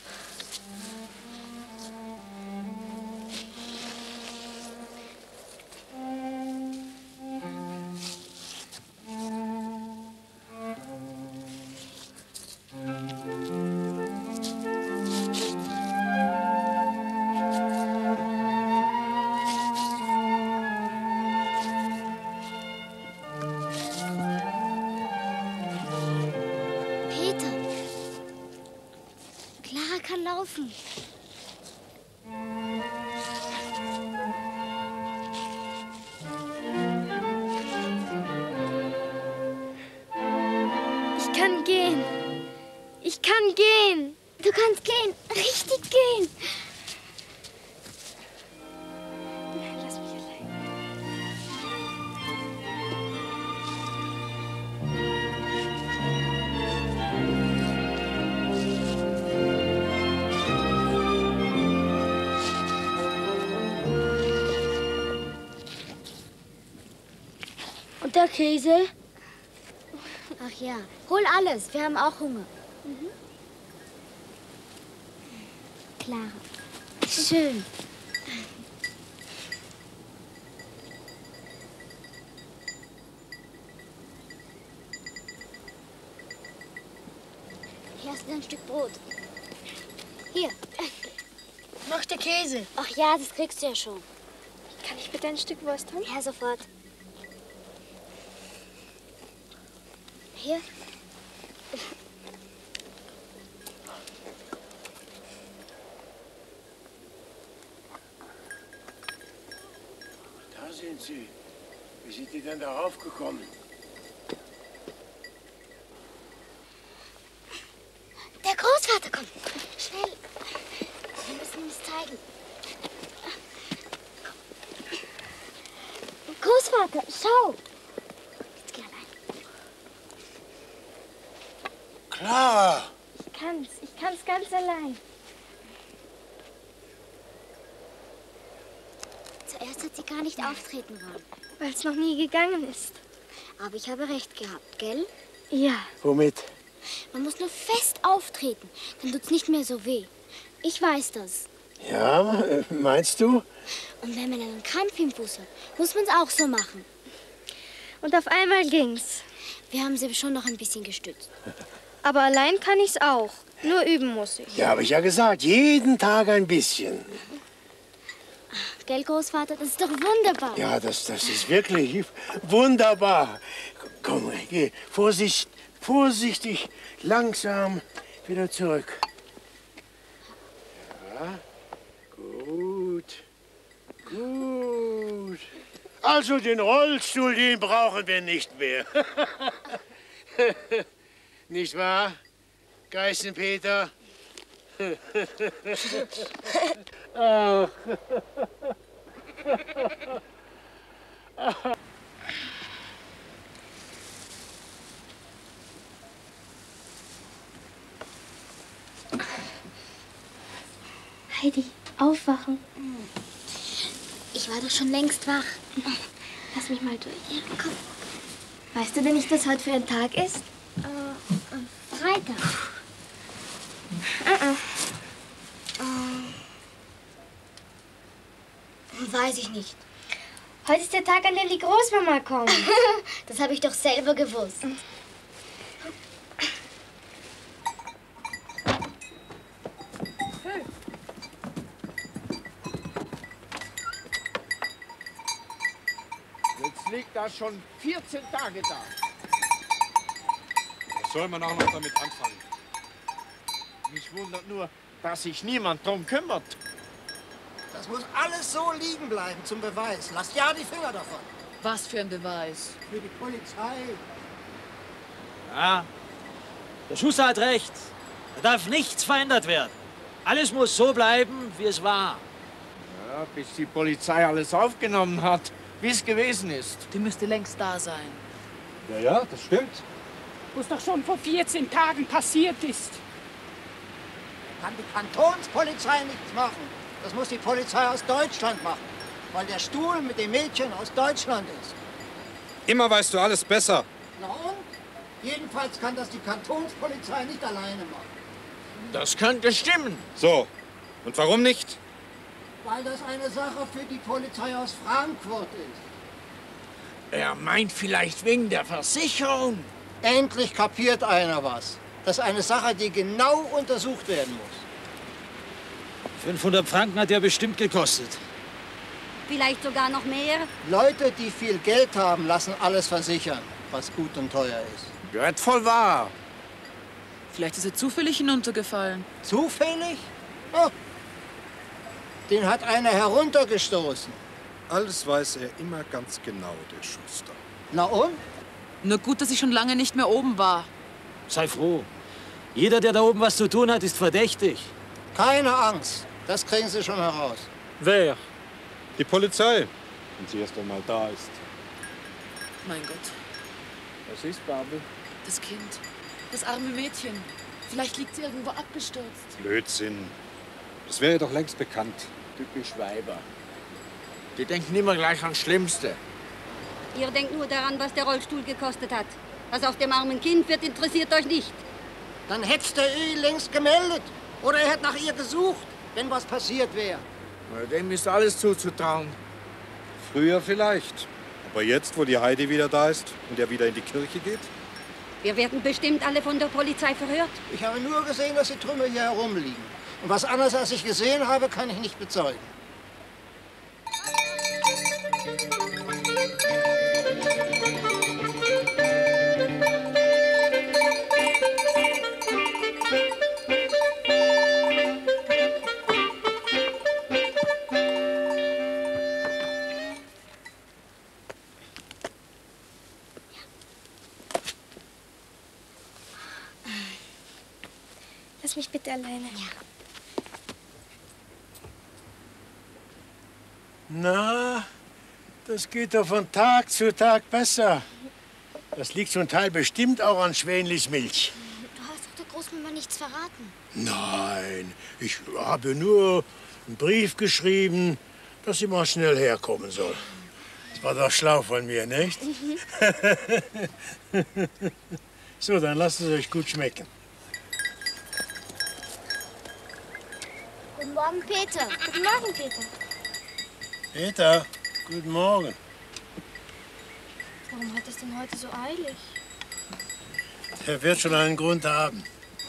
Speaker 3: Laufen.
Speaker 9: Ich kann gehen. Ich kann gehen.
Speaker 3: Du kannst gehen. Richtig gehen.
Speaker 9: Lass mich allein.
Speaker 13: Und der Käse?
Speaker 3: Ach ja, hol alles. Wir haben auch Hunger.
Speaker 9: Mhm.
Speaker 3: Clara. Schön. Hier hast du ein Stück Brot. Hier.
Speaker 13: Ich möchte Käse.
Speaker 3: Ach ja, das kriegst du ja schon.
Speaker 9: Kann ich bitte ein Stück Wurst haben?
Speaker 3: Ja, sofort. Hier.
Speaker 6: Da sind Sie. Wie sind die denn darauf gekommen?
Speaker 3: Der Großvater kommt. Schnell. Wir müssen ihm es zeigen. Großvater, schau. Jetzt geh allein.
Speaker 6: Clara!
Speaker 9: Ich kann's. Ich kann's ganz allein.
Speaker 3: Zuerst hat sie gar nicht auftreten wollen.
Speaker 9: Weil es noch nie gegangen ist.
Speaker 3: Aber ich habe recht gehabt, gell?
Speaker 9: Ja.
Speaker 6: Womit?
Speaker 3: Man muss nur fest auftreten, dann tut's nicht mehr so weh. Ich weiß das.
Speaker 6: Ja, meinst du?
Speaker 3: Und wenn man einen Krampf im Fuß hat, muss man es auch so machen.
Speaker 9: Und auf einmal ging's.
Speaker 3: Wir haben sie schon noch ein bisschen gestützt.
Speaker 9: Aber allein kann ich's auch. Nur üben muss ich.
Speaker 6: Ja, habe ich ja gesagt. Jeden Tag ein bisschen.
Speaker 3: Gell, Großvater? Das ist doch wunderbar.
Speaker 6: Ja, das, das ist wirklich wunderbar. Komm, geh. Vorsicht, vorsichtig, langsam wieder zurück. Ja, gut, gut. Also den Rollstuhl, den brauchen wir nicht mehr. Nicht wahr, Geißenpeter? Ach.
Speaker 9: Heidi, aufwachen.
Speaker 3: Ich war doch schon längst wach.
Speaker 9: Lass mich mal durch.
Speaker 3: Ja, komm.
Speaker 9: Weißt du denn nicht, was heute für ein Tag ist?
Speaker 3: Äh, Freitag.
Speaker 9: Uh-uh.
Speaker 3: Äh, weiß ich nicht.
Speaker 9: Heute ist der Tag, an dem die Großmama kommt.
Speaker 3: Das habe ich doch selber gewusst.
Speaker 7: liegt da schon vierzehn Tage da.
Speaker 22: Was soll man auch noch damit anfangen?
Speaker 7: Mich wundert nur, dass sich niemand drum kümmert.
Speaker 23: Das muss alles so liegen bleiben zum Beweis. Lasst ja die Finger davon.
Speaker 24: Was für ein Beweis?
Speaker 23: Für die Polizei.
Speaker 10: Ja, der Schuster hat recht. Da darf nichts verändert werden. Alles muss so bleiben, wie es war.
Speaker 7: Ja, bis die Polizei alles aufgenommen hat, wie es gewesen ist.
Speaker 24: Die müsste längst da sein.
Speaker 22: Ja, ja, das stimmt.
Speaker 25: Was doch schon vor vierzehn Tagen passiert ist.
Speaker 23: Kann die Kantonspolizei nichts machen. Das muss die Polizei aus Deutschland machen, weil der Stuhl mit dem Mädchen aus Deutschland ist.
Speaker 22: Immer weißt du alles besser.
Speaker 23: Na und? Jedenfalls kann das die Kantonspolizei nicht alleine machen.
Speaker 7: Das könnte stimmen.
Speaker 22: So, und warum nicht?
Speaker 23: Weil das eine Sache für die Polizei aus Frankfurt ist.
Speaker 7: Er meint vielleicht wegen der Versicherung.
Speaker 23: Endlich kapiert einer was. Das ist eine Sache, die genau untersucht werden muss.
Speaker 10: fünfhundert Franken hat ja bestimmt gekostet.
Speaker 16: Vielleicht sogar noch mehr?
Speaker 23: Leute, die viel Geld haben, lassen alles versichern, was gut und teuer ist.
Speaker 7: Gehört voll wahr.
Speaker 24: Vielleicht ist er zufällig hinuntergefallen.
Speaker 23: Zufällig? Oh. Den hat einer heruntergestoßen.
Speaker 22: Alles weiß er immer ganz genau, der Schuster.
Speaker 23: Na und?
Speaker 24: Nur gut, dass ich schon lange nicht mehr oben war.
Speaker 10: Sei froh. Jeder, der da oben was zu tun hat, ist verdächtig.
Speaker 23: Keine Angst. Das kriegen Sie schon heraus.
Speaker 22: Wer? Die Polizei. Wenn sie erst einmal da ist.
Speaker 24: Mein Gott.
Speaker 7: Was ist, Barbel?
Speaker 24: Das Kind. Das arme Mädchen. Vielleicht liegt sie irgendwo abgestürzt.
Speaker 22: Blödsinn. Das wäre doch längst bekannt.
Speaker 7: Typisch Weiber. Die denken immer gleich ans Schlimmste.
Speaker 16: Ihr denkt nur daran, was der Rollstuhl gekostet hat. Was aus dem armen Kind wird, interessiert euch nicht.
Speaker 23: Dann hätt's der Ö längst gemeldet. Oder er hätte nach ihr gesucht, wenn was passiert wäre.
Speaker 7: Dem ist alles zuzutrauen.
Speaker 22: Früher vielleicht. Aber jetzt, wo die Heidi wieder da ist und er wieder in die Kirche geht?
Speaker 16: Wir werden bestimmt alle von der Polizei verhört.
Speaker 23: Ich habe nur gesehen, dass die Trümmer hier herumliegen. Und was anderes, als ich gesehen habe, kann ich nicht bezeugen.
Speaker 9: Lass mich bitte alleine. Ja.
Speaker 6: Na, das geht doch von Tag zu Tag besser. Das liegt zum Teil bestimmt auch an Schwänlis Milch.
Speaker 3: Du hast doch der Großmama nichts verraten.
Speaker 6: Nein, ich habe nur einen Brief geschrieben, dass sie mal schnell herkommen soll. Das war doch schlau von mir, nicht?
Speaker 3: Mhm.
Speaker 6: So, dann lasst es euch gut schmecken.
Speaker 3: Guten Morgen, Peter. Guten Morgen, Peter.
Speaker 6: Peter, guten Morgen.
Speaker 9: Warum hat es denn heute so eilig?
Speaker 6: Er wird schon einen Grund haben.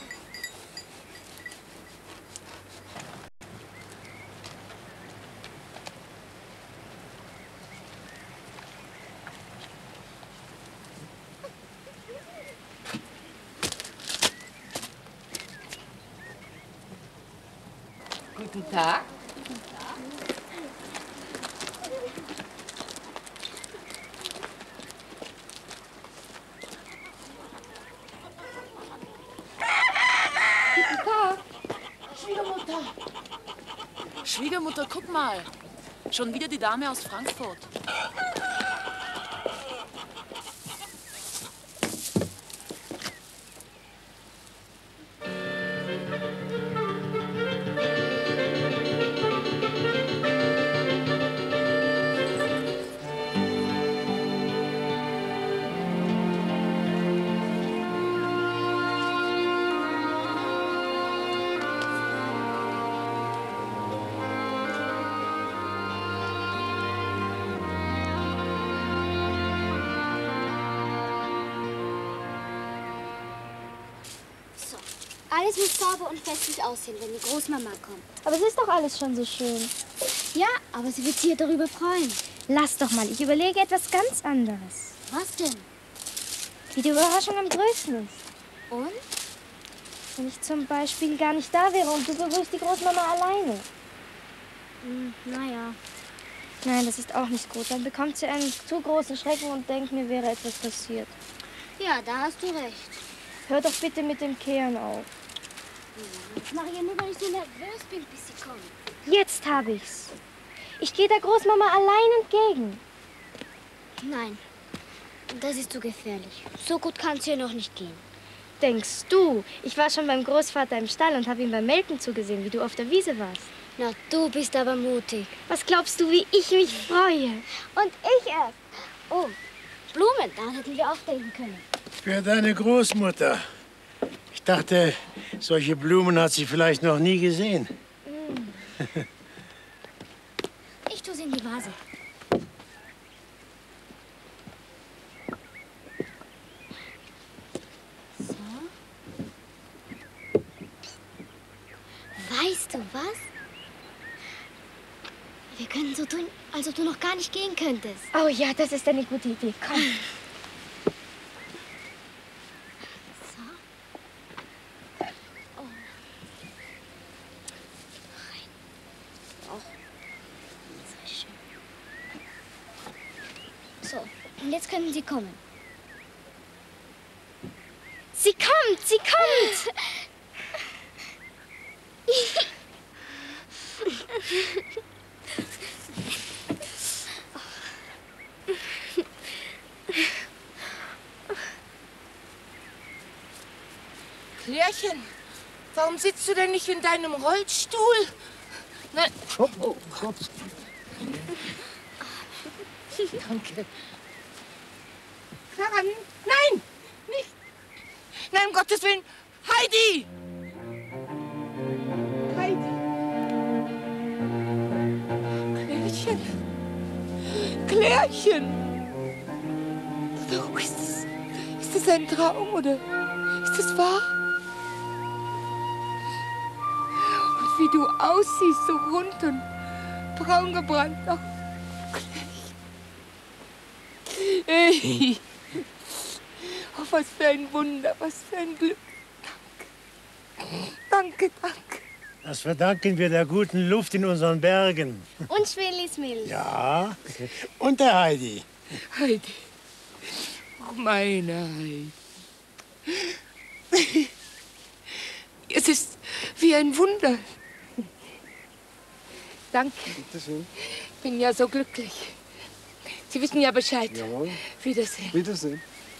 Speaker 15: Guten Tag.
Speaker 24: Guten Tag. Schwiegermutter. Schwiegermutter, guck mal. Schon wieder die Dame aus Frankfurt.
Speaker 3: Alles muss sauber und festlich aussehen, wenn die Großmama kommt.
Speaker 9: Aber es ist doch alles schon so schön.
Speaker 3: Ja, aber sie wird sich hier darüber freuen.
Speaker 9: Lass doch mal, ich überlege etwas ganz anderes.
Speaker 3: Was denn?
Speaker 9: Wie die Überraschung am größten ist.
Speaker 3: Und?
Speaker 9: Wenn ich zum Beispiel gar nicht da wäre und du begrüßt die Großmama alleine.
Speaker 3: Hm, naja.
Speaker 9: Nein, das ist auch nicht gut. Dann bekommt sie einen zu großen Schrecken und denkt, mir wäre etwas passiert.
Speaker 3: Ja, da hast du recht.
Speaker 9: Hör doch bitte mit dem Kehren auf.
Speaker 3: Das mache ich ja nur, weil ich so nervös bin, bis sie kommen.
Speaker 9: Jetzt habe ich's. Ich gehe der Großmama allein entgegen.
Speaker 3: Nein, das ist zu gefährlich. So gut kann es hier noch nicht gehen.
Speaker 9: Denkst du? Ich war schon beim Großvater im Stall und habe ihm beim Melken zugesehen, wie du auf der Wiese warst.
Speaker 3: Na, du bist aber mutig.
Speaker 9: Was glaubst du, wie ich mich freue?
Speaker 3: Und ich erst. Oh, Blumen, daran hätten wir auch denken können.
Speaker 6: Für deine Großmutter. Ich dachte, solche Blumen hat sie vielleicht noch nie gesehen.
Speaker 3: Ich tue sie in die Vase. So. Weißt du was? Wir können so tun, als ob du noch gar nicht gehen könntest.
Speaker 9: Oh ja, das ist eine gute Idee. Komm.
Speaker 3: So, und jetzt können sie kommen.
Speaker 9: Sie kommt, sie kommt!
Speaker 15: Klärchen, warum sitzt du denn nicht in deinem Rollstuhl? Na, oh, oh Gott. Danke. Clara, nein, nicht. Nein, um Gottes Willen. Heidi! Heidi. Klärchen. Klärchen. Oh, ist das, ist das ein Traum oder ist das wahr? Und wie du aussiehst, so rund und braun gebrannt. Ach, Hey. Oh, was für ein Wunder, was für ein Glück. Danke. Danke, danke.
Speaker 6: Das verdanken wir der guten Luft in unseren Bergen.
Speaker 9: Und Schwillis Milch.
Speaker 6: Ja, und der Heidi.
Speaker 15: Heidi. Oh, meine Heidi. Es ist wie ein Wunder. Danke. Ich bin ja so glücklich. Sie wissen ja Bescheid.
Speaker 1: Jawohl.
Speaker 15: Wiedersehen.
Speaker 1: Wiedersehen.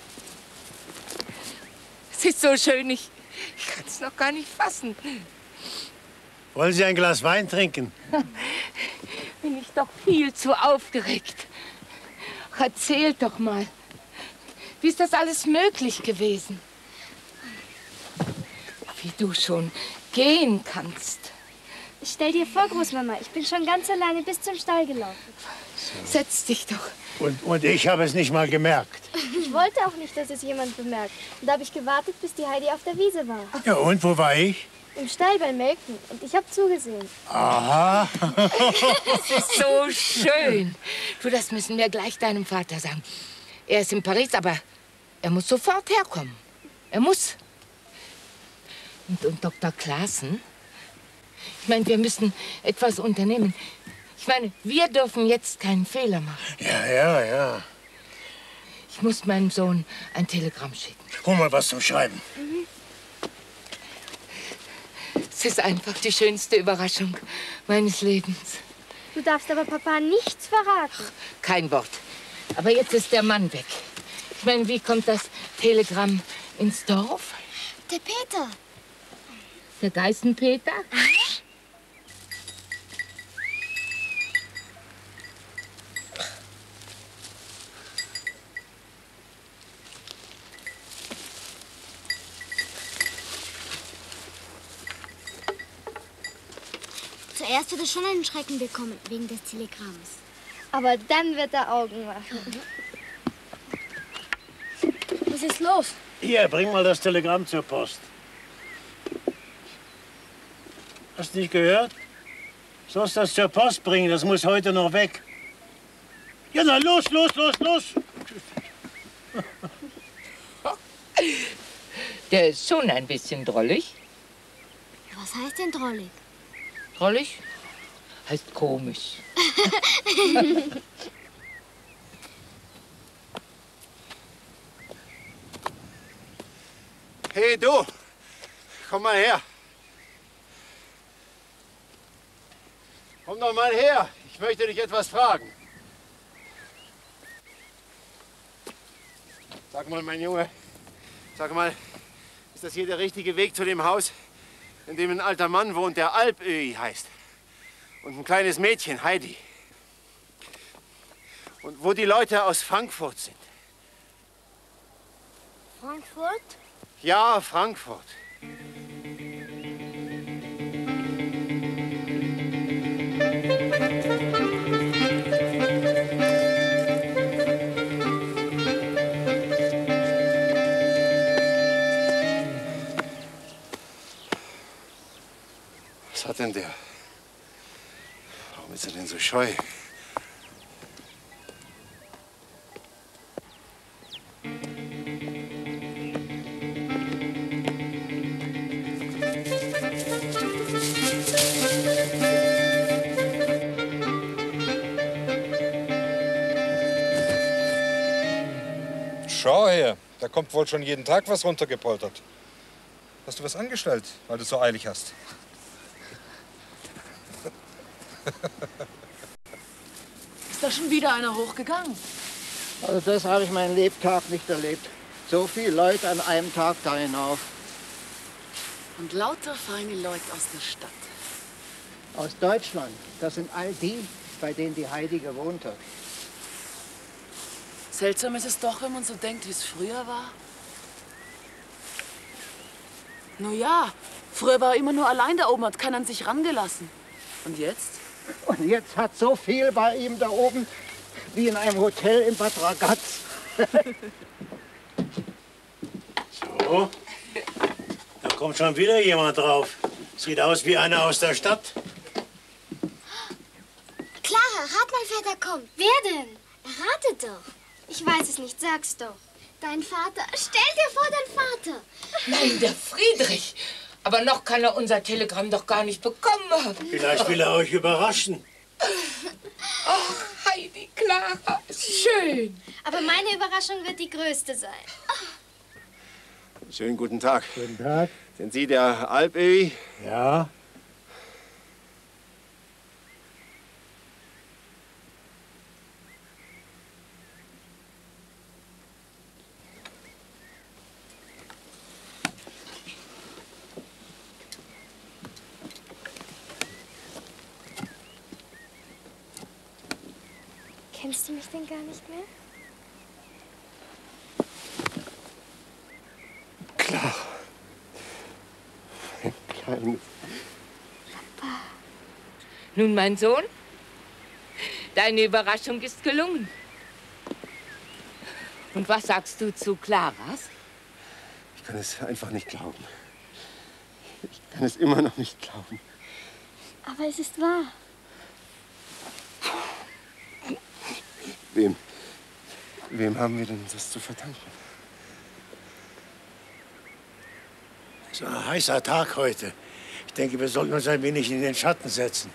Speaker 15: Es ist so schön, ich, ich kann es noch gar nicht fassen.
Speaker 6: Wollen Sie ein Glas Wein trinken?
Speaker 15: Bin ich doch viel zu aufgeregt. Ach, erzähl doch mal. Wie ist das alles möglich gewesen? Wie du schon gehen kannst.
Speaker 9: Stell dir vor, Großmama, ich bin schon ganz alleine bis zum Stall gelaufen.
Speaker 15: Setz dich doch.
Speaker 6: Und, und ich habe es nicht mal gemerkt.
Speaker 9: Ich wollte auch nicht, dass es jemand bemerkt. Und da habe ich gewartet, bis die Heidi auf der Wiese war.
Speaker 6: Ja, und wo war ich?
Speaker 9: Im Stall beim Melken. Und ich habe zugesehen.
Speaker 6: Aha.
Speaker 15: Es ist so schön. Du, das müssen wir gleich deinem Vater sagen. Er ist in Paris, aber er muss sofort herkommen. Er muss. Und, und Doktor Klaassen? Ich meine, wir müssen etwas unternehmen. Ich meine, wir dürfen jetzt keinen Fehler machen.
Speaker 6: Ja, ja, ja.
Speaker 15: Ich muss meinem Sohn ein Telegramm schicken.
Speaker 6: Hol mal was zum Schreiben.
Speaker 15: Mhm. Es ist einfach die schönste Überraschung meines Lebens.
Speaker 9: Du darfst aber Papa nichts verraten.
Speaker 15: Kein Wort. Aber jetzt ist der Mann weg. Ich meine, wie kommt das Telegramm ins Dorf?
Speaker 3: Der Peter.
Speaker 15: Der Geißenpeter?
Speaker 3: Zuerst wird er schon einen Schrecken bekommen, wegen des Telegramms.
Speaker 9: Aber dann wird er Augen machen.
Speaker 3: Was ist los?
Speaker 6: Hier, bring mal das Telegramm zur Post. Hast du nicht gehört? Sollst das zur Post bringen, das muss heute noch weg. Ja, na los, los, los, los.
Speaker 15: Der ist schon ein bisschen drollig.
Speaker 3: Was heißt denn drollig?
Speaker 15: Drollig heißt komisch.
Speaker 8: Hey, du! Komm mal her. Komm doch mal her. Ich möchte dich etwas fragen. Sag mal, mein Junge, sag mal, ist das hier der richtige Weg zu dem Haus, in dem ein alter Mann wohnt, der Alpöhi heißt? Und ein kleines Mädchen, Heidi. Und wo die Leute aus Frankfurt sind.
Speaker 3: Frankfurt?
Speaker 8: Ja, Frankfurt. Was hat denn der? Warum ist er denn so scheu?
Speaker 22: Schau her, da kommt wohl schon jeden Tag was runtergepoltert. Hast du was angestellt, weil du so eilig hast?
Speaker 24: Ist da schon wieder einer hochgegangen?
Speaker 23: Also das habe ich meinen Lebtag nicht erlebt. So viele Leute an einem Tag da hinauf.
Speaker 24: Und lauter feine Leute aus der Stadt.
Speaker 23: Aus Deutschland. Das sind all die, bei denen die Heidi gewohnt hat.
Speaker 24: Seltsam ist es doch, wenn man so denkt, wie es früher war. Nun ja, früher war er immer nur allein da oben, hat keiner an sich rangelassen. Und jetzt?
Speaker 23: Und jetzt hat so viel bei ihm da oben wie in einem Hotel in Bad Ragaz.
Speaker 6: So, da kommt schon wieder jemand drauf. Sieht aus wie einer aus der Stadt.
Speaker 3: Clara, rat mal, wer da kommt. Wer denn? Rate doch. Ich weiß es nicht, sag's doch. Dein Vater. Stell dir vor, dein Vater.
Speaker 15: Nein, der Friedrich. Aber noch kann er unser Telegramm doch gar nicht bekommen haben.
Speaker 6: Vielleicht will er euch überraschen.
Speaker 5: Oh, Heidi, Clara, schön.
Speaker 3: Aber meine Überraschung wird die größte sein.
Speaker 8: Schönen guten Tag.
Speaker 22: Guten Tag.
Speaker 8: Sind Sie der Alpöhi?
Speaker 6: Ja.
Speaker 3: Kennst du mich denn gar nicht mehr?
Speaker 8: Klar. Ein kleines.
Speaker 3: Papa.
Speaker 15: Nun, mein Sohn, deine Überraschung ist gelungen. Und was sagst du zu Claras?
Speaker 8: Ich kann es einfach nicht glauben. Ich kann es immer noch nicht glauben.
Speaker 3: Aber es ist wahr.
Speaker 8: Wem? Wem haben wir denn das zu verdanken?
Speaker 6: So ein heißer Tag heute. Ich denke, wir sollten uns ein wenig in den Schatten setzen.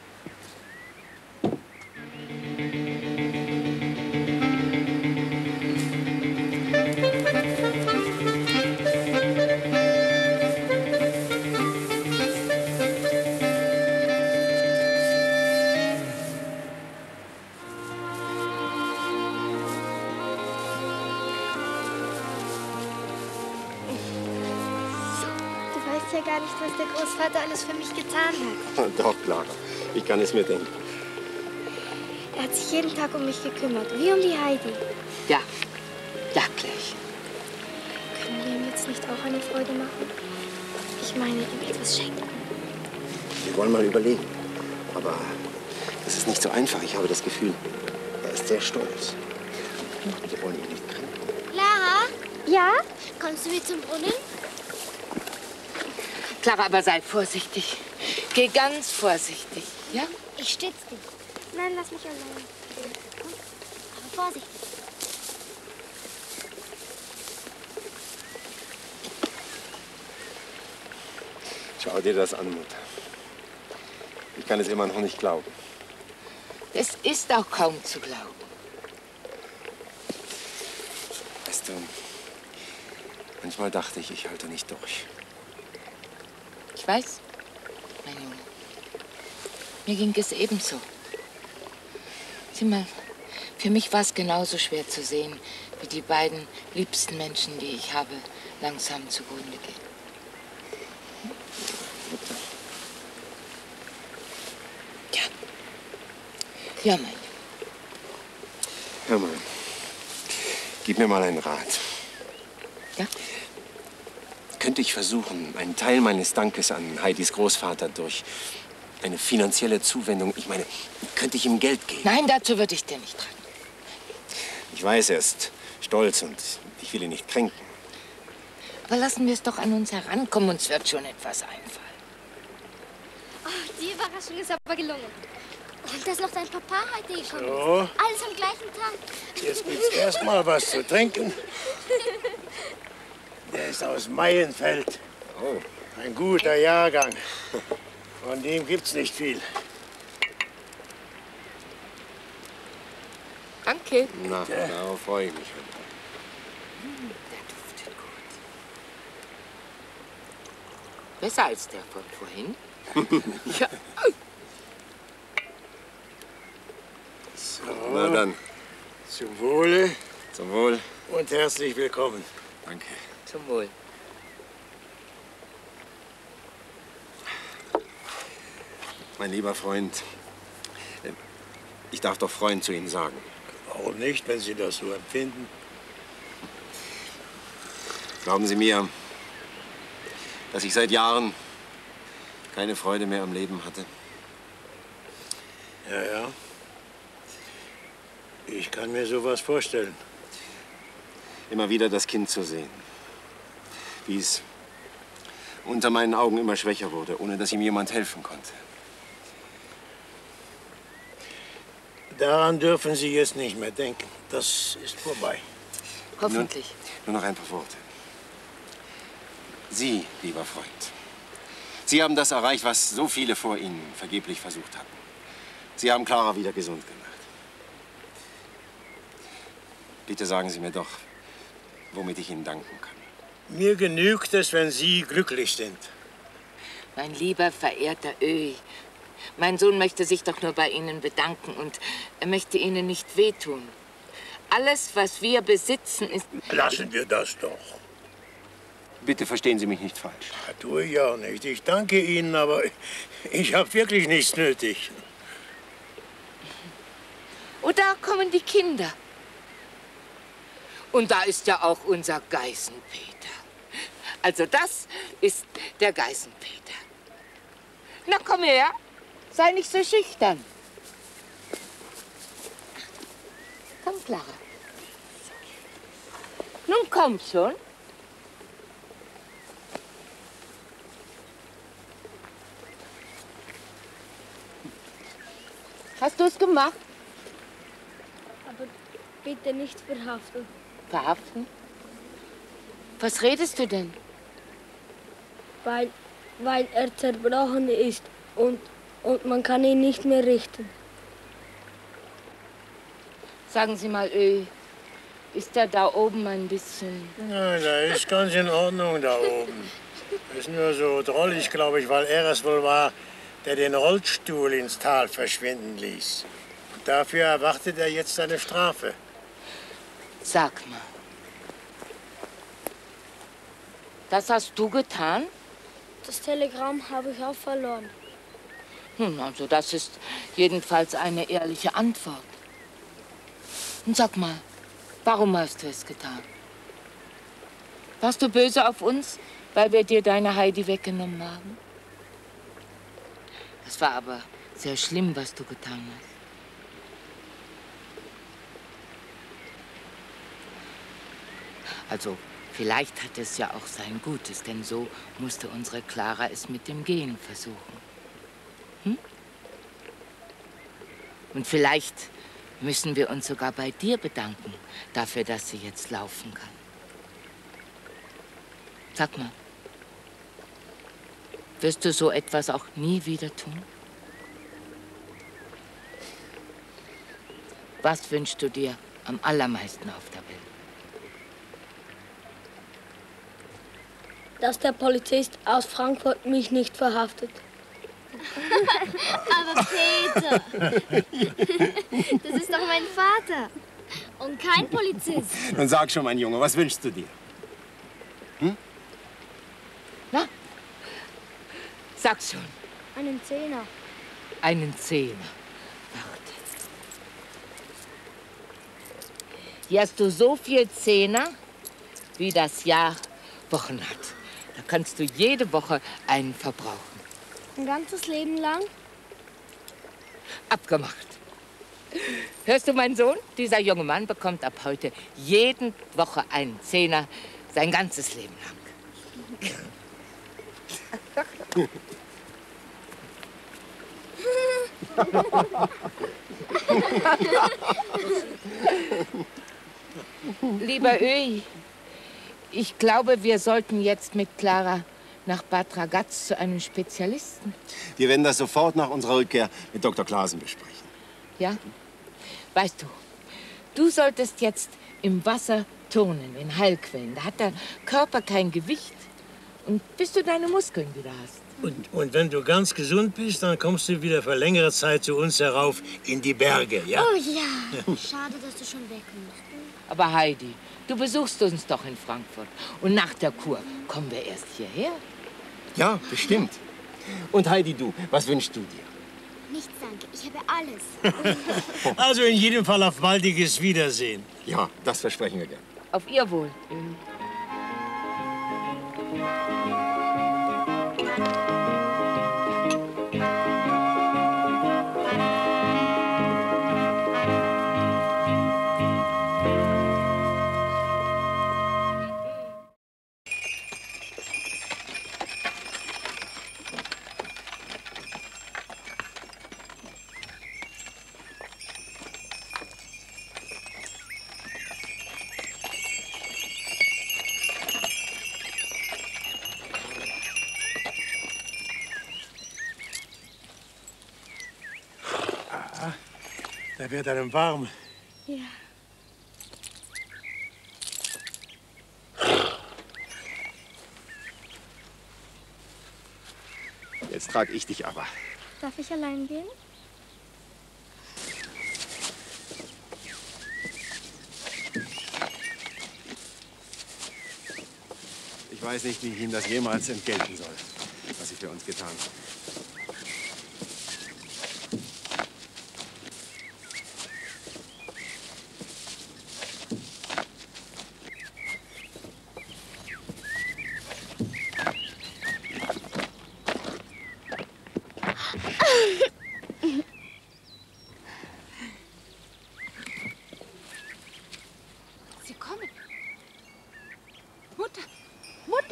Speaker 3: Ja gar nicht, was der Großvater alles für mich getan hat.
Speaker 8: Doch, Clara. Ich kann es mir denken.
Speaker 3: Er hat sich jeden Tag um mich gekümmert, wie um die Heidi.
Speaker 15: Ja, ja, gleich.
Speaker 3: Können wir ihm jetzt nicht auch eine Freude machen? Ich meine, ihm etwas schenken.
Speaker 8: Wir wollen mal überlegen. Aber das ist nicht so einfach. Ich habe das Gefühl, er ist sehr stolz. Wir wollen ihn nicht kränken.
Speaker 3: Lara? Ja? Kommst du mit zum Brunnen?
Speaker 15: Clara, aber sei vorsichtig. Geh ganz vorsichtig, ja?
Speaker 3: Ich stütze dich. Nein, lass mich allein. Vorsicht.
Speaker 8: Schau dir das an, Mutter. Ich kann es immer noch nicht glauben.
Speaker 15: Es ist auch kaum zu glauben.
Speaker 8: Weißt du, manchmal dachte ich, ich halte nicht durch.
Speaker 15: Ich weiß, mein Junge. Mir ging es ebenso. Sieh mal, für mich war es genauso schwer zu sehen, wie die beiden liebsten Menschen, die ich habe, langsam zugrunde gehen. Ja. Ja, mein Junge.
Speaker 8: Hör mal, gib mir mal einen Rat.
Speaker 15: Ja?
Speaker 8: Könnte ich versuchen, einen Teil meines Dankes an Heidis Großvater durch eine finanzielle Zuwendung, ich meine, könnte ich ihm Geld geben?
Speaker 15: Nein, dazu würde ich dir nicht raten.
Speaker 8: Ich weiß, er ist stolz und ich will ihn nicht kränken.
Speaker 15: Aber lassen wir es doch an uns herankommen, uns wird schon etwas einfallen.
Speaker 3: Oh, die Überraschung ist aber gelungen. Und dass noch dein Papa heute gekommen
Speaker 6: So.
Speaker 3: ist. Alles am gleichen Tag.
Speaker 6: Jetzt gibt's erstmal was zu trinken. Der ist aus Meienfeld.
Speaker 8: Oh.
Speaker 6: Ein guter Jahrgang. Von dem gibt's nicht viel.
Speaker 15: Danke.
Speaker 8: Na, darauf freue ich mich.
Speaker 15: Der duftet gut. Besser als der von vorhin. Ja.
Speaker 6: So.
Speaker 8: Na dann.
Speaker 6: Zum Wohle.
Speaker 8: Zum Wohl.
Speaker 6: Und herzlich willkommen.
Speaker 8: Danke.
Speaker 15: Zum Wohl.
Speaker 8: Mein lieber Freund, ich darf doch Freund zu Ihnen sagen.
Speaker 6: Warum nicht, wenn Sie das so empfinden?
Speaker 8: Glauben Sie mir, dass ich seit Jahren keine Freude mehr am Leben hatte?
Speaker 6: Ja, ja. Ich kann mir sowas vorstellen.
Speaker 8: Immer wieder das Kind zu sehen, wie es unter meinen Augen immer schwächer wurde, ohne dass ihm jemand helfen konnte.
Speaker 6: Daran dürfen Sie jetzt nicht mehr denken. Das ist vorbei.
Speaker 15: Hoffentlich.
Speaker 8: Nur, nur noch ein paar Worte. Sie, lieber Freund, Sie haben das erreicht, was so viele vor Ihnen vergeblich versucht hatten. Sie haben Clara wieder gesund gemacht. Bitte sagen Sie mir doch, womit ich Ihnen danken kann.
Speaker 6: Mir genügt es, wenn Sie glücklich sind.
Speaker 15: Mein lieber, verehrter Öhi, mein Sohn möchte sich doch nur bei Ihnen bedanken und er möchte Ihnen nicht wehtun. Alles, was wir besitzen, ist...
Speaker 6: Lassen wir das doch.
Speaker 8: Bitte verstehen Sie mich nicht falsch.
Speaker 6: Ja, tue ich auch nicht. Ich danke Ihnen, aber ich habe wirklich nichts nötig.
Speaker 15: Und da kommen die Kinder. Und da ist ja auch unser Geißenpeter. Also das ist der Geißenpeter. Na, komm her. Sei nicht so schüchtern. Komm, Clara. Nun komm schon. Hast du es gemacht?
Speaker 13: Aber bitte nicht verhaften.
Speaker 15: Verhaften? Was redest du denn?
Speaker 13: Weil, weil er zerbrochen ist und, und man kann ihn nicht mehr richten.
Speaker 15: Sagen Sie mal, Öhi, ist er da oben ein bisschen...
Speaker 6: Ja, da ist ganz in Ordnung da oben. Ist nur so drollig, glaube ich, weil er es wohl war, der den Rollstuhl ins Tal verschwinden ließ. Und dafür erwartet er jetzt seine Strafe.
Speaker 15: Sag mal. Das hast du getan?
Speaker 13: Das Telegramm habe ich auch verloren.
Speaker 15: Nun, also das ist jedenfalls eine ehrliche Antwort. Und sag mal, warum hast du es getan? Warst du böse auf uns, weil wir dir deine Heidi weggenommen haben? Das war aber sehr schlimm, was du getan hast. Also, vielleicht hat es ja auch sein Gutes, denn so musste unsere Clara es mit dem Gehen versuchen. Hm? Und vielleicht müssen wir uns sogar bei dir bedanken, dafür, dass sie jetzt laufen kann. Sag mal, wirst du so etwas auch nie wieder tun? Was wünschst du dir am allermeisten auf der Welt?
Speaker 13: Dass der Polizist aus Frankfurt mich nicht verhaftet.
Speaker 3: Aber Peter, das ist doch mein Vater und kein Polizist.
Speaker 8: Nun sag schon, mein Junge, was wünschst du dir? Hm?
Speaker 15: Na, sag's schon.
Speaker 3: Einen Zehner.
Speaker 15: Einen Zehner. Warte. Hier hast du so viel Zehner, wie das Jahr Wochen hat. Da kannst du jede Woche einen verbrauchen.
Speaker 3: Ein ganzes Leben lang?
Speaker 15: Abgemacht. Hörst du, mein Sohn? Dieser junge Mann bekommt ab heute jede Woche einen Zehner, sein ganzes Leben lang. Lieber Öhi, ich glaube, wir sollten jetzt mit Clara nach Bad Ragaz zu einem Spezialisten.
Speaker 8: Wir werden das sofort nach unserer Rückkehr mit Doktor Klaasen besprechen.
Speaker 15: Ja? Weißt du, du solltest jetzt im Wasser turnen, in Heilquellen. Da hat der Körper kein Gewicht. Und bis du deine Muskeln wieder hast.
Speaker 6: Und, und wenn du ganz gesund bist, dann kommst du wieder für längere Zeit zu uns herauf in die Berge, ja?
Speaker 3: Oh ja. Schade, dass du schon weg musst.
Speaker 15: Aber Heidi, du besuchst uns doch in Frankfurt. Und nach der Kur kommen wir erst hierher.
Speaker 8: Ja, bestimmt. Und Heidi, du, was wünschst du dir?
Speaker 3: Nichts, danke. Ich habe alles.
Speaker 6: Also in jedem Fall auf baldiges Wiedersehen.
Speaker 8: Ja, das versprechen wir gern.
Speaker 15: Auf Ihr Wohl.
Speaker 6: Da wird einem warm.
Speaker 3: Ja.
Speaker 8: Jetzt trage ich dich aber.
Speaker 3: Darf ich allein gehen?
Speaker 8: Ich weiß nicht, wie ich Ihnen das jemals entgelten soll, was Sie für uns getan haben.
Speaker 5: Sie kommen. Mutter! Mutter!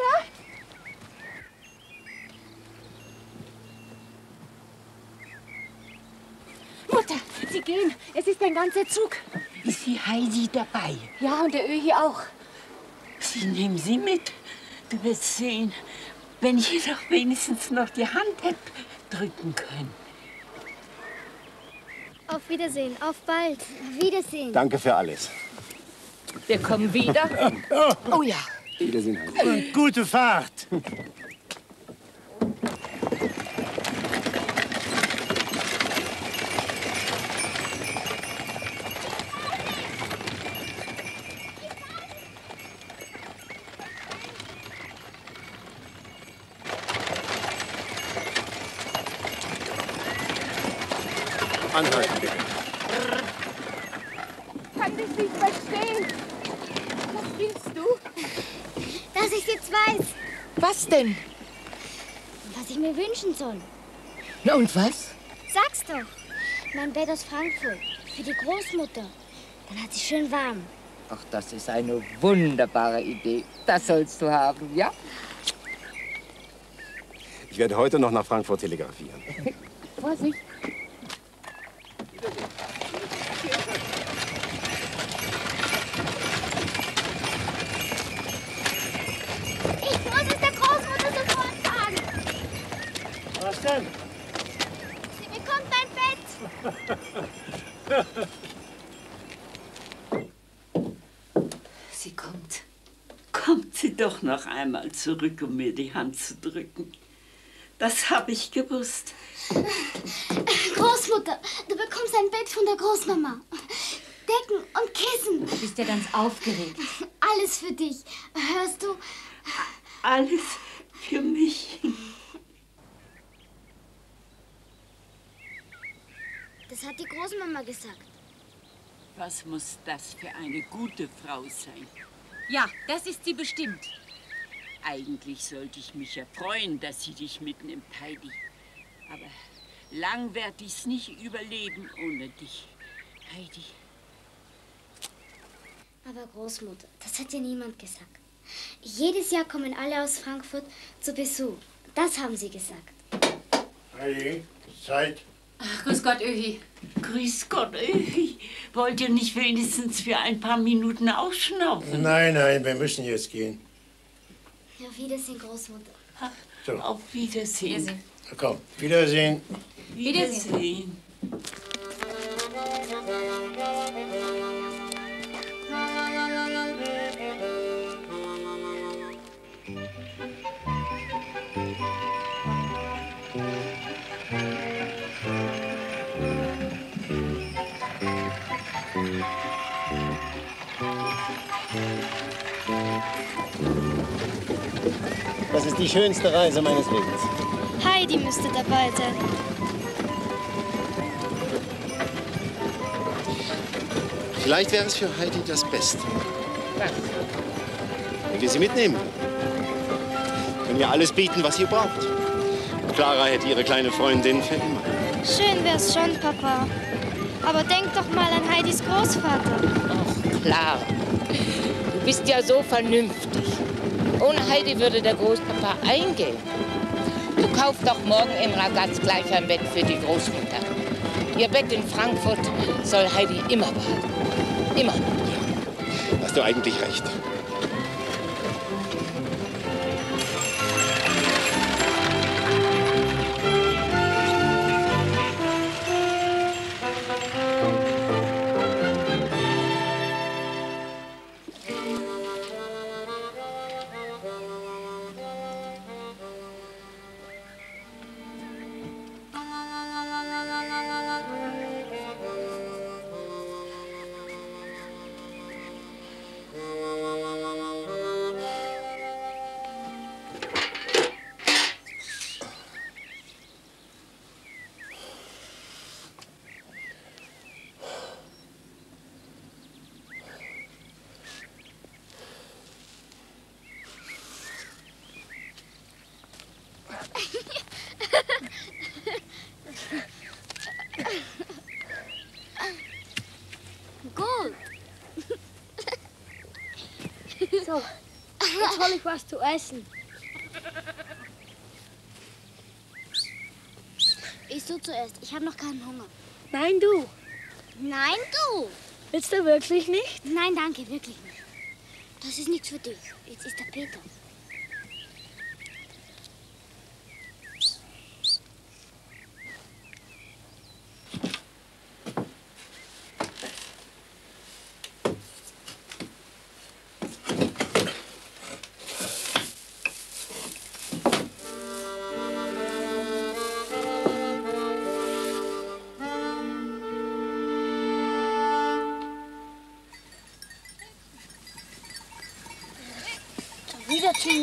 Speaker 5: Mutter, Sie gehen. Es ist ein ganzer Zug.
Speaker 4: Ist die Heidi dabei?
Speaker 5: Ja, und der Öhi auch.
Speaker 4: Sie nehmen sie mit. Du wirst sehen, wenn ich ihr doch wenigstens noch die Hand hätte drücken können.
Speaker 3: Auf Wiedersehen, auf bald. Wiedersehen.
Speaker 8: Danke für alles.
Speaker 15: Wir kommen wieder. Oh ja.
Speaker 8: Wiedersehen, Heidi.
Speaker 6: Und gute Fahrt.
Speaker 8: Anhalten, bitte.
Speaker 5: Kann dich nicht verstehen. Was willst du?
Speaker 3: Dass ich jetzt weiß,
Speaker 15: Was denn?
Speaker 3: was ich mir wünschen soll.
Speaker 15: Na und was?
Speaker 3: Sag's doch. Mein Bett aus Frankfurt. Für die Großmutter. Dann hat sie schön warm.
Speaker 15: Ach, das ist eine wunderbare Idee. Das sollst du haben, ja?
Speaker 8: Ich werde heute noch nach Frankfurt telegrafieren.
Speaker 15: Vorsicht.
Speaker 4: Sie kommt. Kommt sie doch noch einmal zurück, um mir die Hand zu drücken. Das habe ich gewusst.
Speaker 3: Großmutter, du bekommst ein Bett von der Großmama. Decken und Kissen.
Speaker 2: Du bist ja ganz aufgeregt.
Speaker 3: Alles für dich. Hörst du?
Speaker 4: Alles für mich.
Speaker 3: Das hat die Großmama gesagt.
Speaker 4: Was muss das für eine gute Frau sein?
Speaker 2: Ja, das ist sie bestimmt.
Speaker 4: Eigentlich sollte ich mich ja freuen, dass sie dich mitnimmt, Heidi. Aber lang werd ich's nicht überleben ohne dich, Heidi.
Speaker 3: Aber Großmutter, das hat ja niemand gesagt. Jedes Jahr kommen alle aus Frankfurt zu Besuch. Das haben sie gesagt.
Speaker 6: Heidi, Zeit.
Speaker 2: Ach, grüß Gott, Öhi.
Speaker 4: Grüß Gott, Öhi. Wollt ihr nicht wenigstens für ein paar Minuten ausschnaufen?
Speaker 6: Nein, nein, wir müssen jetzt gehen.
Speaker 3: Auf Wiedersehen, Großmutter.
Speaker 6: So.
Speaker 4: Auf Wiedersehen.
Speaker 2: Wiedersehen.
Speaker 6: Na komm, Wiedersehen.
Speaker 4: Wiedersehen.
Speaker 8: Das ist die schönste Reise meines Lebens.
Speaker 9: Heidi müsste dabei sein.
Speaker 8: Vielleicht wäre es für Heidi das Beste. Wenn wir sie mitnehmen, können wir alles bieten, was ihr braucht. Und Clara hätte ihre kleine Freundin für immer.
Speaker 9: Schön wär's schon, Papa. Aber denk doch mal an Heidis Großvater.
Speaker 15: Ach, klar. Du bist ja so vernünftig. Ohne Heidi würde der Großpapa eingehen. Du kaufst doch morgen im Ragaz gleich ein Bett für die Großmutter. Ihr Bett in Frankfurt soll Heidi immer behalten. Immer.
Speaker 8: Hast du eigentlich recht.
Speaker 13: Gut. So, jetzt hol ich was zu essen.
Speaker 3: Isst du zuerst? Ich habe noch keinen Hunger.
Speaker 13: Nein, du.
Speaker 3: Nein, du.
Speaker 13: Willst du wirklich nicht?
Speaker 3: Nein, danke, wirklich nicht. Das ist nichts für dich. Jetzt ist der Peter. Wieder zu.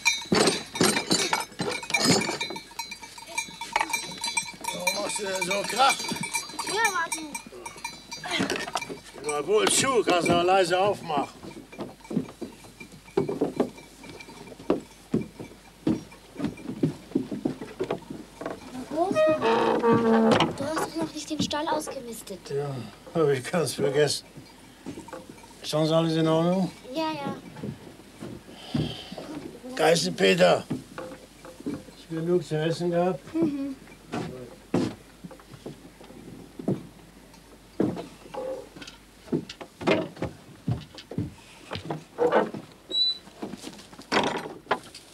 Speaker 6: Warum machst du denn so Krach?
Speaker 13: Ja, warte.
Speaker 6: Immer wohl zu, kannst du auch leise aufmachen.
Speaker 3: Du hast doch noch nicht den Stall ausgemistet.
Speaker 6: Ja, habe ich ganz vergessen. Ist sonst alles in Ordnung?
Speaker 3: Ja, ja.
Speaker 6: Geiste Peter. Hast du genug zu essen gehabt?
Speaker 3: Mhm.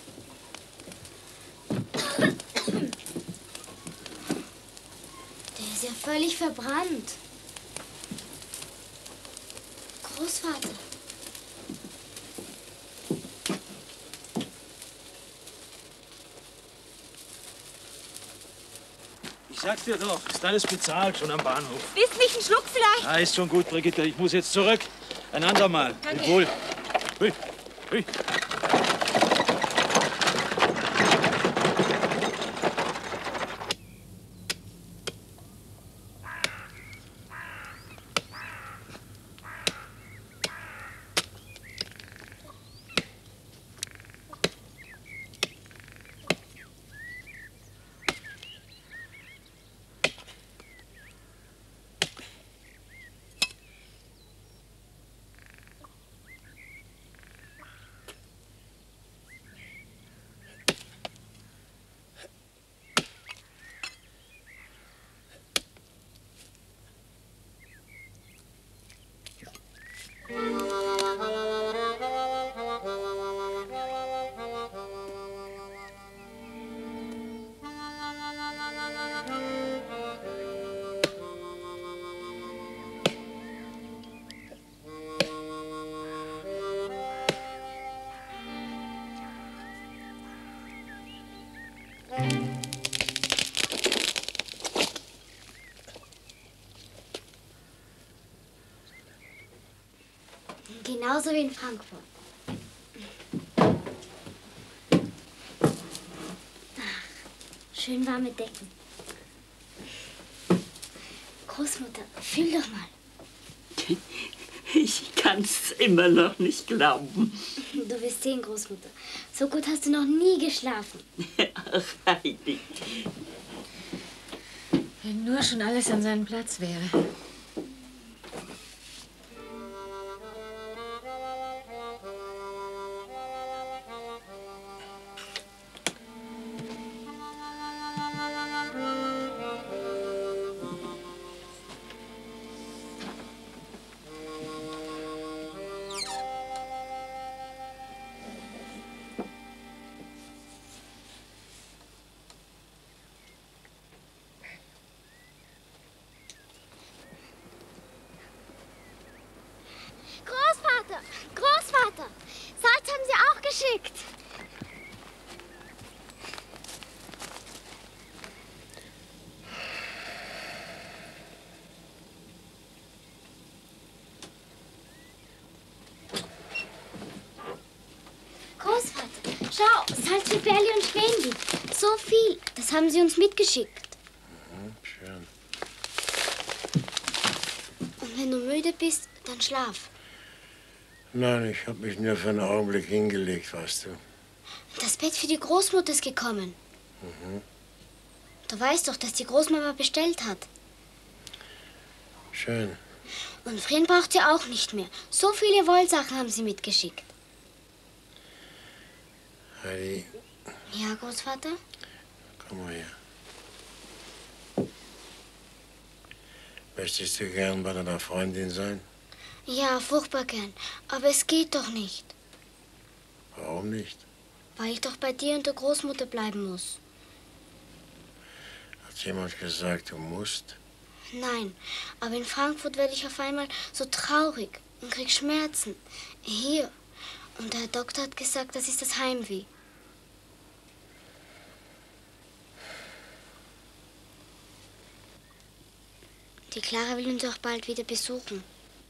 Speaker 3: Der ist ja völlig verbrannt. Großvater.
Speaker 10: Ich sag's dir doch, ist alles bezahlt, schon am Bahnhof.
Speaker 2: Willst du mich einen Schluck vielleicht?
Speaker 10: Ja, ist schon gut, Brigitte. Ich muss jetzt zurück. Ein andermal.
Speaker 2: Danke.
Speaker 10: Leb wohl. Hui. Hui.
Speaker 3: Genauso wie in Frankfurt. Ach, schön warme Decken. Großmutter, fühl doch mal.
Speaker 4: Ich kann's immer noch nicht glauben.
Speaker 3: Du wirst sehen, Großmutter. So gut hast du noch nie geschlafen.
Speaker 4: Ach, Heidi.
Speaker 2: Wenn nur schon alles an seinem Platz wäre.
Speaker 3: Großvater! Großvater! Salz haben Sie auch geschickt. Großvater, schau, Salz für Berli und Schwänli. So viel, das haben Sie uns mitgeschickt.
Speaker 6: Mhm, schön.
Speaker 3: Und wenn du müde bist, dann schlaf.
Speaker 6: Nein, ich habe mich nur für einen Augenblick hingelegt, weißt du.
Speaker 3: Das Bett für die Großmutter ist gekommen.
Speaker 6: Mhm.
Speaker 3: Du weißt doch, dass die Großmama bestellt hat.
Speaker 6: Schön.
Speaker 3: Und Frin braucht sie auch nicht mehr. So viele Wollsachen haben sie mitgeschickt.
Speaker 6: Heidi,
Speaker 3: Ja, Großvater?
Speaker 6: komm mal her. Möchtest du gern bei deiner Freundin sein?
Speaker 3: Ja, furchtbar gern. Aber es geht doch nicht.
Speaker 6: Warum nicht?
Speaker 3: Weil ich doch bei dir und der Großmutter bleiben muss.
Speaker 6: Hat jemand gesagt, du musst?
Speaker 3: Nein, aber in Frankfurt werde ich auf einmal so traurig und krieg Schmerzen. Hier. Und der Doktor hat gesagt, das ist das Heimweh. Die Clara will uns auch bald wieder besuchen.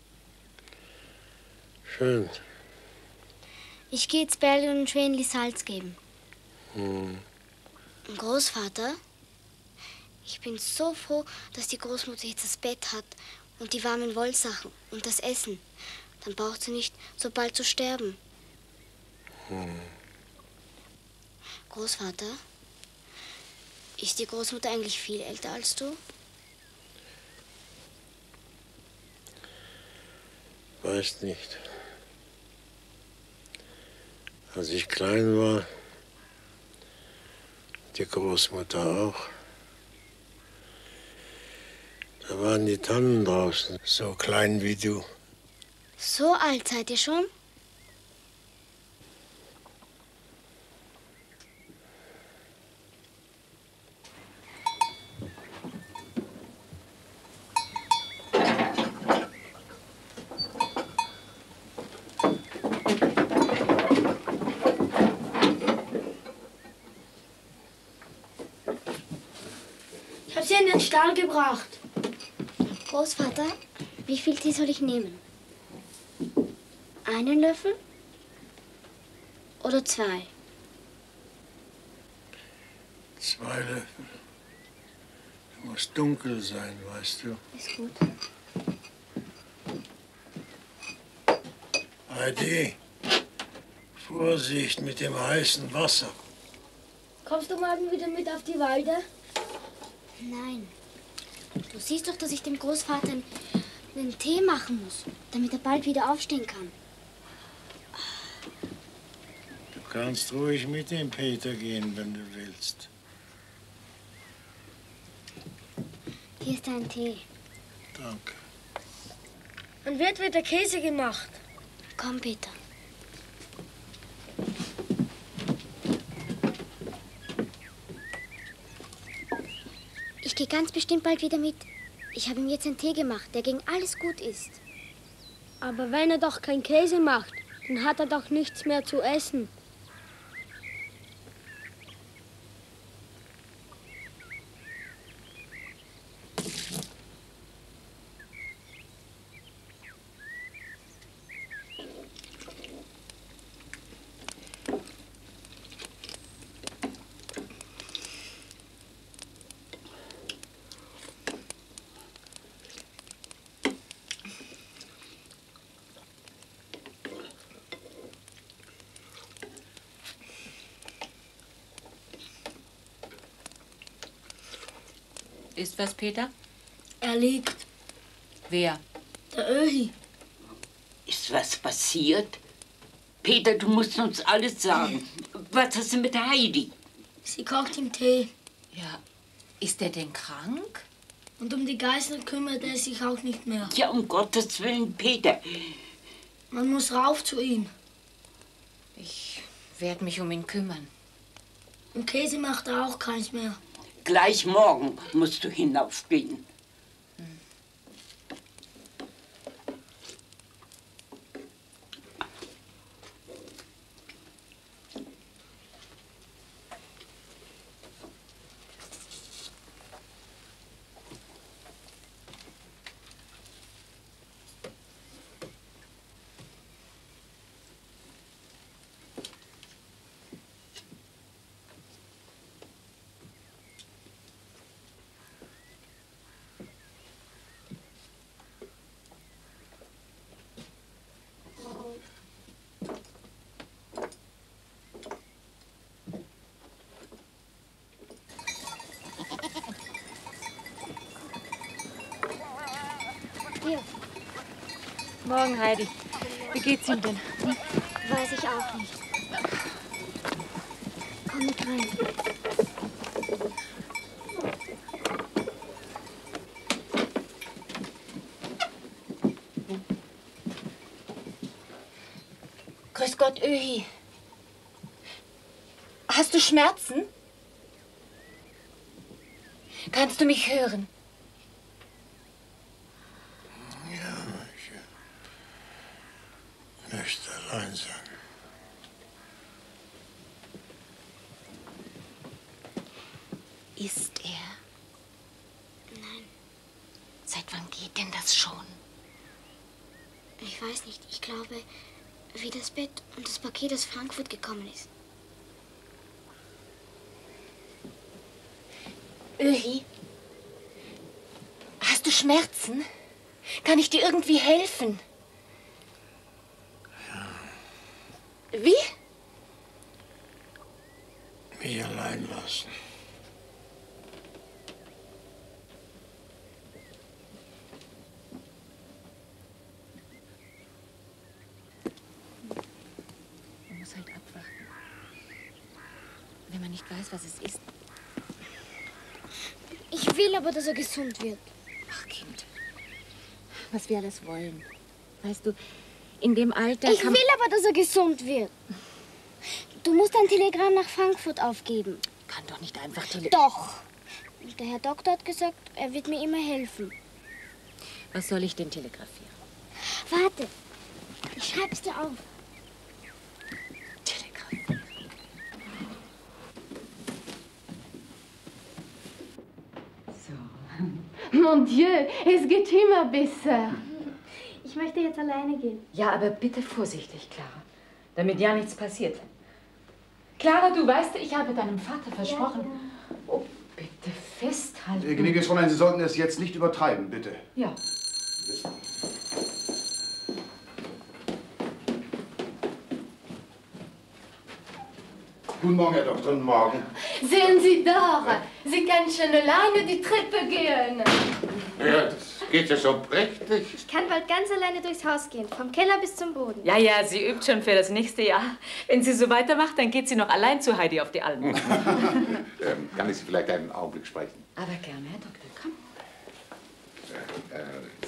Speaker 6: Schön.
Speaker 3: Ich gehe jetzt Berli und Schwänli Salz geben.
Speaker 6: Hm.
Speaker 3: Und Großvater, ich bin so froh, dass die Großmutter jetzt das Bett hat und die warmen Wollsachen und das Essen. Dann braucht sie nicht so bald zu sterben.
Speaker 6: Hm.
Speaker 3: Großvater, ist die Großmutter eigentlich viel älter als du?
Speaker 6: Weiß nicht. Als ich klein war, die Großmutter auch, da waren die Tannen draußen, so klein wie du.
Speaker 3: So alt seid ihr schon?
Speaker 13: Stall gebracht.
Speaker 3: Großvater, wie viel Tee soll ich nehmen? Einen Löffel? Oder zwei?
Speaker 6: Zwei Löffel. Muss dunkel sein, weißt du.
Speaker 3: Ist gut.
Speaker 6: Heidi, Vorsicht mit dem heißen Wasser.
Speaker 13: Kommst du morgen wieder mit auf die Walde?
Speaker 3: Nein. Du siehst doch, dass ich dem Großvater einen Tee machen muss, damit er bald wieder aufstehen kann.
Speaker 6: Du kannst ruhig mit dem Peter gehen, wenn du willst.
Speaker 3: Hier ist dein Tee.
Speaker 6: Danke.
Speaker 13: Und wird wieder Käse gemacht.
Speaker 3: Komm, Peter. Ich gehe ganz bestimmt bald wieder mit. Ich habe ihm jetzt einen Tee gemacht, der gegen alles gut ist.
Speaker 13: Aber wenn er doch keinen Käse macht, dann hat er doch nichts mehr zu essen.
Speaker 2: Ist was, Peter?
Speaker 13: Er liegt.
Speaker 2: Wer?
Speaker 13: Der Öhi.
Speaker 4: Ist was passiert? Peter, du musst uns alles sagen. Was hast du mit der Heidi?
Speaker 13: Sie kocht ihm Tee.
Speaker 2: Ja, ist er denn krank?
Speaker 13: Und um die Geißel kümmert er sich auch nicht mehr.
Speaker 4: Ja, um Gottes Willen, Peter.
Speaker 13: Man muss rauf zu ihm.
Speaker 2: Ich werde mich um ihn kümmern.
Speaker 13: Und Käse macht er auch keins mehr.
Speaker 4: Gleich morgen musst du hinaufgehen.
Speaker 3: Hier,
Speaker 2: Morgen, Heidi. Wie geht's ihm denn?
Speaker 3: weiß ich auch nicht. Komm mit rein.
Speaker 2: Grüß Gott, Öhi. Hast du Schmerzen? Kannst du mich hören?
Speaker 6: Ich möchte allein sein.
Speaker 2: Ist er?
Speaker 3: Nein,
Speaker 2: Seit wann geht denn das schon?
Speaker 3: ich weiß nicht. Ich glaube, wie das Bett und das Paket aus Frankfurt gekommen ist.
Speaker 2: Öhi, hast du Schmerzen? Kann ich dir irgendwie helfen? Ja. Wie?
Speaker 6: Mich allein lassen.
Speaker 2: Man muss halt abwarten. Wenn man nicht weiß, was es ist.
Speaker 3: Ich will aber, dass er gesund wird.
Speaker 2: Ach, Kind. Was wir alles wollen. Weißt du, in dem Alter
Speaker 3: Ich
Speaker 2: kann
Speaker 3: will aber, dass er gesund wird. Du musst ein Telegramm nach Frankfurt aufgeben.
Speaker 2: Kann doch nicht einfach Tele...
Speaker 3: Doch. Der Herr Doktor hat gesagt, er wird mir immer helfen.
Speaker 2: Was soll ich denn telegrafieren?
Speaker 3: Warte. Ich schreib's dir auf.
Speaker 2: Telegramm.
Speaker 4: So.
Speaker 5: Mon Dieu, es geht immer besser.
Speaker 9: Ich möchte jetzt alleine gehen.
Speaker 11: Ja, aber bitte vorsichtig, Clara, damit ja nichts passiert. Clara, du weißt, ich habe deinem Vater versprochen. Ja, ja. Oh, bitte festhalten.
Speaker 12: Gnädiges Fräulein, Sie sollten es jetzt nicht übertreiben, bitte.
Speaker 11: Ja.
Speaker 12: Guten Morgen, Herr Doktor. Guten Morgen.
Speaker 5: Sehen Sie doch, Sie können schon alleine die Treppe gehen.
Speaker 14: Ja, das geht ja schon prächtig.
Speaker 9: Ich kann bald ganz alleine durchs Haus gehen, vom Keller bis zum Boden.
Speaker 11: Ja, ja, sie übt schon für das nächste Jahr. Wenn sie so weitermacht, dann geht sie noch allein zu Heidi auf die Alm.
Speaker 14: ähm, kann ich Sie vielleicht einen Augenblick sprechen?
Speaker 11: Aber gerne, Herr Doktor, komm.
Speaker 14: Äh, äh,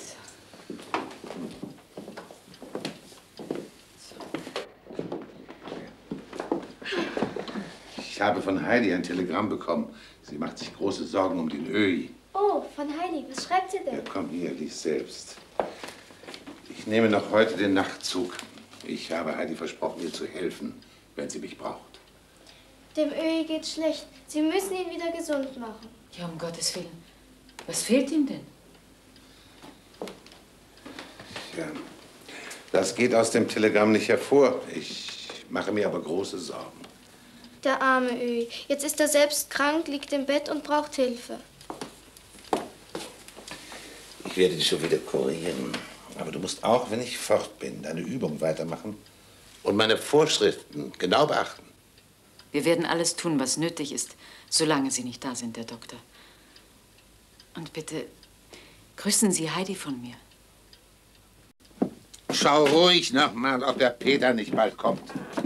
Speaker 14: Ich habe von Heidi ein Telegramm bekommen. Sie macht sich große Sorgen um den Öhi.
Speaker 9: Oh, von Heidi. Was schreibt sie denn?
Speaker 14: Ja, komm hier, lies selbst. Ich nehme noch heute den Nachtzug. Ich habe Heidi versprochen, ihr zu helfen, wenn sie mich braucht.
Speaker 9: Dem Öhi geht's schlecht. Sie müssen ihn wieder gesund machen.
Speaker 11: Ja, um Gottes Willen. Was fehlt ihm denn?
Speaker 14: Ja, das geht aus dem Telegramm nicht hervor. Ich mache mir aber große Sorgen.
Speaker 9: Der arme Öhi. Jetzt ist er selbst krank, liegt im Bett und braucht Hilfe.
Speaker 14: Ich werde dich schon wieder kurieren. Aber du musst auch, wenn ich fort bin, deine Übung weitermachen und meine Vorschriften genau beachten.
Speaker 11: Wir werden alles tun, was nötig ist, solange Sie nicht da sind, Herr Doktor. Und bitte, grüßen Sie Heidi von mir.
Speaker 14: Schau ruhig noch mal, ob der Peter nicht bald kommt.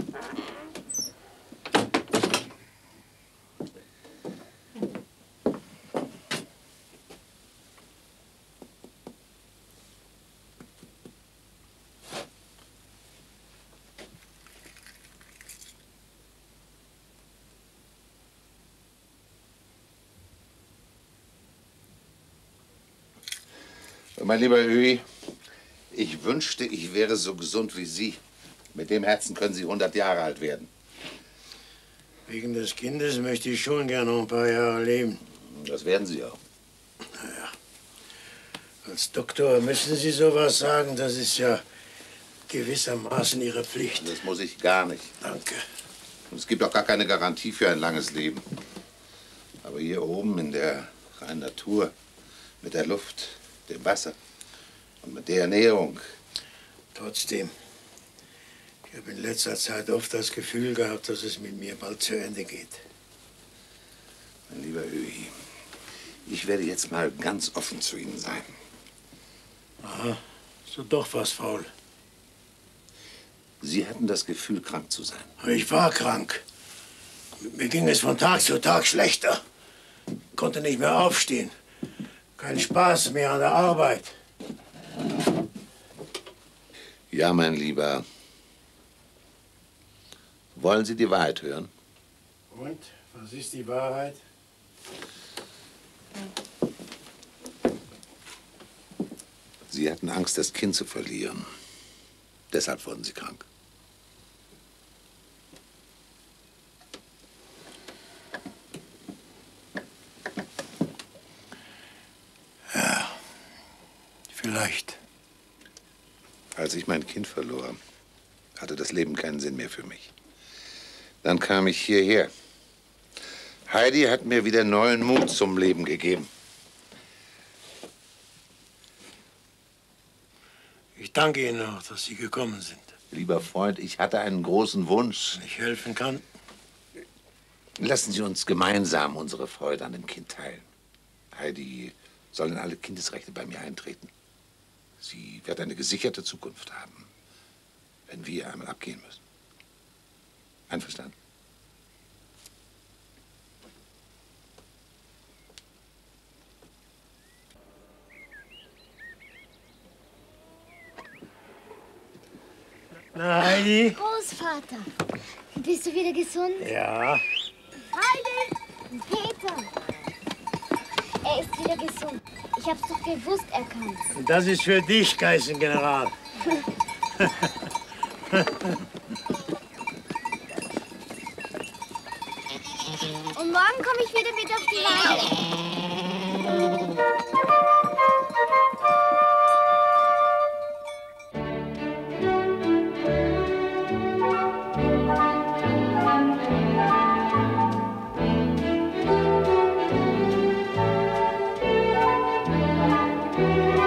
Speaker 14: Mein lieber Öhi, ich wünschte, ich wäre so gesund wie Sie. Mit dem Herzen können Sie hundert Jahre alt werden.
Speaker 6: Wegen des Kindes möchte ich schon gerne noch ein paar Jahre leben.
Speaker 14: Das werden Sie auch.
Speaker 6: Naja, als Doktor müssen Sie sowas sagen. Das ist ja gewissermaßen Ihre Pflicht.
Speaker 14: Das muss ich gar nicht.
Speaker 6: Danke.
Speaker 14: Und es gibt auch gar keine Garantie für ein langes Leben. Aber hier oben in der freien Natur, mit der Luft, dem Wasser und mit der Ernährung.
Speaker 6: Trotzdem, ich habe in letzter Zeit oft das Gefühl gehabt, dass es mit mir bald zu Ende geht.
Speaker 14: Mein lieber Öhi, ich werde jetzt mal ganz offen zu Ihnen sein.
Speaker 6: Aha, so doch was faul.
Speaker 14: Sie hatten das Gefühl, krank zu sein.
Speaker 6: Ich war krank. Mir ging es von Tag zu Tag schlechter. Konnte nicht mehr aufstehen. Kein Spaß mehr an der Arbeit.
Speaker 14: Ja, mein Lieber. Wollen Sie die Wahrheit hören?
Speaker 6: Und? Was ist die Wahrheit?
Speaker 14: Sie hatten Angst, das Kind zu verlieren. Deshalb wurden Sie krank.
Speaker 6: Ja, vielleicht.
Speaker 14: Als ich mein Kind verlor, hatte das Leben keinen Sinn mehr für mich. Dann kam ich hierher. Heidi hat mir wieder neuen Mut zum Leben gegeben.
Speaker 6: Ich danke Ihnen auch, dass Sie gekommen sind.
Speaker 14: Lieber Freund, ich hatte einen großen Wunsch.
Speaker 6: Wenn ich helfen kann.
Speaker 14: Lassen Sie uns gemeinsam unsere Freude an dem Kind teilen. Heidi soll in alle Kindesrechte bei mir eintreten. Sie wird eine gesicherte Zukunft haben, wenn wir einmal abgehen müssen. Einverstanden?
Speaker 6: Na, Heidi?
Speaker 3: Großvater, bist du wieder gesund?
Speaker 6: Ja.
Speaker 3: Heidi! Peter! Er ist wieder gesund. Ich hab's doch gewusst, er kann's.
Speaker 6: Das ist für dich, Geißengeneral.
Speaker 3: Und morgen komme ich wieder mit auf die Weide. Musik